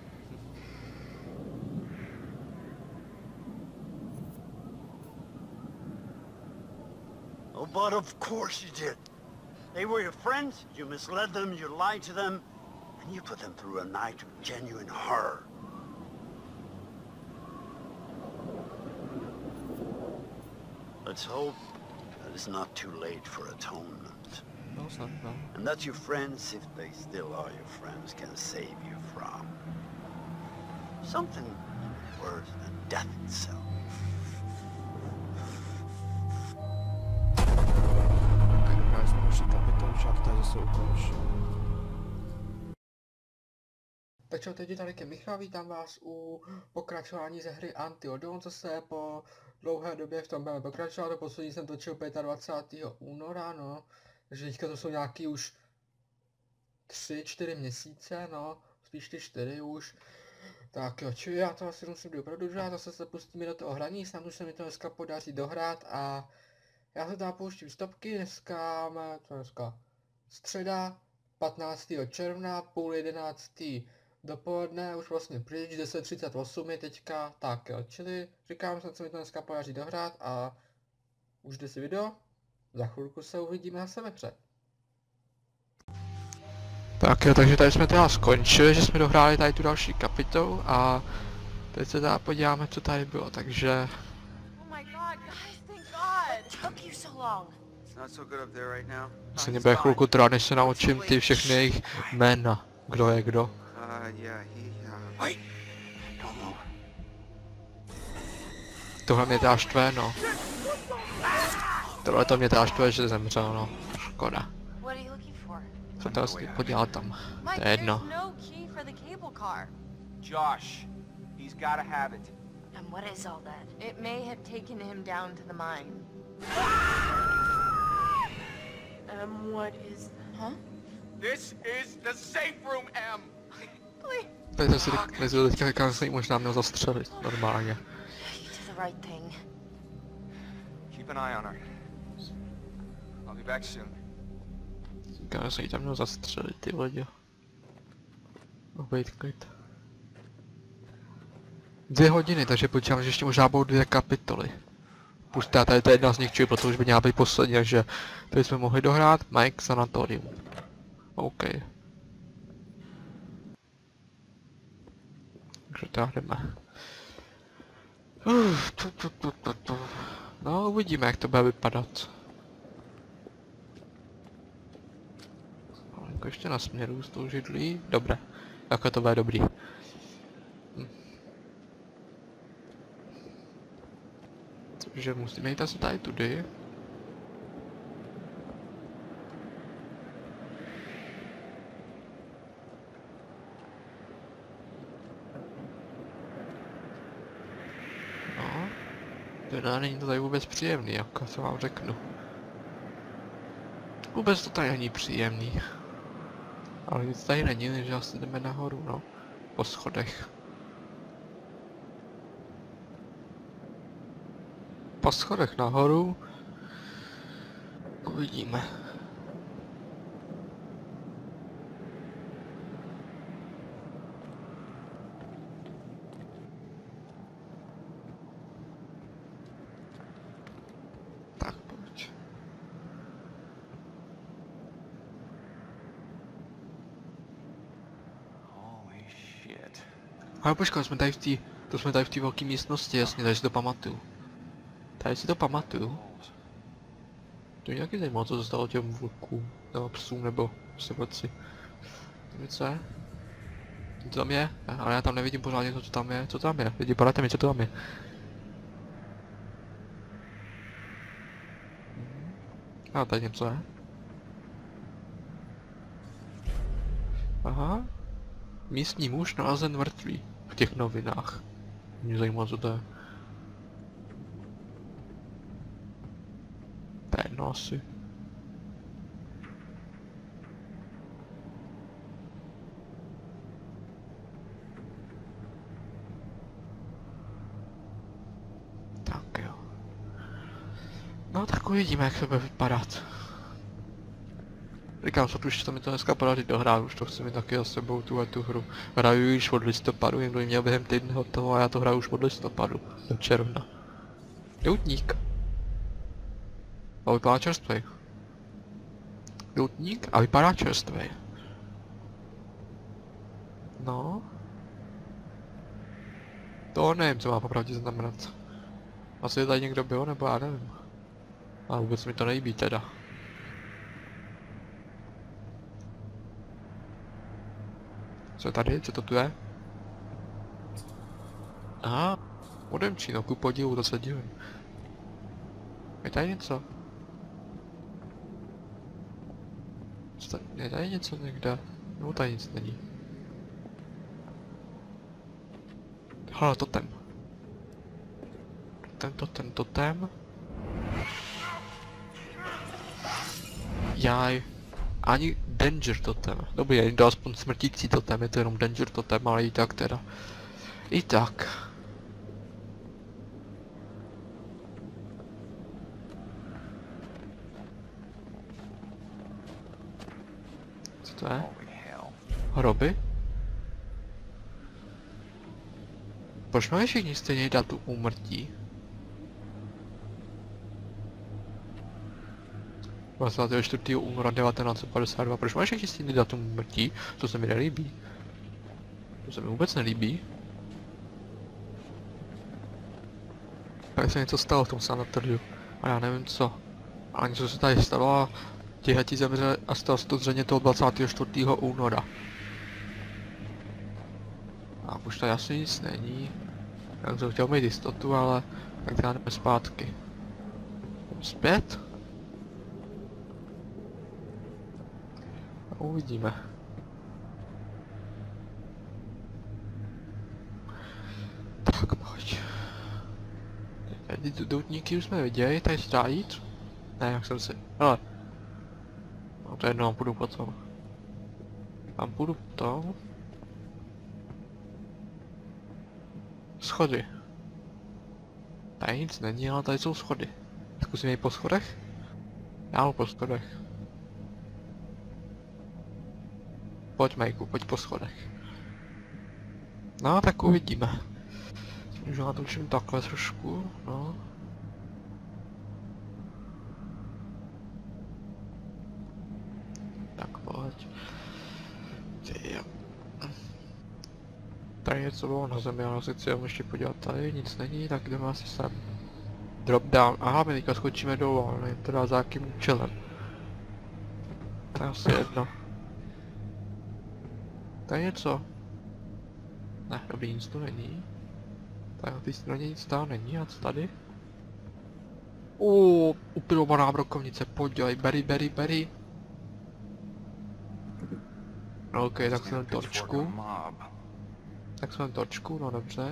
Oh, but of course you did. They were your friends, you misled them, you lied to them, and you put them through a night of genuine horror. Let's hope that it's not too late for atonement. No, snad, no. And that your friends, if they still are your friends, can save you from something worse than death itself. Dobrá, jsme další kapitolu, však tady zase ukončí. Tak čau, teď tady je Michal, vítám vás u pokračování ze hry Until Dawn, co se po dlouhé době v tom budeme pokračovat. To poslední jsem točil dvacátého pátého února, no. Takže teďka to jsou nějaký už tři čtyři měsíce, no. Spíš ty čtyři už. Tak jo, čili já to asi musím doprodlužovat, zase se pustíme do toho hraní, snad už se mi to dneska podaří dohrát a já se tam pouštím stopky, dneska máme, to dneska středa, patnáctého června, půl jedenáctý dopoledne, už vlastně pryč, deset třicet osm je teďka, tak jo, čili říkám, že se mi to dneska podaří dohrát a už jde si video, za chvilku se uvidíme zase ve hře. Tak jo, takže tady jsme teda skončili, že jsme dohráli tady tu další kapitolu a teď se teda podíváme, co tady bylo, takže... Oh my god, guys, thank god. What took you so long? It's not so good up there right now. Se mě bude chvilku trvat, než se naučím ty všechny jejich jména, kdo je kdo. Uh, yeah, he, uh... Wait! Don't move. Tohle mě teda štve, no. Tohle to mě teda štve, že zemřel, no. Škoda. What are you looking for? Jsem to vlastně podělal tam. Mike, To je jedno. there's no key for the cable car. Josh, he's gotta have it. And what is all that? It may have taken him down to the mine. Um, what is... Huh? This is the safe room, M. Please. Tady jsem si myslel teďka, jak jsem ji možná měl zastřelit, normálně. You did the right thing. Keep an eye on her. I'll be back soon. Říkám, že jsem ji tam měl zastřelit, ty lidi. Obejít klid. Dvě hodiny, takže počítám, že ještě možná budou dvě kapitoly. Pusťte, tady to je jedna z nich, protože už by měla být poslední, takže tady jsme mohli dohrát Mike Sanatorium. OK. Takže tak jdeme. Uf, tu, tu, tu, tu, tu. No, uvidíme, jak to bude vypadat. Jako ještě na směru s tou židlí. Dobré. Jako to bude dobrý. Hm. Takže musíme jít asi tady tudy. No. Teda není to tady vůbec příjemný, jako co vám řeknu. Vůbec to tady není příjemný. Ale nic tady není, takže asi jdeme nahoru, no. Po schodech. Po schodech nahoru. Uvidíme. Tak pojď. Ale počkej, jsme tady v té, to jsme tady v té velké místnosti, jasně, tady si to pamatuju. Tady si to pamatuju. To je nějaký zajímavé, co se stalo těm vlkům, nebo psům, nebo sebroci. Co je? Co tam je? Ale já tam nevidím pořádně to, co tam je. Co tam je? Lidi, poradte mi, co to tam je. A tady něco je. Aha. Místní muž nalezen mrtvý v těch novinách. Mě zajímá, co to je. To je jedno asi. Tak jo. No tak uvidíme, jak to bude vypadat. Říkám, co už to mi to dneska podaří dohrát, už to chci mi taky za sebou tuhle tu hru. Hraju již od listopadu, někdo ji měl během týdne hotovo a já to hraju už od listopadu do června. Doutník. A vypadá čerstvej. Doutník a vypadá čerstvej. No. To nevím, co má popravdě znamenat. Asi tady někdo byl, nebo já nevím. A vůbec mi to nejbí teda. Co je tady? Co to tu je? Aha, odemčí, no ku podivu, to se divím. Je tady něco? Co tady? Je tady něco někde? No tady nic není. Hala, totem. Totem, totem, totem. Jaj. Ani danger totem. Dobrý, je to aspoň smrtící totem, je to jenom danger totem, ale i tak teda. I tak. Co to je? Hroby? Proč mají všichni stejný datum úmrtí? dvacátého čtvrtého února devatenáct set padesát dva. Proč mají všichni stejný datum úmrtí? To se mi nelíbí. To se mi vůbec nelíbí. Tak se něco stalo v tom sanatoriu. A já nevím co. Ale něco se tady stalo a tihleti zemře a stalo se to zřejmě toho dvacátého čtvrtého února. A už tady asi nic není. Já jsem chtěl mít jistotu, ale tak já jdeme zpátky. Zpět? A uvidíme. Tak pojď. Tady ty doutníky už jsme viděli, tady se dá jít? Ne, jak jsem si... Hele. No to je jedno, půjdu potom. Tam půjdu potom. Schody. Tady nic není, ale tady jsou schody. Zkusíme jít po schodech? Já jdu po schodech. Pojď Majku, pojď po schodech. No tak uvidíme. Už já to učím takhle trošku, no. pojď. Ty jo. Tady něco bylo na zemi, ale si chci ještě podívat, tady nic není, tak jdeme asi sem. Drop down, aha, my teďka skočíme dolů, ale nevím teda za jakým účelem. To je asi jedno. Tady něco. Ne, dobrý, nic tu není. Tady na té straně nic tam není, a co tady? Uuu, upilovaná brokovnice, podívej, berry, berry, berry. No, ok, tak jsme torčku. Tak jsme torčku, no dobře.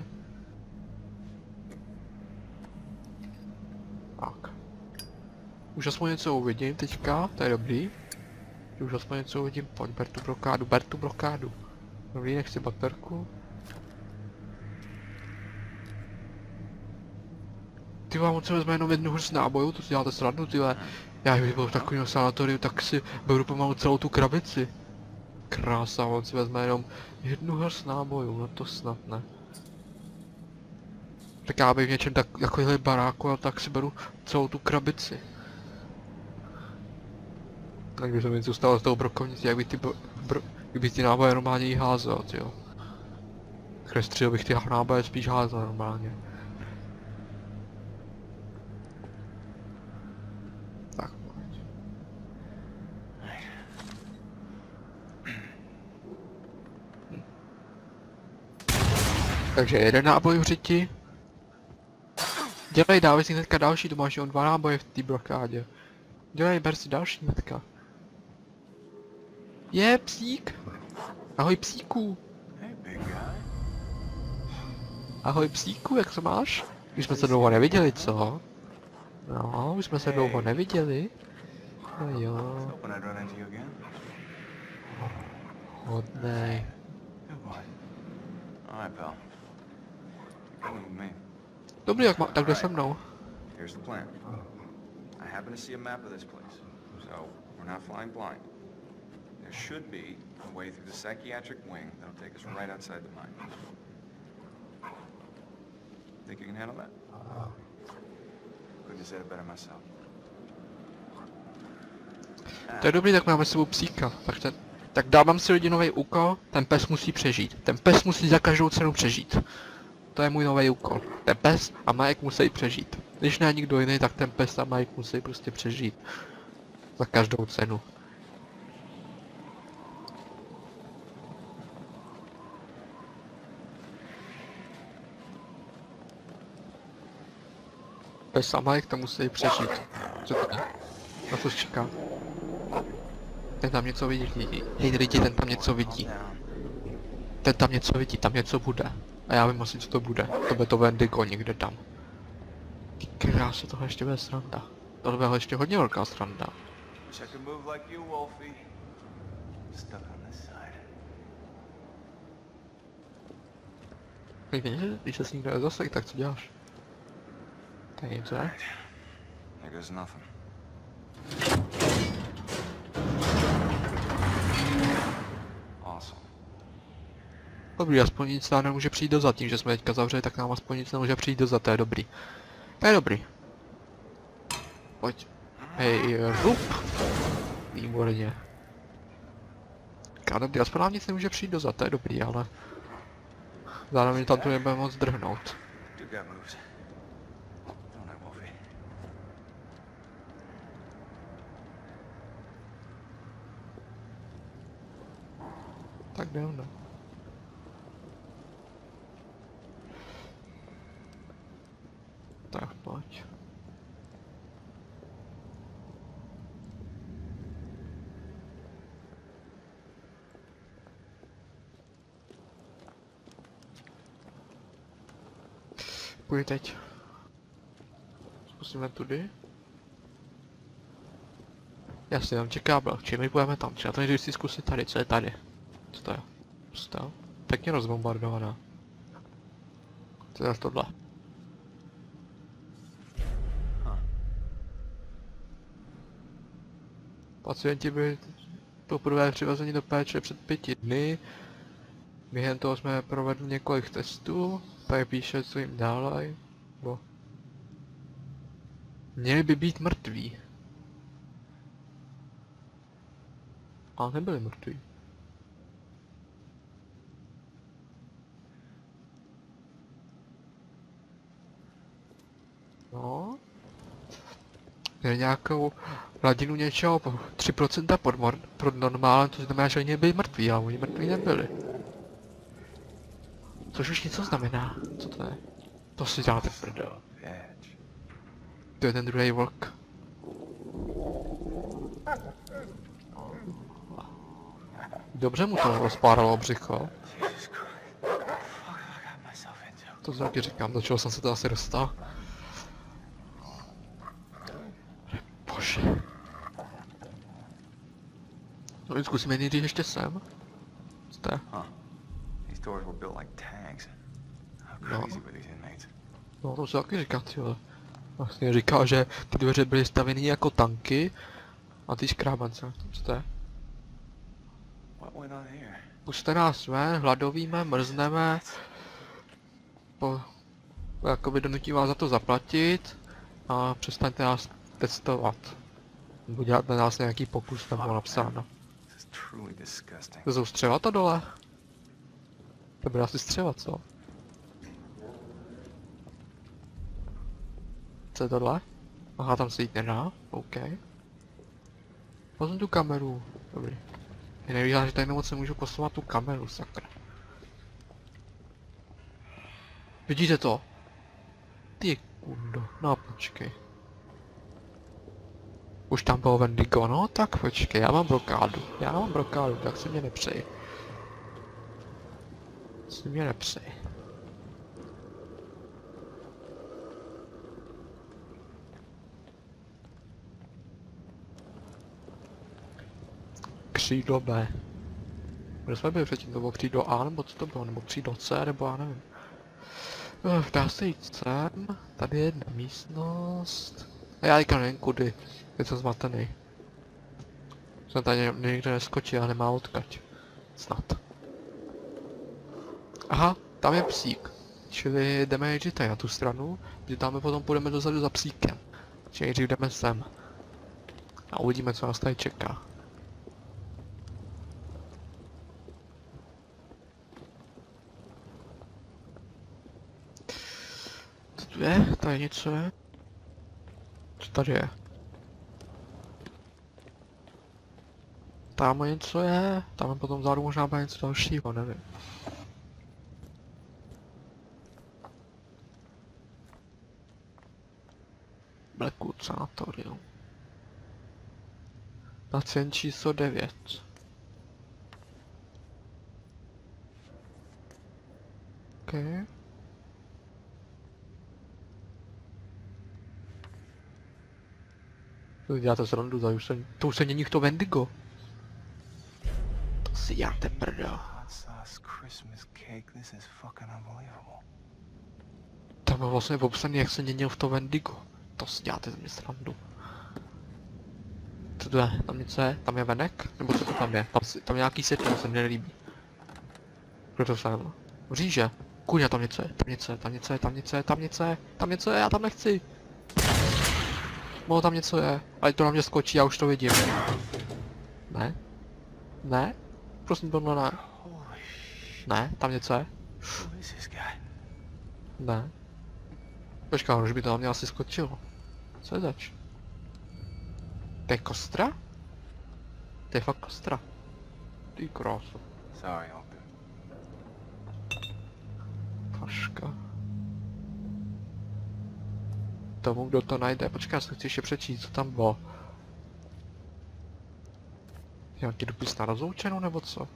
Tak. Už aspoň něco uvidím teďka, to je dobrý. Už aspoň něco uvidím, pojď, ber tu blokádu, ber tu blokádu. Dobrý, nechci baterku. Ty vám moc vezme jenom jednu hrst nábojů, to si děláte srandu, tyhle. Já kdybych byl v takovém sanatoriu, tak si beru pomalu celou tu krabici. Krása, on si vezme jenom jednu hrst nábojů, no to snad ne. Tak já bych v něčem tak, takovýhle baráku, a tak si beru celou tu krabici. Tak by se mi zůstalo z toho brokovnici, jak by ty, bro, kdyby ty náboje normálně jí házel, tyjo. Krestřil bych ty náboje spíš házel normálně. Tak, pojď. Hm. Takže jeden náboj v řiti. Dělej, dávej si hnedka další, tu máš jen dva náboje v té blokádě. Dělej, ber si další hnedka. Je, psík! Ahoj psíku! Ahoj psíku, jak se máš? Už jsme se dlouho neviděli, co? No, už jsme se dlouho neviděli. No jo. Hodnej. Dobrý, jak má, tak jde se mnou. Here's the plan. I happen to see a map of this place, so we're not flying blind. There should be a way through the psychiatric wing that'll take us right outside the mine. Think you can handle that? Couldn't have said it better myself. To je dobrý, tak máme s sebou psíka. Tak, ten, tak dávám si rodinový úkol, ten pes musí přežít. Ten pes musí za každou cenu přežít. To je můj nový úkol. Ten pes a Mike musí přežít. Když ne nikdo jiný, tak ten pes a Mike musí prostě přežít. Za každou cenu. Pes a Mike to musí přežít. Co to je? Na co čeká? Ten tam něco vidí, lidi. Hej lidi, ten tam něco vidí. Ten tam něco vidí, tam něco bude. A já vím asi, co to bude. To bude to Wendigo někde tam. Ty krása, tohle ještě bude sranda. Tohle bude ještě hodně velká sranda. Víš, když se s nikdo nezasek, tak co děláš? Tady něco je? Dobrý, aspoň nic nám nemůže přijít dozad, tím, že jsme teďka zavřeli, tak nám aspoň nic nemůže přijít dozad, to je dobrý. To je dobrý. Pojď. Hej, rup. Výborně. Kádem, ty aspoň nám nic nemůže přijít dozad, to je dobrý, ale... Zároveň tam tu nebudeme moc drhnout. Tak jdem, no. Tak pojď. Půjď teď. Zkusíme tudy. Jasně, tam čeká blok, čili my půjdeme tam, třeba to nejdřív si zkusit tady, co je tady. Co to je? Stav? Pěkně rozbombardovaná. Co je tohle? Pacienti byli poprvé přivezeni do péče před pěti dny. Během toho jsme provedli několik testů. Pak píše, co jim dále. Bo... Měli by být mrtví. Ale nebyli mrtví. No. Měli nějakou hladinu něčeho tři procenta pod, pod normálem, to znamená, že oni byli mrtví, ale oni mrtví nebyli. Což už něco znamená. Co to je? To si děláte prdel. To je ten druhý vlk. Dobře mu to rozpáralo břicho. To taky říkám, do čeho jsem se to asi dostal. Bože. No, zkusíme nejdřív ještě sem. Co to je? No. No, to se taky říká, tyhle. Vlastně říkal, že ty dveře byly stavěny jako tanky a ty škrábance. Co to je? Puste nás ven, hladovíme, mrzneme. Po... Jakoby donutí vás za to zaplatit a přestaňte nás testovat. Nebo dělat na nás nějaký pokus, tam bylo napsáno. To jsou střeva to dole? To bude asi střeva, co? Co je tohle? Aha, tam se jít nedá, OK. Pozum tu kameru, dobrý. Je nevídá, že tady moc se můžu posouvat tu kameru, sakra. Vidíte to? Ty kundo, no počkej. Už tam bylo Wendigo, no tak počkej, já mám blokádu. Já mám blokádu, tak si mě nepřej. Si mě nepřej. Křídlo B. Kde jsme byli předtím, to bylo křídlo A, nebo co to bylo, nebo křídlo C, nebo já nevím. Uh, dá se jít sem, tady je jedna místnost. A já teďka nevím kudy, je to zmatený. Jsem tady někde neskočil a nemá odkaď. Snad. Aha, tam je psík. Čili jdeme nejdřív tady na tu stranu, že tam potom půjdeme dozadu za psíkem. Čili nejdřív jdeme sem. A uvidíme, co nás tady čeká. Co tu je? Tady něco je? Co tady je? Tam něco je, tam potom vzadu možná bude něco dalšího, nevím. Blackwood sanatorium. Pacient číslo devět. Okay. To děláte srandu, to už se, to už se není to Wendigo. To si děláte prdel. Tam je vlastně popsaný, jak se měnil v to Wendigo. To si děláte ze mě srandu. Co to je? Tam něco je? Tam je venek? Nebo co to tam je? Tam, si, tam je nějaký světlo, se mně nelíbí. Proto jsem. Říže. Kuňa, tam něco je, tam něco je, tam něco je, tam něco je, tam něco je, tam něco je, já tam nechci. No tam něco je, ale to na mě skočí, já už to vidím. Ne? Ne? Prosím, tohle ne. Ne, tam něco je. Ne. Počkej, už by to na mě asi skočilo. Co je zač? To je kostra? To je fakt kostra. Ty krásu. Sorry, Paška. Tomu, kdo to najde. Počkej, já se chci ještě přečíst, co tam bylo. Nějaký dopis na rozloučenou, nebo co?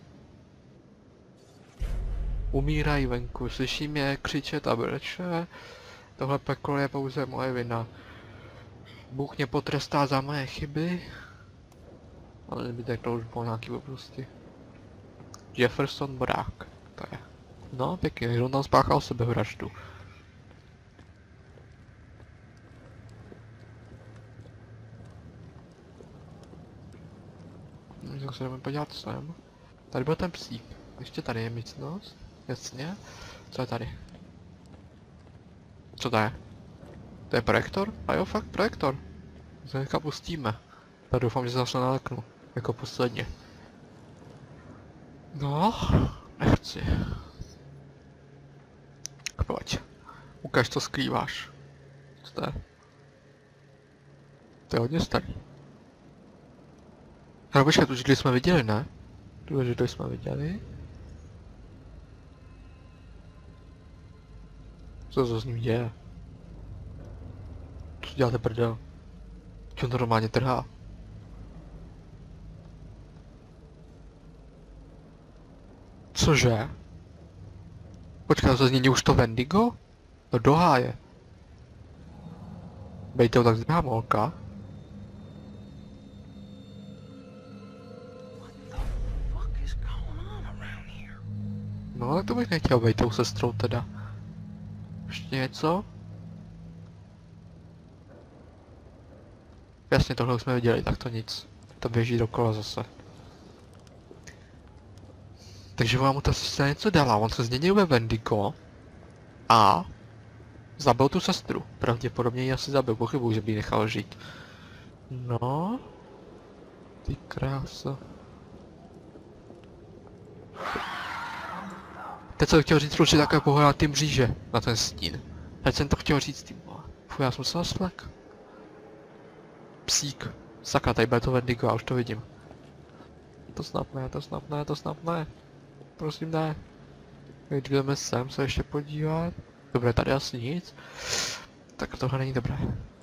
Umírají venku, slyším je křičet a brečet. Tohle peklo je pouze moje vina. Bůh mě potrestá za moje chyby. Ale zbytek to už bylo nějaký blbosti. Jefferson Brák, to je. No pěkně, on tam spáchal sebevraždu. Tak se jdeme podívat sem. Tady byl ten psík. Ještě tady je místnost. Jasně. Co je tady? Co to je? To je projektor? A jo, fakt projektor. Se teďka pustíme. Tak doufám, že se zase naleknu. Jako posledně. No, nechci. Pojď. Ukaž, co skrýváš. Co to je? To je hodně starý. Ale počkej, tu židli jsme viděli, ne? Tu židli jsme viděli. Co to s ním děje? Co děláte prdel? Čo on to normálně trhá? Cože? Počkej, to změní už to Wendigo? No do háje. Bejte ho tak zdrhá molka. No ale to bych nechtěl být tou sestrou teda. Ještě něco? Jasně, tohle už jsme viděli, tak to nic. To běží dokola zase. Takže vám mu ta sestra něco dala, on se změnil ve Wendigo a zabil tu sestru. Pravděpodobně ji asi zabil, pochybuji, že by ji nechal žít. No. Ty krása. Teď jsem chtěl říct, proč je takové pohled na ty mříže, na ten stín. Teď jsem to chtěl říct, ty vole. Fuj, já jsem se naslek. Psík. Sakra, tady bude to Wendigo, já už to vidím. To snad ne, to snad ne, to snad ne. Prosím ne. Teď jdeme sem se ještě podívat. Dobré, tady asi nic. Tak tohle není dobré.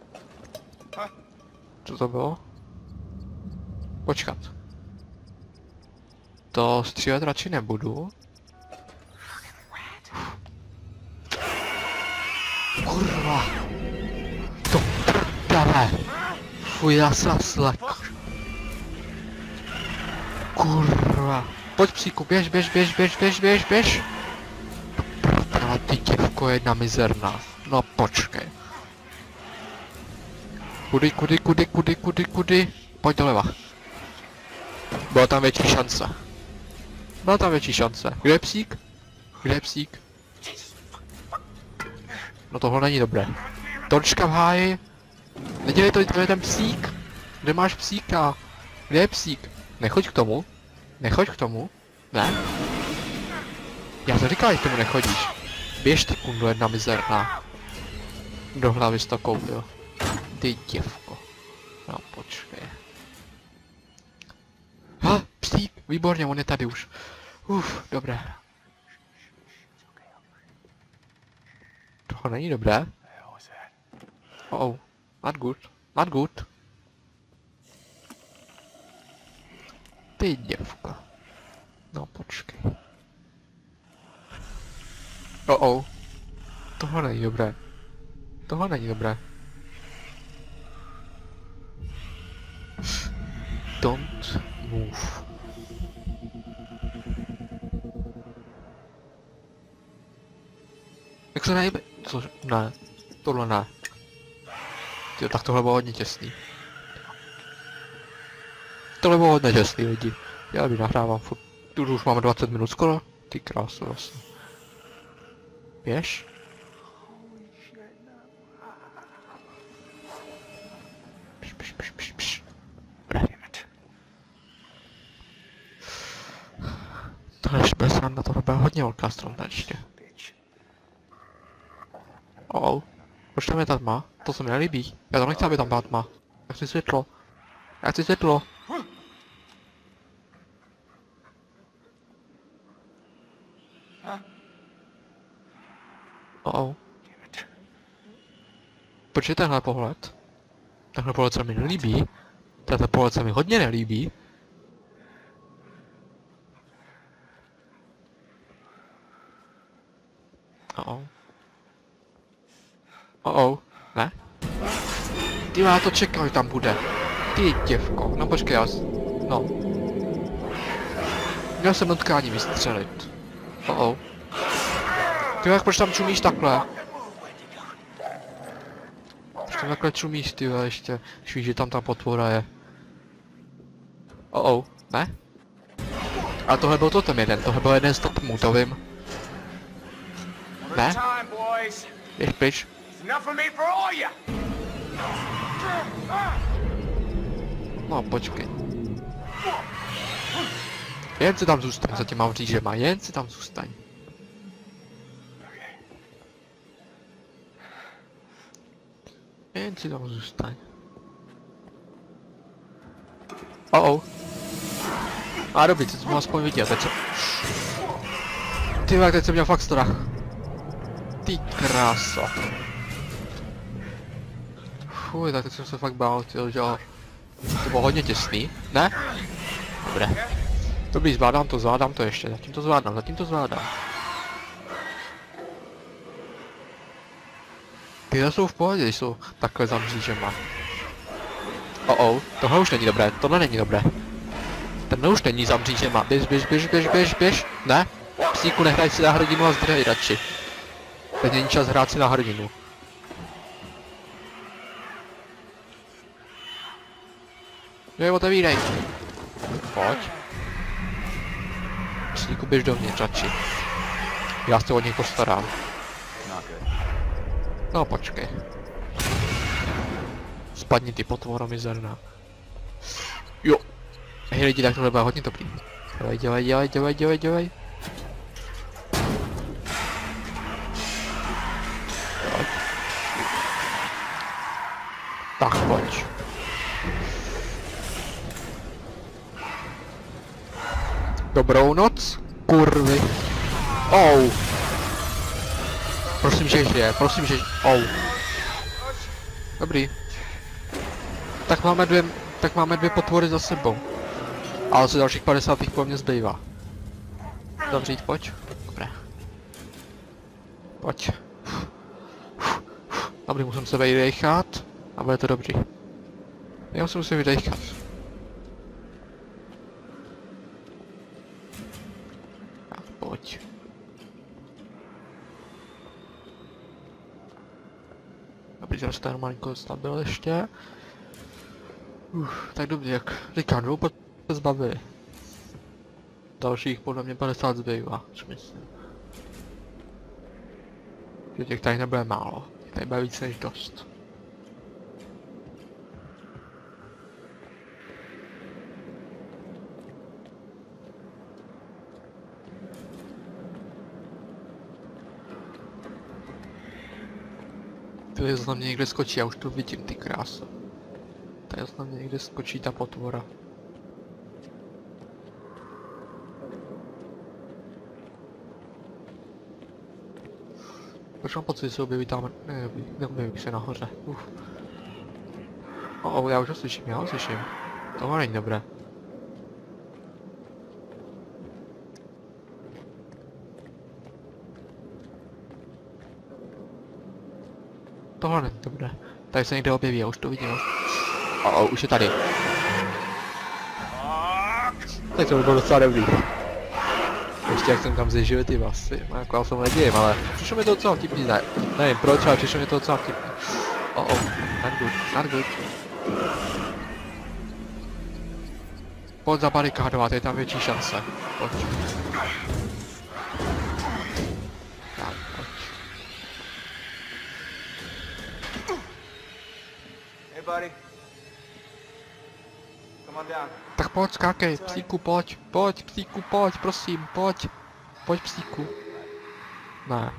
Co to bylo? Počkat. To střílet radši nebudu. Kurva. To prdele. Fuj, já se slek. Kurva. Pojď psíku, běž, běž, běž, běž, běž, běž, běž. Prdele, ty děvko je jedna mizerná. No počkej. Kudy, kudy, kudy, kudy, kudy, kudy. Pojď doleva. Byla tam větší šance. Byla tam větší šance. Kde je psík? Kde je psík? No tohle není dobré. Torčka v háji. Nedělej to, to je ten psík. Kde máš psíka? Kde je psík? Nechoď k tomu. Nechoď k tomu. Ne? Já to říkal, že k tomu nechodíš. Běž ty kundu, jedna mizerná. Do hlavy s to koupil. Ty děvko. No počkej. Ha, psík, výborně, on je tady už. Uf, dobré. Tohle není dobré. Oh, oh, not good, not good. Ty děvko. No počkej. Oh, oh. Tohle není dobré. Tohle není dobré. Don't move. Jak se nejde? Co? Ne. Tohle ne. Jo, tak tohle bylo hodně těsný. Tohle bylo hodně těsný lidi. Já by nahrávám furt. Tu už máme dvacet minut skoro. Ty krásu vlastně. Běž. Pš, pš, pš, pš, pš. Tohle ještě bude sranda, tohle bude hodně velká strana ještě. Oh, proč tam je ta tma? To se mi nelíbí. Já to nechci, aby tam byla tma. Já chci světlo. Já chci světlo. Oh, oh. Proč je tenhle pohled? Tenhle pohled se mi nelíbí. Tenhle pohled se mi hodně nelíbí. Oh, oh. Oh, oh. Ne? Ty, já to čekal, že tam bude. Ty děvko. No počkej, já... No. Měl jsem nutkání vystřelit. Oh, oh. Ty, jak proč tam čumíš takhle? Proč tam takhle čumíš, ty ještě, když víš, že tam ta potvora je. Oh, oh. Ne? A tohle byl totem jeden, tohle byl jeden z totemů, to vím. Ne? Běž pryč. No počkej. Jen si tam zůstaň za těma mřížema, jen si tam zůstaň. Jen si tam zůstaň. Oh oh. A dobrý, teď jsem ho aspoň viděl, teď jsem... Ty jak teď jsem měl fakt strach. Ty kráso. Fuj, tak teď jsem se fakt bál, tyjo, že jo. To bylo hodně těsný, ne? Dobré. Dobrý, zvládám to, zvládám to ještě, zatím to zvládám, zatím to zvládám. Tyhle jsou v pohodě, když jsou takhle za mřížema. Oh oh, tohle už není dobré, tohle není dobré. Tenhle už není za mřížema, běž, běž, běž, běž, běž, běž, ne? Psíku, nehraj si na hrdinu a zdrhej radši. Teď není čas hrát si na hrdinu. Jo, otevírej. Pojď. Psíku, běž dovnitř radši. Já se o něj postarám. No počkej. Spadni ty potvoro mizerná. Jo. Hej lidi, tak tohle bude hodně dobrý. Dělej, dělej, dělej, dělej, dělej, dělej. Pojď. Tak pojď. Dobrou noc, kurvy. Oh. Prosím, že žije, prosím, že... Oh. Dobrý. Tak máme dvě, tak máme dvě potvory za sebou. Ale se dalších padesát po mně zbývá. Zavřít, pojď. Dobré. Pojď. Dobrý, musím se vydechat. A bude to dobrý. Já se musím vydechat. Tak, pojď. Dobrý, že jste malinko stabil ještě. Uf, tak dobrý, jak říkám, dvou pot zbavili. Dalších podle mě padesát zbývá, co myslím. Že těch tady nebude málo, těch tady bude víc než dost. Tady zase na mě někde skočí, já už to vidím, ty krása. Tady zase na mě někde skočí ta potvora. Proč mám pocit, že se objeví tam, ne, neobjeví se nahoře. Uf. Oh, oh, já už ho slyším, já ho slyším. Tohle není dobré. Tohle není dobré. Tady se někde objeví, já už to vidím. Oh, oh, už je tady. Tak to by bylo docela dobrý. Ještě jak jsem tam zežil ty vlasy, jako já jsem nedějím, ale přišlo mi to docela vtipný, ne, nevím proč, ale přišlo mi to docela vtipný. Oh oh, not good, not good. Pojď zabarikádovat, je tam větší šance, pojď. Tak, pojď. Hey buddy. Come on down. Tak pojď, skákej, psíku, pojď, pojď, psíku, pojď, prosím, pojď. Pojď, psíku. Ne.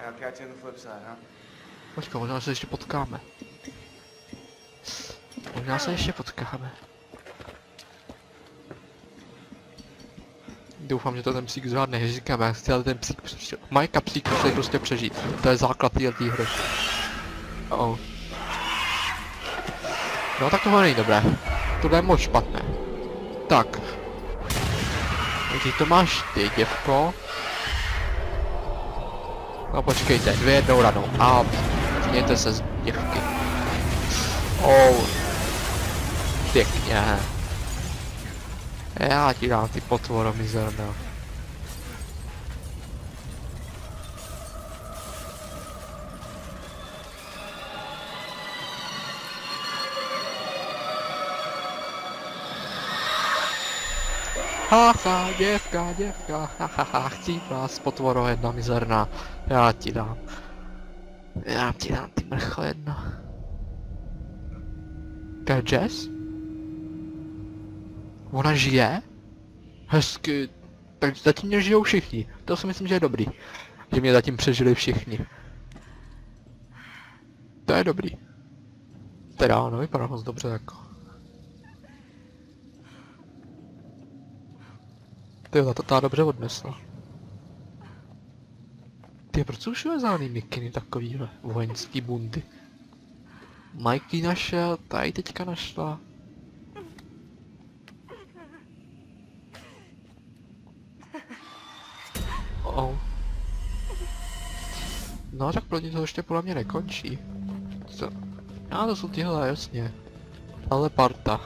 Počkej, možná se ještě potkáme. Možná se ještě potkáme. Doufám, že to ten psík zvládne, že říkám, já chci, ale ten psík přežít. Majka psík musí prostě přežít. To je základ této hry. Oh. No tak tohle není dobré. Tohle je moc špatné. Tak. Ty to máš ty, děvko. No počkejte, dvě jednou ranou. A mějte se z děvky. Oh. Pěkně. Já ti dám ty potvoro mizerná. Haha, děvka, děvka, hahaha, chci vás, potvoro jedna mizerná. Já ti dám. Já ti dám ty mrcho jedna. To je Jess? Ona žije? Hezky. Tak zatím mě žijou všichni. To si myslím, že je dobrý. Že mě zatím přežili všichni. To je dobrý. Teda ano, vypadá moc dobře jako. Tyjo, to ta dobře odnesla. Ty, proč jsou všude zelený mikiny takovýhle vojenský bundy? Mikey našel, tady teďka našla. Oh. No tak pro ně to ještě podle mě nekončí. Co? No to jsou tyhle, jasně. Ale parta.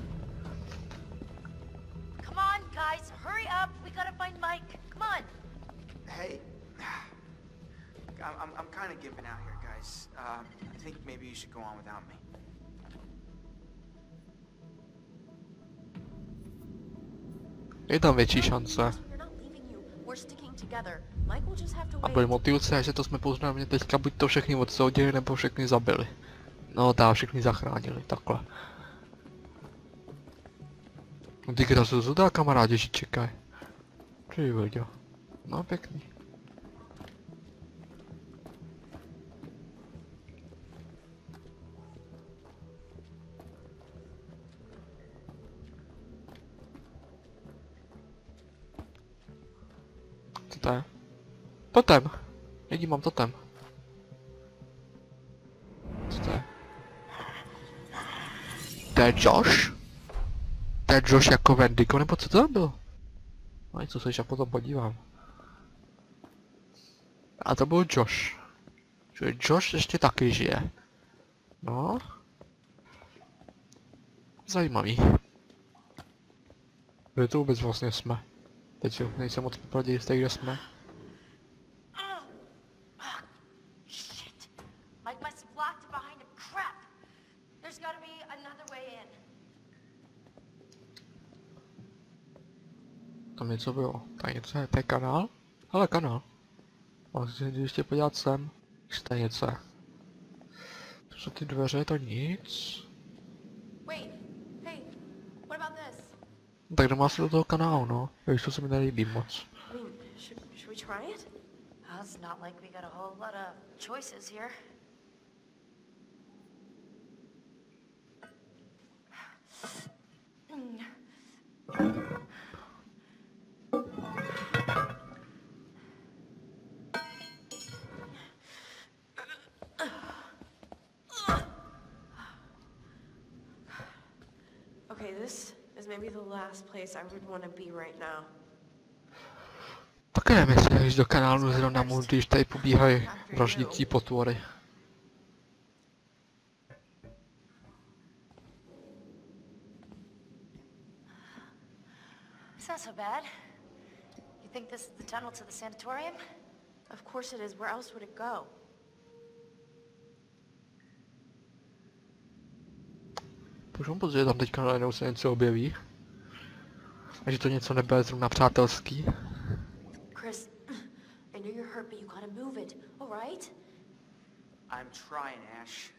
Come on, guys, hurry up. We gotta find Mike. Come on. Hey, I'm, I'm, I'm kind of giving out here, guys. Uh, I think maybe you should go on without me. Je tam větší šance. A byly motivce, že to jsme poznali teďka buď to všechny odsoudili, nebo všechny zabili. No, tá všechny zachránili, takhle. No ty krasu, co dá kamarádi, že čekaj. Ty veďo. No pěkný. Co to je? Totem! Jedí, mám totem. Co to je? To je Josh? To je Josh jako Wendigo, nebo co to bylo? No něco se ještě potom podívám. A to byl Josh. Že Josh ještě taky žije. No. Zajímavý. Kde to vůbec vlastně jsme? Teď si nejsem moc popravdě jistý, kde jsme. Tam něco bylo. Tady něco je, to je kanál? Hele, kanál. Mám si ještě podívat sem. Ještě tady něco je. To jsou ty dveře, to nic. Tak jdeme asi do toho kanálu, no. Když to se mi nelíbí moc. Okay, this is maybe the last place I would want to be right now. Také nemyslím, když do kanálu zrovna mu, když tady pobíhají vraždící potvory. It's not so bad. You think this is the tunnel to the sanatorium? Of course it is. Where else would it go? Můžu pocit, že tam teďka najednou se něco objeví. A že to něco nebude zrovna přátelský. Chris, I know you're hurt, but you gotta move it, all right? I'm trying, Ash.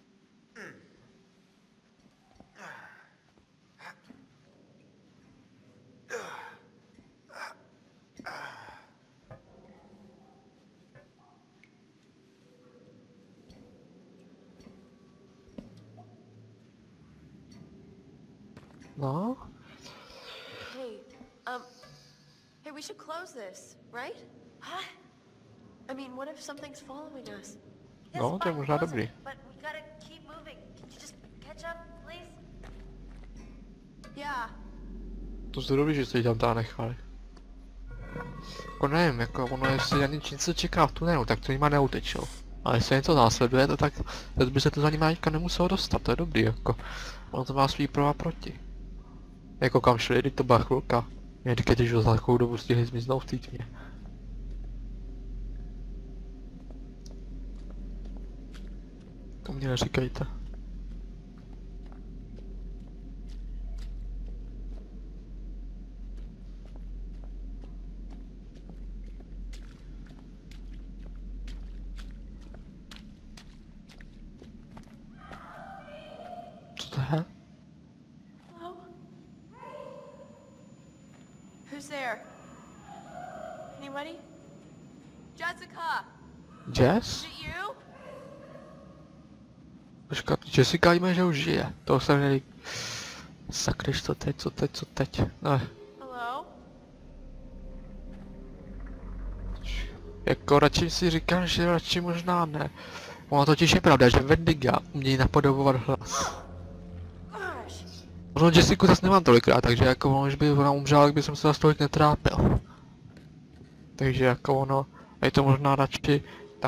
No? Hey, um, hey, we should close this, right? Huh? I mean, what if something's following us? No, to je možná dobrý. But we gotta keep moving. Can you just catch up, please? Yeah. To je dobrý, že se tam tá nechali. Jako nevím, jako ono jestli ani nic se čeká v tunelu, tak to nima neutečou. Ale jestli něco následuje, to tak teď by se to za nima teďka nemuselo dostat, to je dobrý, jako. Ono to má svý pro a proti. Jako kam šli, teď to byla chvilka. Mě říkejte, že za takovou dobu stihli zmiznout v té tmě. To mě neříkejte. Co to je? Hello? Who's there? Anybody? Jessica! Jess? Is it you? Počkat, Jessica jíme, že už žije. To jsem měli... Sakryš, co teď, co teď, co teď? Ne. Hello? Jako radši si říkám, že radši možná ne. Ono totiž je pravda, že Wendiga umějí napodobovat hlas. Možná Jessiku zase nemám tolikrát, takže jako ono, když by ona umřela, tak by jsem se zase tolik netrápil. Takže jako ono, je to možná radši tak...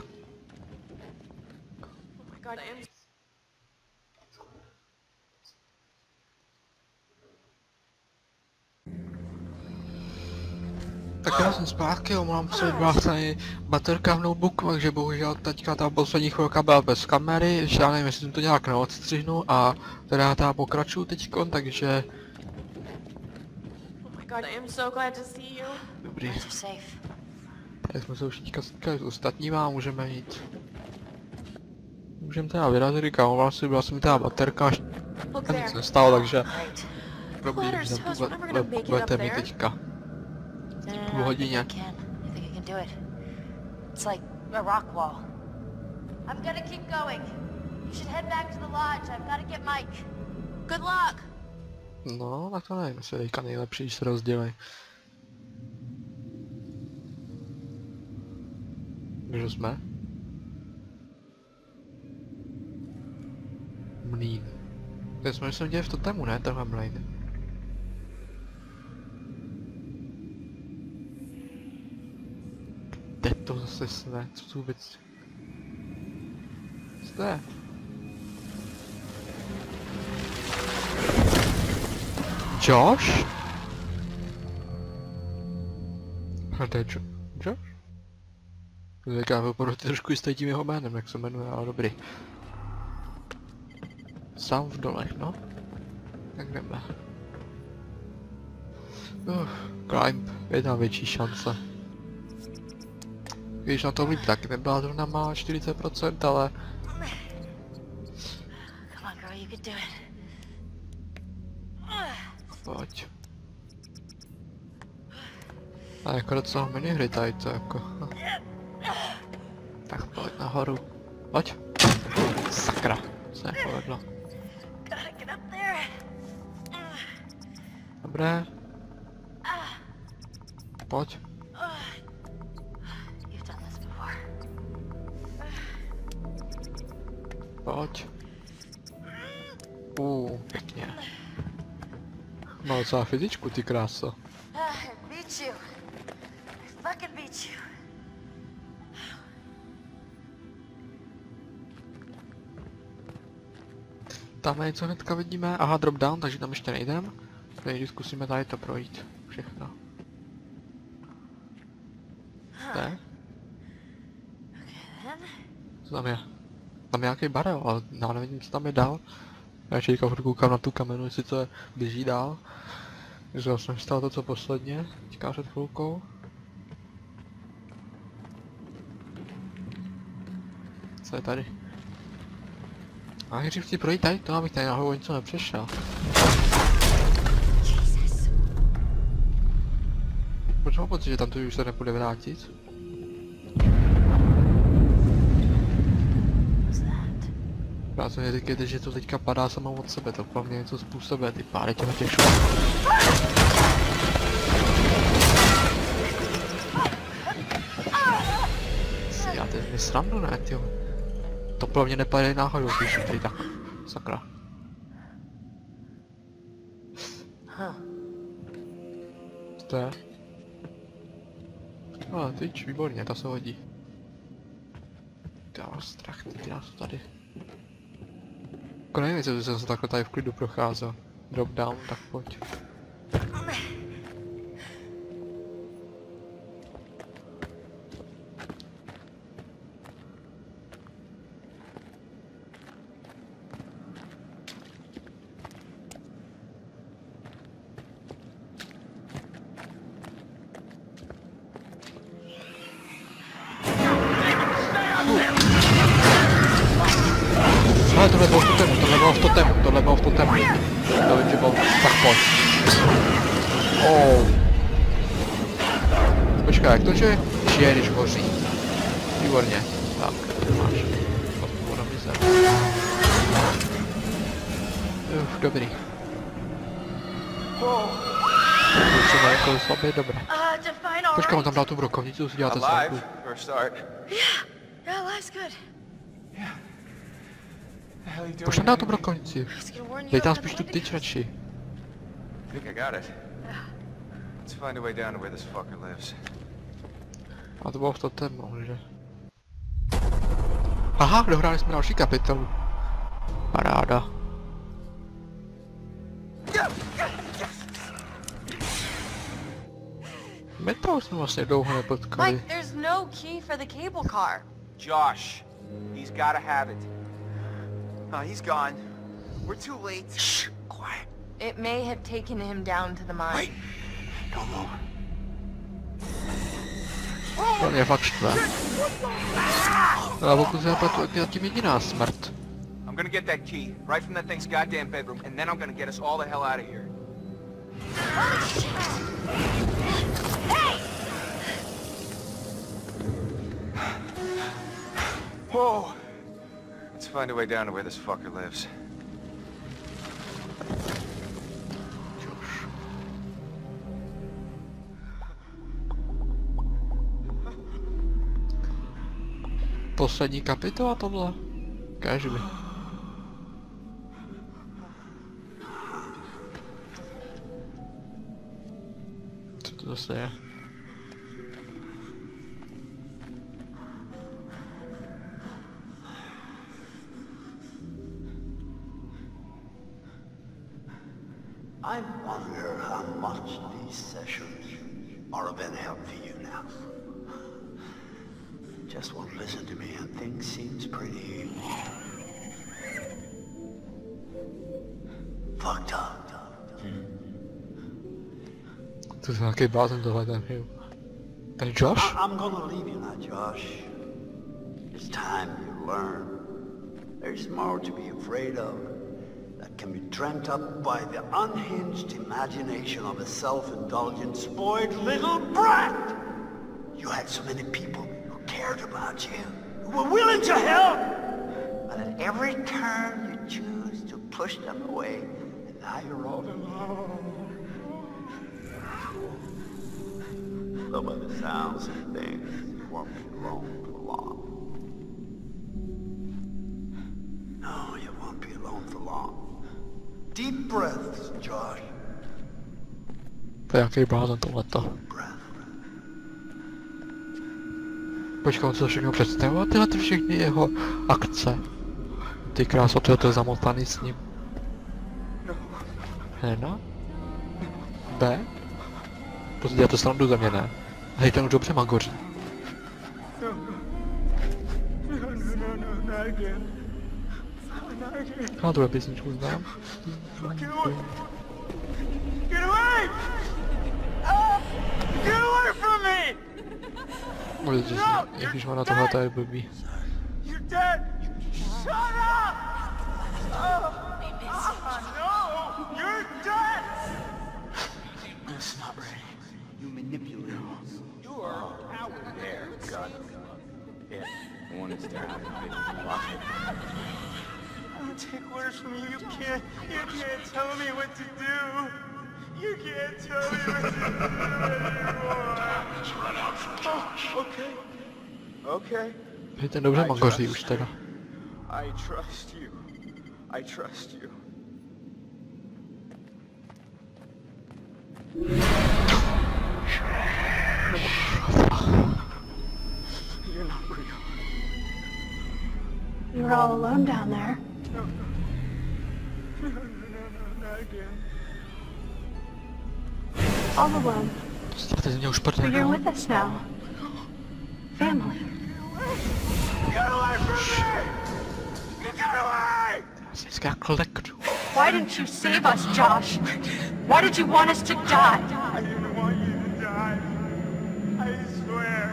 Tak já jsem zpátky, omlám se, byla tady baterka v notebooku, takže bohužel teďka ta poslední chvilka byla bez kamery, ještě já nevím, jestli jsem to nějak neodstřihnu a teda já pokračuju teďkon, takže... Oh my god, I am so glad to see you. Dobrý. Tady jsme se už teďka setkali s ostatníma a můžeme jít. Můžeme teda vyrazit, říkám, omlám se, byla jsem teda baterka, až nic nestalo, takže... Dobrý, že tam budete mít teďka. Půl hodině. It's like a rock wall. I'm gonna keep going. You should head back to the lodge. I've got to get Mike. Good luck. No, tak to nevím, jestli teďka nejlepší, když se rozdělej. Kde jsme? Mlýn. Teď jsme se dělali v totému, ne? Tenhle mlýn. Teď to zase sne, co to vůbec... Zde. Josh? A to je Jo... Josh? Tak já vypadám trošku jistý tím jeho jménem, jak se jmenuje, ale dobrý. Sám v dolech, no. Tak jdeme. Uh, climb, je tam větší šance. Když na tom líp taky nebyla zrovna má čtyřicet procent, ale... Pojď. A jako docela minihry tady to jako... No. Tak pojď nahoru. Pojď. Sakra. Se nepovedlo. Dobré. Pojď. Pojď. Uuu, pěkně. Má docela fyzičku, ty kráso. Tam něco hnedka vidíme, aha, drop down, takže tam ještě nejdem. Teď zkusíme tady to projít, všechno. Zde? Co tam je? Tam je nějaký barel, ale já nevím, co tam je dál. Já ještě teďka koukám na tu kamenu, jestli to je, běží dál. Takže já jsem stál to, co posledně, teďka před chvilkou. Co je tady? A když chci projít tady to, abych tady náhodou něco nepřešel. Proč mám pocit, že tam to už se nepůjde vrátit? Já se neříkejte, že to teďka padá samo od sebe, to pro mě něco způsobuje, ty páry těma těch šup. Já teď mi srandu, ne, tyjo. To pro mě nepadají náhodou, ty šupy, tak. Sakra. Co to je? No, tyč, výborně, to se hodí. Já mám strach, ty nás tady. Jako nevím, jestli jsem se takhle tady v klidu procházel. Drop down, tak pojď. Ale tohle bylo v totemu, tohle bylo v totemu, tohle bylo v totemu. To vím, že bylo, tak pojď. Oh. Počkej, jak to, že žije, když hoří? Výborně. Tak, ty máš. Voda mize. Uf, dobrý. Už se jako slabě, dobré. Počkej, on tam dal tu brokovnici, si děláte srandu. Proč tam dal tu brokovnici? Dej tam spíš tu tyč radši. I think I got it. Let's find a way down to where this fucker lives. A to bylo v totému, že? Aha, dohráli jsme další kapitolu. Paráda. My to jsme vlastně dlouho nepotkali. Mike, there's no key for the cable car. Josh, he's gotta have it. Uh, he's gone. We're too late. Shh, quiet. It may have taken him down to the mine. Wait. Don't move. To mě fakt štve. Ale pokud se nepletu, jak je zatím jediná smrt. I'm gonna get that key, right from that thing's goddamn bedroom, and then I'm gonna get us all the hell out of here. Hey! Whoa! Let's find a way down to where this fucker lives. Poslední kapitola tohle? Kežby. Co to zase je? I wonder how much these sessions are of any help for you now. Just won't listen to me and things seems pretty... fucked up. To je nějaký blázen tohle ten hil. Ten Josh? I I'm gonna leave you now, Josh. It's time you learn. There's more to be afraid of that can be dreamt up by the unhinged imagination of a self-indulgent, spoiled little brat. You had so many people who cared about you, who were willing to help. But at every turn you choose to push them away, and now you're all alone. Though by the sounds of things, you won't be alone for long. No, you won't be alone for long. Deep breaths, Josh. To je jaký blázen tohleto. Počkej, on se to všechno představovat, tyhle ty všechny jeho akce. Ty kráso, to je zamotaný s ním. Hena? B? Prostě já to srandu ze mě, ne? Hej, ten už dobře magoří. No, no, no, no, no, not again. Not again. Já tuhle písničku znám. Get away! Get away! Ah! Get away from me! Můžete si, jakýž má na tohle tady blbý. You're dead! Shut up! Oh, oh, no! You're dead! That's not right. You manipulate. You are a coward there. God. Yeah, the one that's down in the pocket. I don't take orders from you. You can't. You can't tell me what to do. You can't tell me what to do anymore. It's run out for Josh. Oh, okay. Okay. Hej, ten dobře magoří už teda. I trust you. I trust you. You're not real. You were all alone down there. No, no. No, no, no, no, not again. All alone. Jste z něj už But prdne, you're no? with us now. Family. Get away from me! Get away! Vždycky jak leknu. Why didn't you save us, Josh? Why did you want us to die? I didn't want you to die. I swear.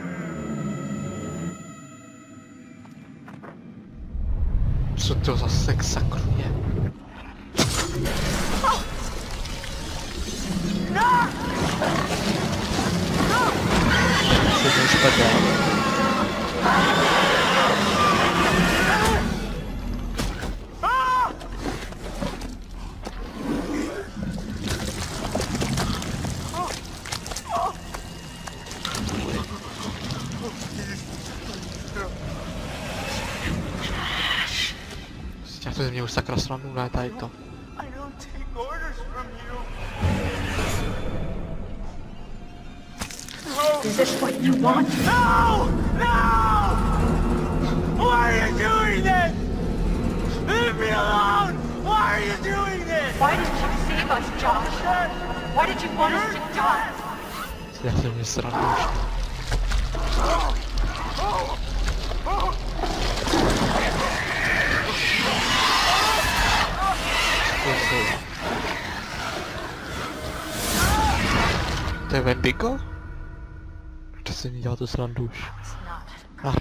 Co to za sex sakru je? No! No! To je mě už sakra srandu, ne tady to. I don't take orders from you. Is this what you want? No! No! Why are you doing this? Leave me alone! Why are you doing this? Why did you save us, Josh? Why did you want us to die? Já se mě srandu už. To je Wendigo? To se mi dělá to srandu už. Ach.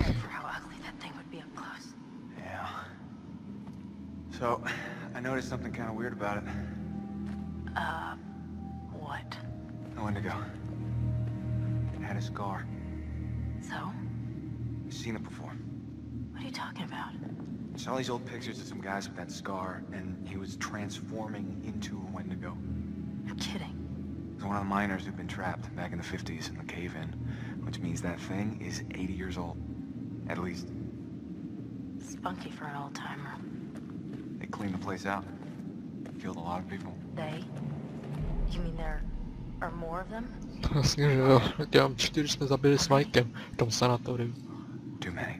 Yeah. So, I noticed something kind of weird about it. Uh, what? A Wendigo. It had a scar. So? I've seen it before. What are you talking about? I saw these old pictures of some guys with that scar, and he was transforming into a Wendigo. You're kidding. He's one of the miners who've been trapped back in the fifties in the cave-in, which means that thing is eighty years old. At least. Spunky for an old-timer. They cleaned the place out. Killed a lot of people. They? You mean there are more of them? Vlastně, že jo. Dělám čtyři jsme zabili s Mikem v tom sanatoriu. Too many.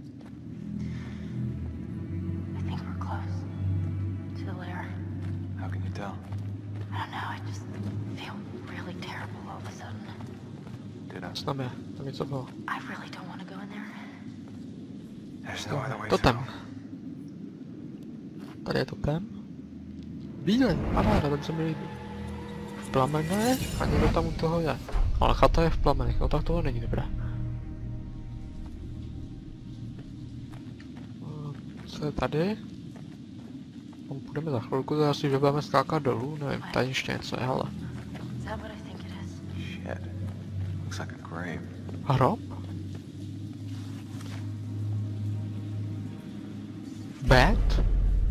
I think we're close. To the lair. How can you tell? I don't know, I just feel really terrible all of a sudden. Did I? Co tam je? Tam něco bylo. I really don't want to go in there. There's no other way To through. tam. Tady je to pem. Bílej, paráda, ten se mi líbí. V plamenech a někdo tam u toho je. Ale chata je v plamenech, no tak toho není dobré. Co je tady? Tam půjdeme za chvilku, to asi, že budeme skákat dolů, nevím, tady ještě něco je, ale. Is that what I think it is? Shit. Looks like a grave. Hrob? Bed?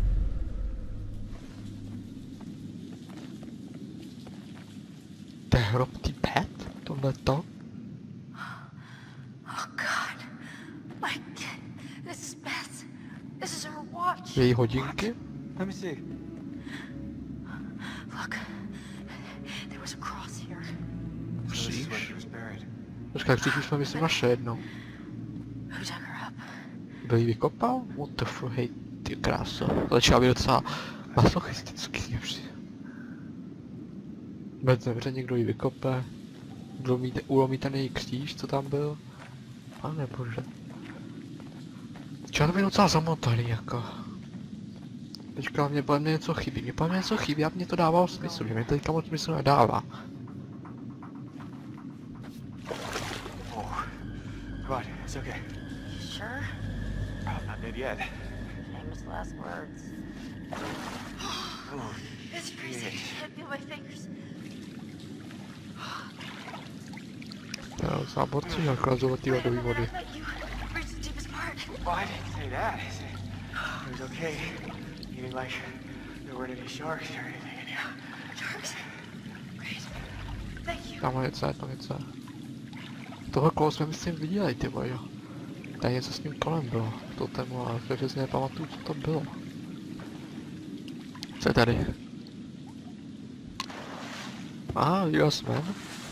To je hrob tý Bed? Tohle to? Oh God. My kid. This is Beth. This is her watch. Její hodinky? Let me see. Look. There was a cross here. So this is where she was buried. Počkej, kříž už jsme myslím naše jednou. Who dug her up? Kdo ji vykopal? What the fuck, hej, ty krása. To začíná být docela masochistický už. Bez nevře někdo ji vykope. Ulomí, ulomí ten její kříž, co tam byl. Pane bože. Čeho to být docela zamotaný, jako. Teďka mě podle mě něco chybí. Mě podle mě něco chybí, a mě to dávalo smysl, že mě to teďka moc smysl nedává. Oh. Come on, it's okay. You sure? I'm not dead yet. Famous last words. Oh, It's freezing. I can't feel my fingers. Jo, záborci, jak razovat ty ledové vody. Reach the deepest part. Well, I didn't say that. I said it was okay. Meaning like there weren't any sharks or anything in here. Sharks? Great. Thank you. Tam něco je, tam něco je. Tohle kolo jsme myslím viděli, ty vole, jo. Tady něco s tím kolem bylo, v totému, ale to přesně nepamatuju, co to bylo. Co je tady? Aha, viděl jsme.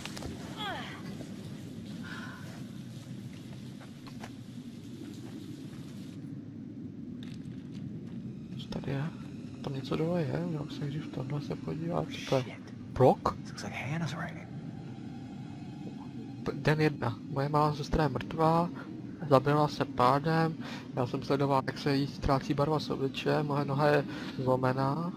Co tady je? Tam něco dole je, měl se když v tomhle se podívat, co to je? Brok? Looks like Hannah's writing. Den jedna. Moje malá sestra je mrtvá, zabila se pádem, já jsem sledoval, jak se jí ztrácí barva z obličeje, moje noha je zlomená.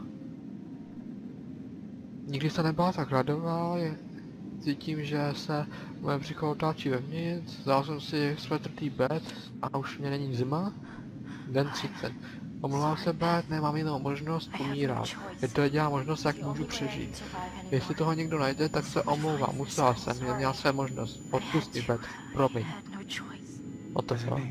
Nikdy se nebyla tak radová, cítím, že se moje břicho otáčí vevnitř, vzal jsem si sweater bed a už mě není zima. Den třicet. Omlouvám se, Beth, nemám jinou možnost, umírám. Je to jediná možnost, jak můžu přežít. Jestli toho někdo najde, tak se omlouvám, musela jsem, neměl jsem možnost. Odpust mi, Beth, promiň. O to jo.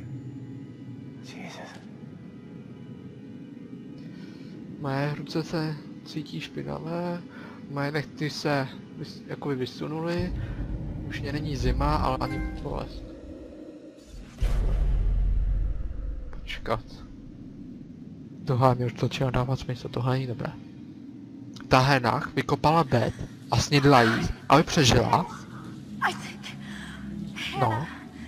Moje ruce se cítí špinavé, moje nechty se vys, jakoby vysunuly, už mě není zima, ale ani bolest. Tohle mě už to začíná dávat smysl, tohle není dobré. Ta Hannah vykopala Beth a snědla jí, aby přežila. No.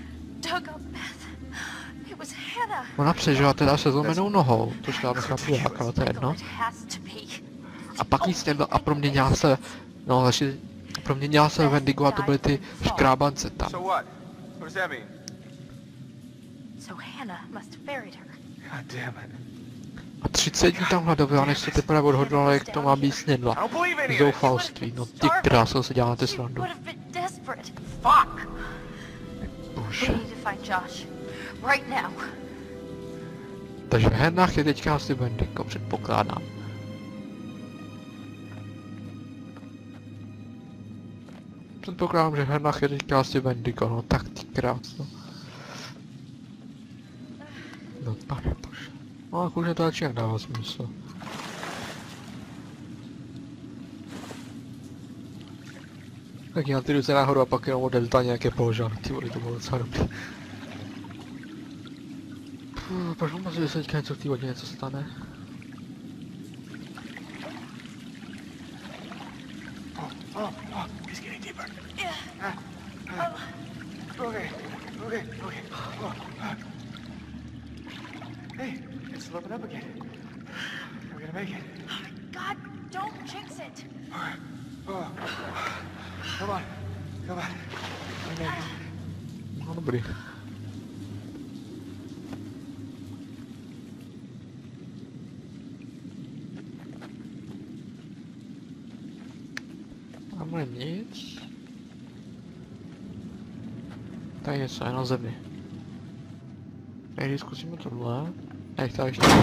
Ona přežila teda se zlomenou nohou, to já nechápu jak, ale to je jedno. A pak jí snědla a proměnila se, no začali, proměnila se Wendigo a to byly ty škrábance tam. So what? What does that mean? So Hannah must have buried her. God damn it. A třicet dní tam hladovala, než se teprve odhodlala, jak to má být snědla. Zoufalství, no ty krásou se děláte srandu. Fuck! Bože. Right now. Takže Hannah je teďka asi Wendigo, předpokládám. Předpokládám, že Hannah je teďka asi Wendigo, no tak ty krásno. No pane bože. No tak už je to začíná dává smysl. Tak já ty jdu se nahoru a pak jenom odevzdá nějaké požár, ty vody, to bylo docela dobrý. Proč mám asi teďka něco v té vodě, něco se stane? Oh, oh, oh, he's getting deeper. Yeah. Uh, uh, okay, okay, okay. Oh, uh. Hey, it's sloping up again. We're gonna make it. Oh my God, don't jinx it. Alright. Oh. Come on, come on. We made it. No dobrý. Máme nic. Tady něco je na zemi. Nejdy zkusíme tohle. Jak to ještě...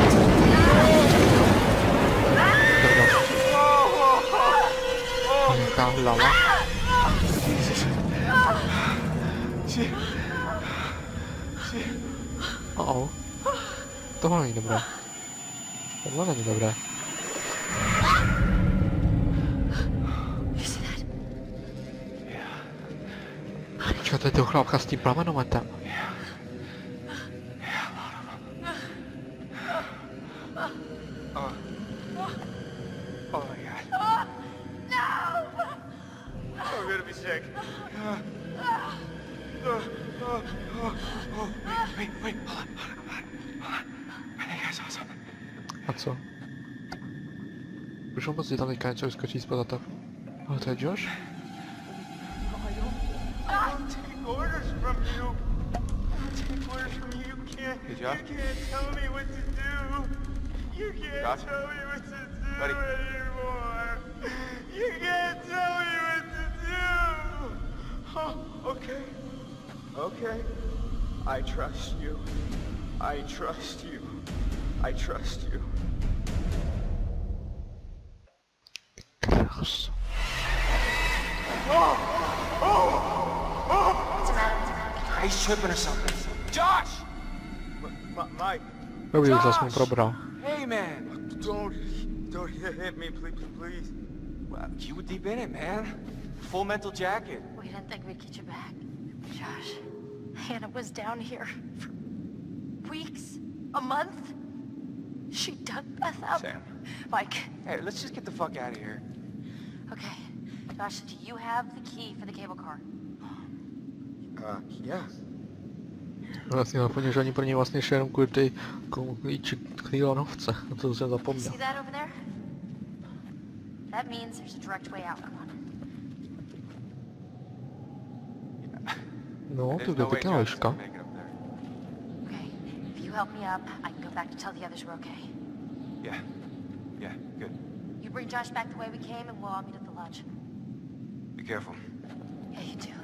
Nějaká hlava. Oh. Tohle není dobré. Tohle není dobré. Počkej, to je toho chlápka s tím plamenometem. Oh. Oh my God. Oh, no! I'm gonna be sick. Uh, uh, uh, uh, uh, wait, wait, wait, hold on, hold on, hold on. I think I saw something. A co? Už moc tam teďka něco vyskočí spod tak. Ale to je Josh? I don't take orders from you. I don't take orders from you. You can't. Hey, Josh? You can't tell me what to do. You can't Josh? tell me what to do Buddy? anymore. You can't tell me what to do. Oh, okay. Okay. I trust you. I trust you. I trust you. Krass. Oh! Oh! He's tripping or something. Josh! M Mike. Dobrý, už jsem probral. Hey, man. Don't, don't hit me, please, please. Well, you were deep in it, man. Full mental jacket. We didn't think we'd get you back. Josh, Hannah was down here for weeks, a month. She dug Beth up. Sam. Mike. Hey, let's just get the fuck out of here. Okay. Josh, do you have the key for the cable car? Uh, yeah. Vlastně naplně, že oni pro něj vlastně šli jenom kvůli ty klíči k té lanovce. Na to jsem zapomněl. See that over there? That means there's a direct way out. Come on. No, to je pěkná liška. Okay. If you help me up, I can go back to tell the others we're okay. Yeah. Yeah, good. You bring Josh back the way we came and we'll all meet at the lodge. Be careful. Yeah, you too.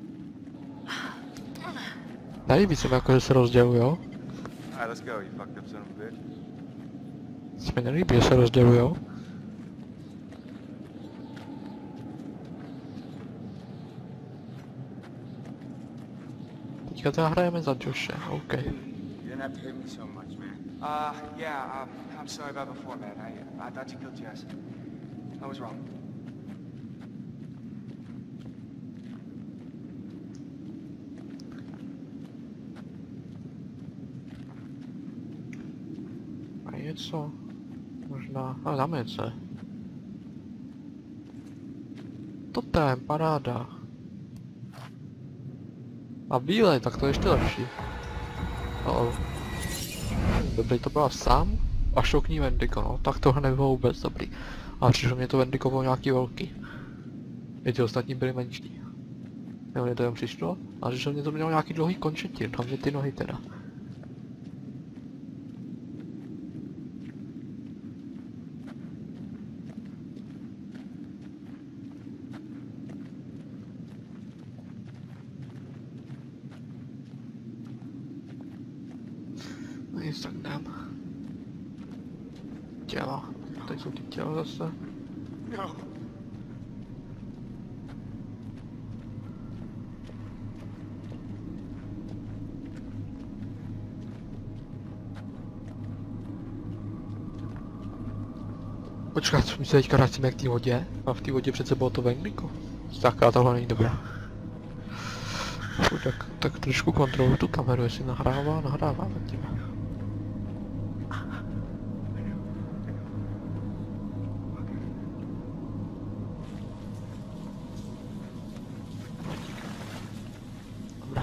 Nelíbí se mi jako, že se rozdělujou. Alright, let's go, you fucked up son of a bitch. Se mi nelíbí, že se rozdělujou. Teďka teda hrajeme za Joshe, OK. You didn't have to hit me so much, man. Uh, yeah, um, I'm sorry about before, man. I, I thought you killed Jess. I was wrong. něco? Možná, ale dáme něco. Totem, paráda. A bílej, tak to je ještě lepší. Oh. Dobrý, to byla sám a šokní Wendigo, no, tak tohle nebylo vůbec dobrý. A přišlo mě to Wendigo bylo nějaký velký. I ty ostatní byly menší. Nebo mě to jen přišlo, a přišlo mě to mělo nějaký dlouhý končetin, hlavně ty nohy teda. No nic, tak jdem. Těla. Tady jsou ty těla zase. No. Počkat, my se teďka vracíme k té vodě. A v té vodě přece bylo to Wendigo. Tak a tohle není dobrá. Tak, tak trošku kontroluji tu kameru, jestli nahrává, nahrává zatím. Dobré.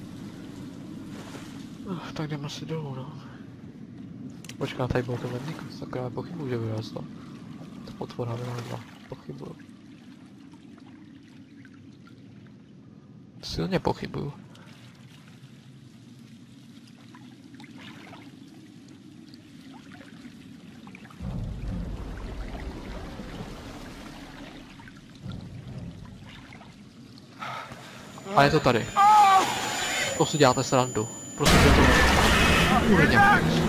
No, tak jdeme asi dolů, no. Počká, tady bylo to Wendigo, tak já pochybuju, že vylezlo. To potvora vylezla, pochybuju. Silně pochybuju. A je to tady. To si děláte srandu. Prosím tě to. Kurně.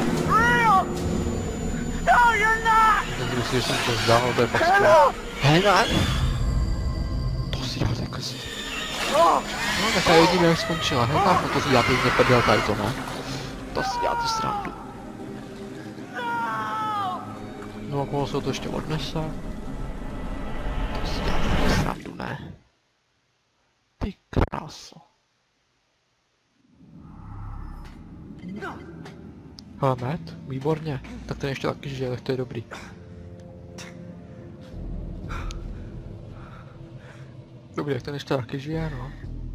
Nemůžu si, že jsem to vzdál, ale to je fakt skvělé. Hej, ne! To si děláte kezi. No, tak já jedním jak skončila, nechápu, to si děláte mě prdel tady to, ne? To si děláte srandu. No a koho se to ještě odnese? To si děláte srandu, ne? Ty kráso. Hele, Matt, výborně. Tak ten ještě taky žije, tak to je dobrý. Dobrý, tak ten ještě taky žije, no.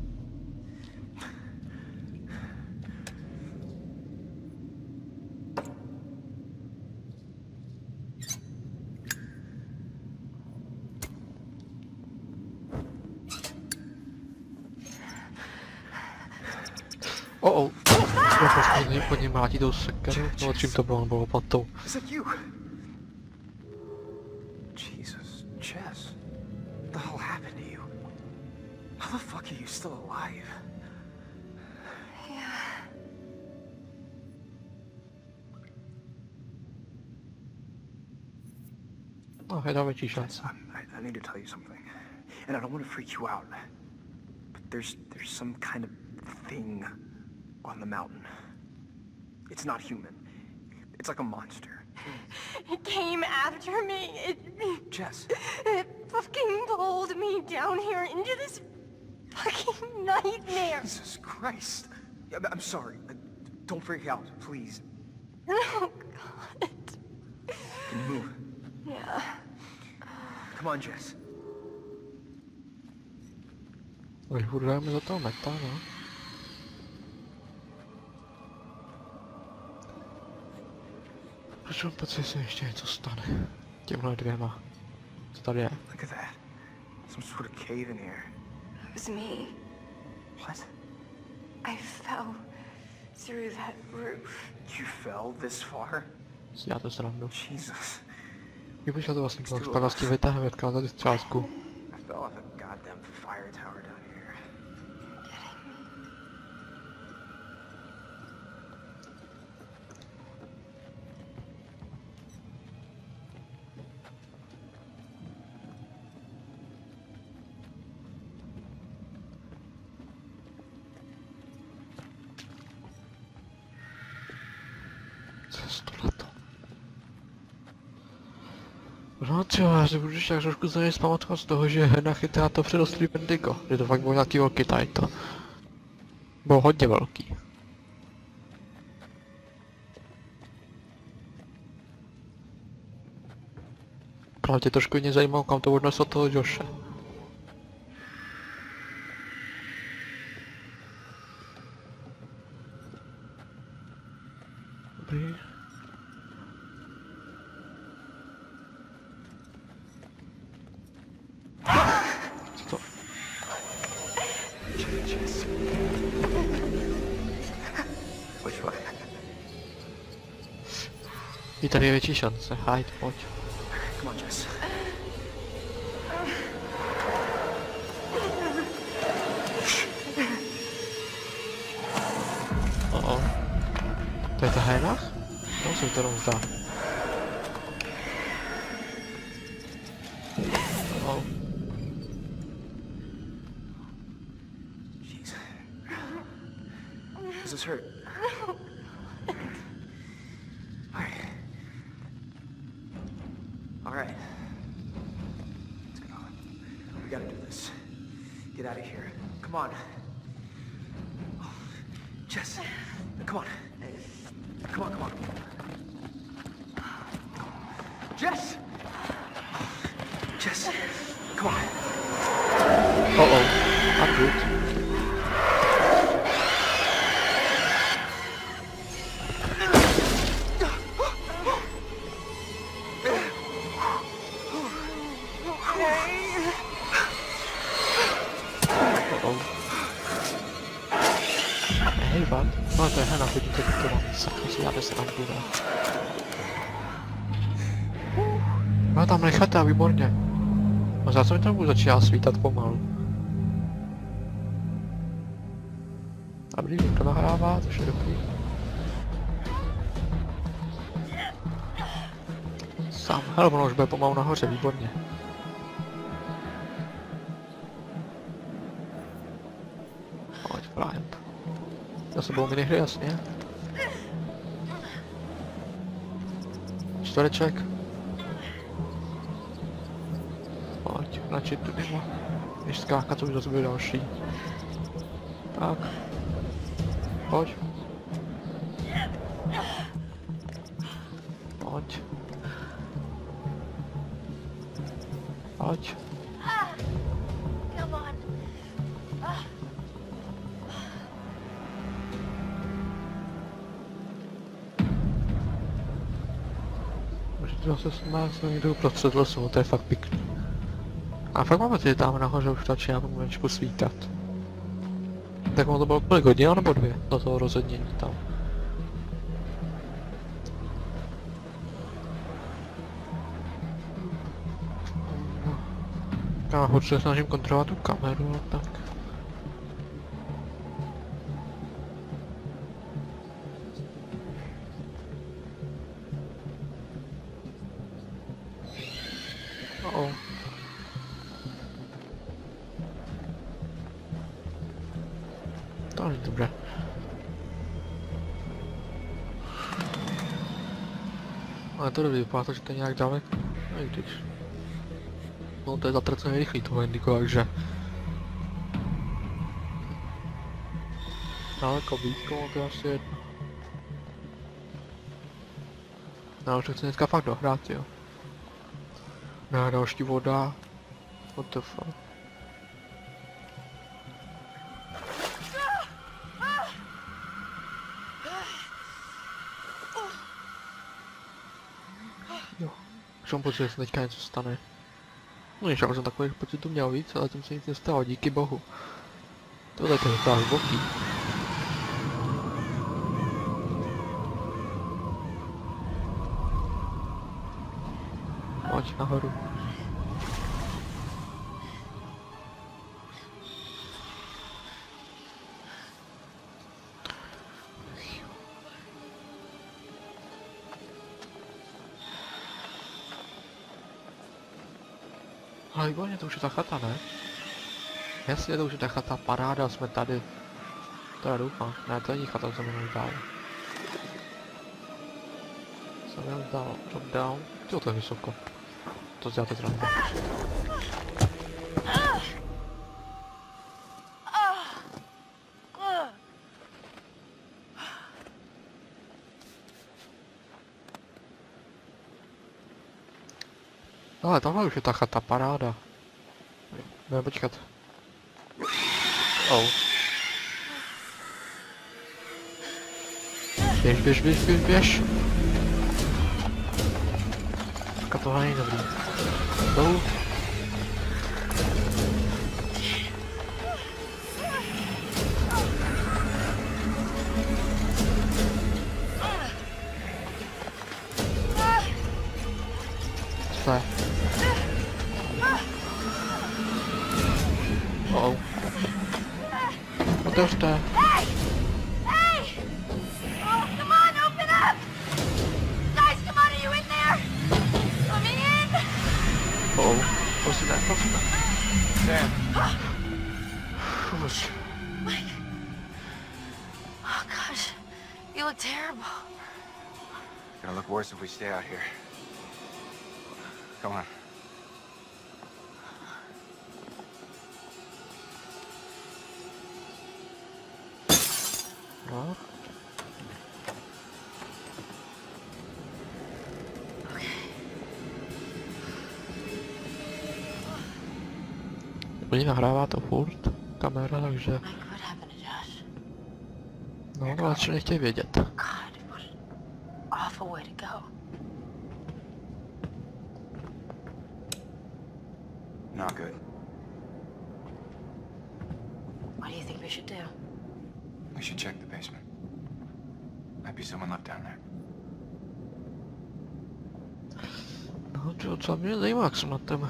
Oh, oh. Já prostě po něm mlátí tou sekeru, no čím to bylo, on byl lopatou. Jesus, Jess. What the hell happened to you? How the fuck are you still alive? Yeah. No, je tam větší šance. I, I need to tell you something. And I don't want to freak you out. But there's there's some kind of thing on the mountain. It's not human. It's like a monster. It came after me. It... Jess. It fucking pulled me down here into this fucking nightmare. Jesus Christ. Yeah, I'm sorry. Don't freak out, please. Oh, God. Can you move? Yeah. Come on, Jess. Vyhudujeme za toho meta, no. Proč mám pocit, že se ještě něco stane? Těmhle dvěma. Co tady je? Look at that. Some sort of cave in here. It was me. What? I fell through that roof. You fell this far? Si já to srandu. Jesus. Jo, počkat, to vlastně bylo spadla s tím vytahem, odkázat ty střásku. I fell off a goddamn fire tower down here. No čo, já si budu tak trošku za něj zpamatovat z toho, že Hena chytá to předostlý Wendigo. Že to fakt bylo nějaký velký tajto. Bylo hodně velký. Právě trošku mě zajímalo, kam to odneslo toho Joshe. Dobrý. Co to? I tady je větší šance, hajď, pojď. Come on, Jess. Oh oh. To je ta hyena? No se to jenom zdá. Oh. Jeez. Does this hurt? Alright. Alright. Let's go. We gotta do this. Get out of here. Come on. Jess, come on. Come on, come on. Jess! Jess, come on. Uh-oh. I'm good. Hej, vad? No, to je hena, chodím to doma. Sakra si jáde se tam bude. No tam nechatá, výborně. A zase mi tam budu začíná svítat pomalu. Dobrý, to nahrává, to je dobrý. Sám, hele, ono už bude pomalu nahoře, výborně. Pojď, Bryant. Za sebou minihry, jasně. Čtvereček. Pojď, načít tu mimo. Když skákat, to už zase bude další. Tak. Pojď. Pojď. Pojď. Come on. Zase jsme se někde uprostřed lesu, to je fakt pěkný. A fakt máme tady tam nahoře už začíná pomalečku svítat. Tak ono to bylo kolik hodin nebo dvě do toho rozhodnění tam. Já hodně se snažím kontrolovat tu kameru, no tak. Oh. To není dobré. Ale to vypadá to, že to je nějak daleko. No i když. No to je zatraceně rychlý to Wendigo, takže. Daleko blízko, to je asi jedno. No už to chci dneska fakt dohrát, jo. No další voda. What the fuck. Jo, už mám pocit, že se teďka něco stane. No ještě, já jsem takových pocitů měl víc, ale tím se nic nestalo, díky bohu. Tohle je to docela hluboký. Pojď nahoru. Ale výborně, to už je ta chata, ne? Jasně, to už je ta chata, paráda, jsme tady. To já doufám. Ne, to není chata, jsem jenom dál. Jsem jenom dál, drop down. Jo, to je vysoko. To děláte zrovna. Ale tohle už je ta chata paráda. Ne, počkat. Oh. Běž, běž, běž, běž, běž. Počkat, tohle není dobrý. Dolů. Co je? Oh. Otevřte. Hey! Hey! Oh, come on, open up! Guys, come on, are you in there? Let me in! Oh. Prosím ne, prosím ne. Sam. Už. Mike. Oh, gosh. You look terrible. Gonna look worse if we stay out here. Come on. No. Oni nahrává to furt, kamera, takže... No, ale co nechtějí vědět. Awful way to go. Not good. What do you think we should do? We should check the basement. Might be someone left down there. No, čo, co mě zajímá, jak jsem na tebe.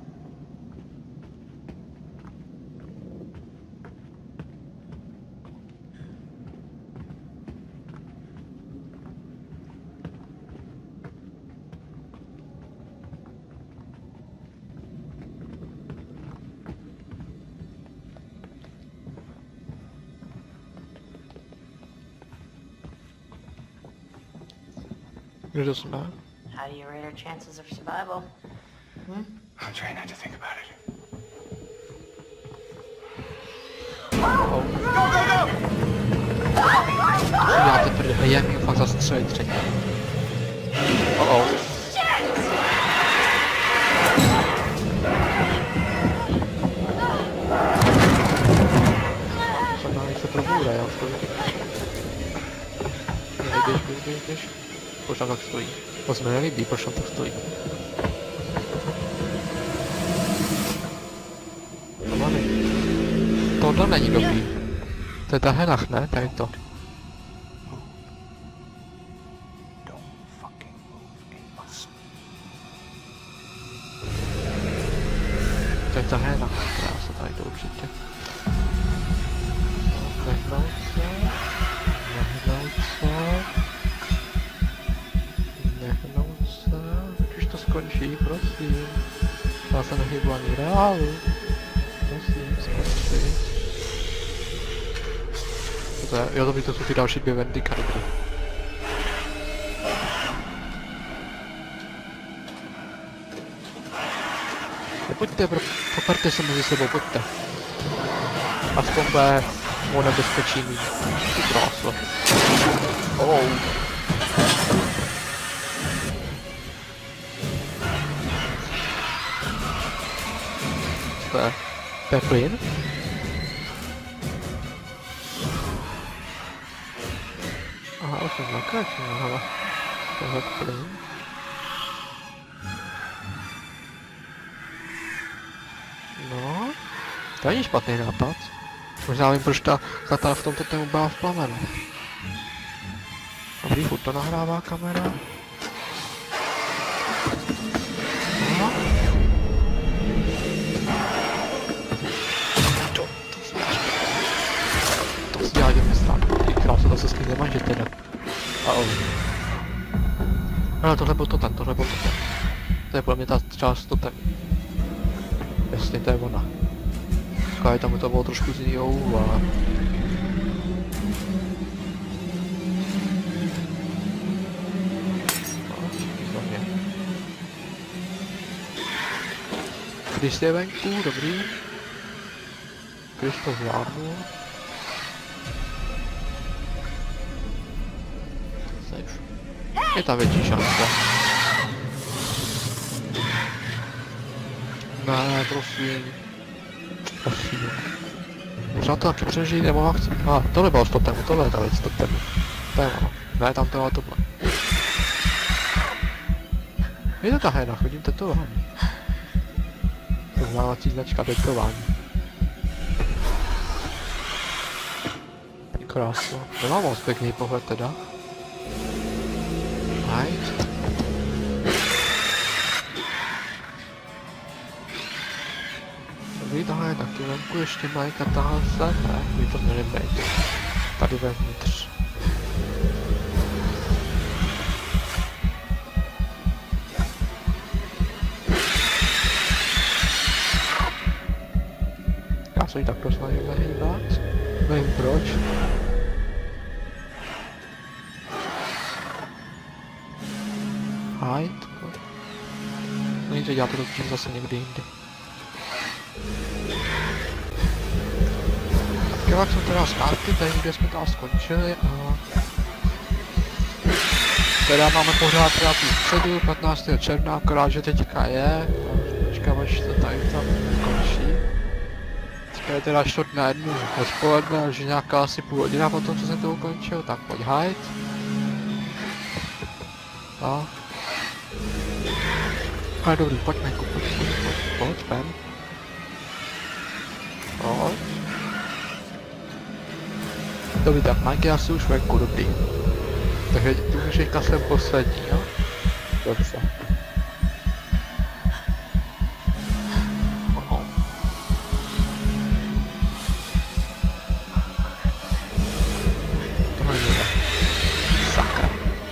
Kdo jsme? How do you rate our chances of survival? Hmm? I'm trying not to think about it. Oh. Já ty prdele, jak mě fakt zastřelit třetí. Oh oh. Zajímavý se probůra, já to vidím. Běž, běž, běž, běž. Proč tam tak stojí? To se mi nelíbí, proč tam tak stojí. Tohle není dobrý. To je ta henach, ne? Tady to. To je ta henach, která se tady to určitě. Nehnout se. Nehnout se. Nehnout se. Ať už to skončí, prosím. Já se nehybu ani reálu. Prosím, skončí. To je, jo, to, to jsou ty další dvě vendy kalibry. Nepojďte, poperte se mezi sebou, pojďte. Aspoň bude o nebezpečí mít. Ty krásno. Oh. To je, to je plyn? Aha, už jsem nakračil, ale tohle plyn. No, to není špatný nápad. Možná vím, proč ta zlatá v tomto tému byla v plamenu. Dobrý, furt to nahrává kamera. No. To, to si děláš. To si děláš, že mě strán. Ty krásu, to se skvěle nemáš, že teda. A oh. Ale tohle byl to ten, tohle byl to ten. To je podle mě ta část to ten. Jasně, to je ona. Sky tam to bylo trošku z jinýho úhlu, ale... Když jste venku, dobrý. Když to zvládnu. Je ta větší šance. Ne, prosím. Prosím. Možná to taky přežít, nebo já chci... A, tohle bylo z totemu, tohle je ta věc z totemu. To je ono. Ne, tam tohle tohle. Je to ta hena, chodím tetování. Poznávací značka tetování. Krásno. Nemám moc pěkný pohled teda. Right. Dobrý, tahle je taky venku, ještě mají tahle se, ne, by to měli být. Tady vevnitř. Já se jí tak snažím nahýbat. Nevím proč. Hide. No nic, já to dokončím zase někdy jindy. Tak jak jsme teda zpátky, tady kde jsme tam skončili a... Teda máme pořád teda tu středu, patnáctého června, akorát že teďka je. Počkám, až to tady tam končí. Teďka je teda čtvrt na jednu odpoledne, že nějaká asi půl hodina potom, co jsem to ukončil, tak pojď hide. A... Ale dobrý, pojďme, pojď, pojď, pojď, pojď, ven. Pojď. Dobrý, tak Mike je asi už venku, dobrý. Takže tu myšlenka jsem poslední, jo? Dobře. Oho. Tohle je. Sakra.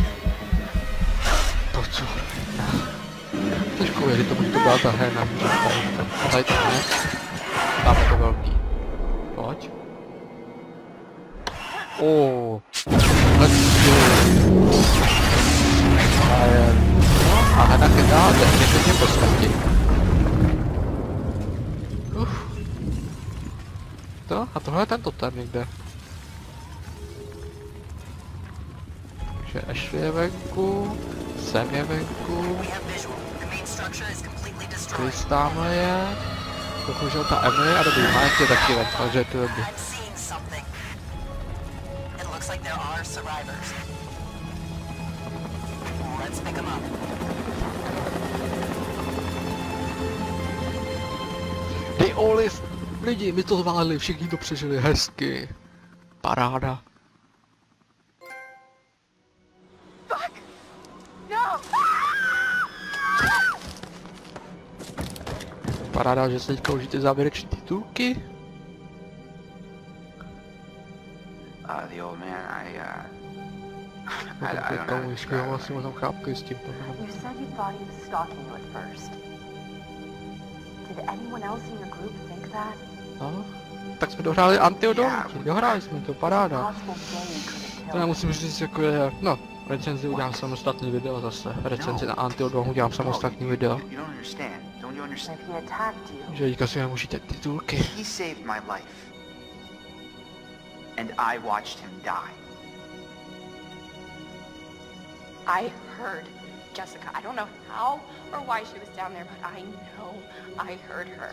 To co? Těžko věřit tomu, že to byla ta hena, že tady to, tady to ne. Tam je to velký. Pojď. Oh, let's go. A je... No, a hena chytá definitivně po smrti. Uf. To, a tohle je ten totem někde. Takže Ashley je venku, Sam je venku. Chris tamhle je. Bohužel ta Emily a dobrý, Mike je taky venku, takže je to dobrý. Like there are survivors. Let's pick them up. Hey Olive! Lidi, my to zvládli, všichni to přežili hezky. Paráda. Fuck! No! Paráda, že se teďka užijte ty závěrečné titulky. Uh, the old man, I, uh... No I, I tak don't know how to teďka describe him. vlastně tam chápky s tím. You said you thought he was stalking you at first. Did anyone else in your group think that? No, tak jsme dohráli Antiodonky, dohráli jsme to, paráda. To nemusím říct, jako je, no, recenzi udělám samostatný video zase, recenzi na Antiodon udělám samostatný video. You don't understand. Don't you understand? If he attacked you. Že teďka si nemůžete titulky. He saved my life. And I watched him die. I heard Jessica. I don't know how or why she was down there, but I know I heard her.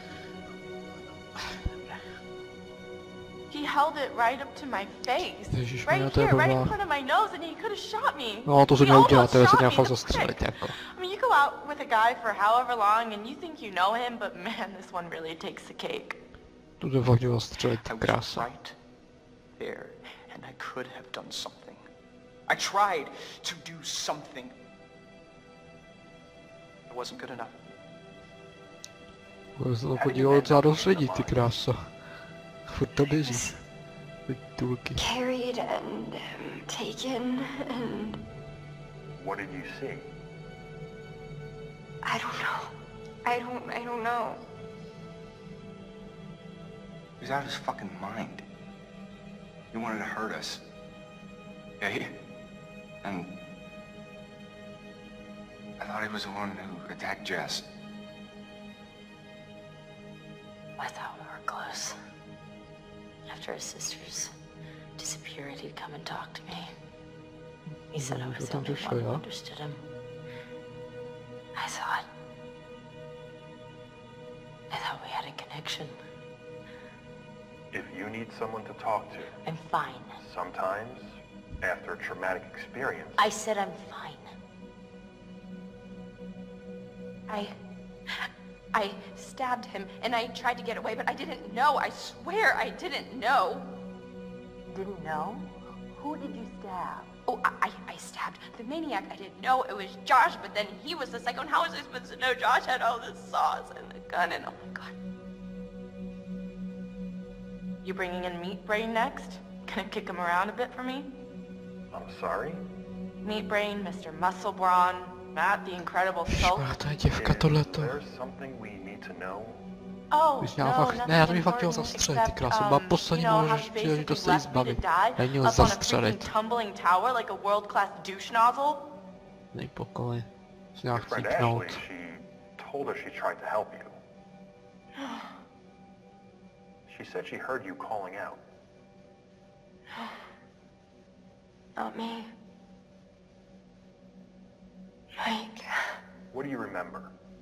He held it right up to my face. Right here, right in front of my nose, and he could have shot me. No, to se He neudělá, almost to se shot me, nechal the zastřelit, prick. jako. I mean, you go out with a guy for however long, and you think you know him, but man, this one really takes the cake. Tu se fakt zastřelit, I was krása. right there, and I could have done something. I tried to do something. It wasn't good enough. Bylo se to podíval docela dost lidí, ty krása. Furt to běží. Titulky. Carried and um, taken and... What did you see? I don't know. I don't, I don't know. He was out of his fucking mind. He wanted to hurt us. Yeah, he... And... I thought he was the one who attacked Jess. I thought we were close. After his sisters disappeared, he'd come and talk to me. He said I was the only one who understood him. I thought... connection. If you need someone to talk to, I'm fine. sometimes, after a traumatic experience... I said I'm fine. I... I stabbed him, and I tried to get away, but I didn't know. I swear I didn't know. Didn't know? Who did you stab? Oh, I, I stabbed the maniac. I didn't know it was Josh, but then he was the psycho, and how was I supposed to know Josh had all the saws and the gun, and oh my god. You bringing in Meat Brain next? Gonna kick him around a bit for me? I'm sorry? Meat Brain, Mister Muscle Brawn, Matt the Incredible Sulk. There's something we need to know. Oh, Když měla fakt, ne, já to bych fakt chtěl zastřelit, ty krásy, byla poslední příležitost se jí zbavit. Já ji měl zastřelit. Tumbling tower like a world-class douche nozzle? Nej pokoj. Se nějak Friend cípnout. Ashley, she told us she tried to help you. She said she heard you calling out. Not me. Mike. What do you remember?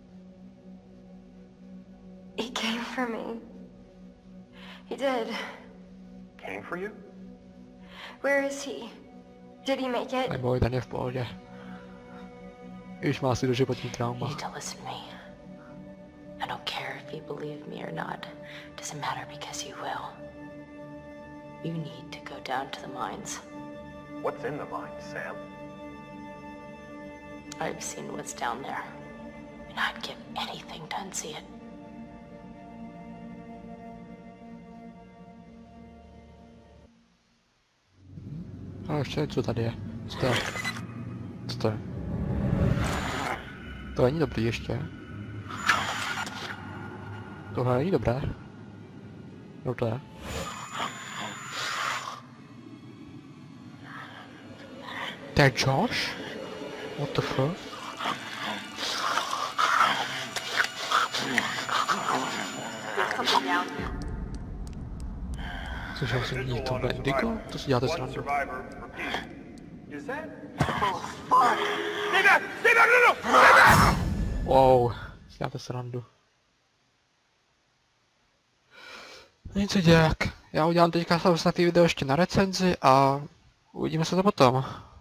He came for me. He did. Came for you? Where is he? Did he make it? Neboj, ten je v pohodě. Už má asi doživotní trauma. You need to listen to me. I don't care if you believe me or not. Doesn't matter because you will. You need to go down to the mines. What's in the mines, Sam? I've seen what's down there, and I'd give anything to unsee it. A ještě co tady je? Co to je? Co to je? To není dobrý ještě. Tohle není dobré. No to je. To je Josh? What the fuck? Slyšel jsem někdo Bendigo? To si děláte srandu. Wow, si děláte srandu. Nic se dělak. Já udělám teďka samostatný video ještě na recenzi a uvidíme se to potom.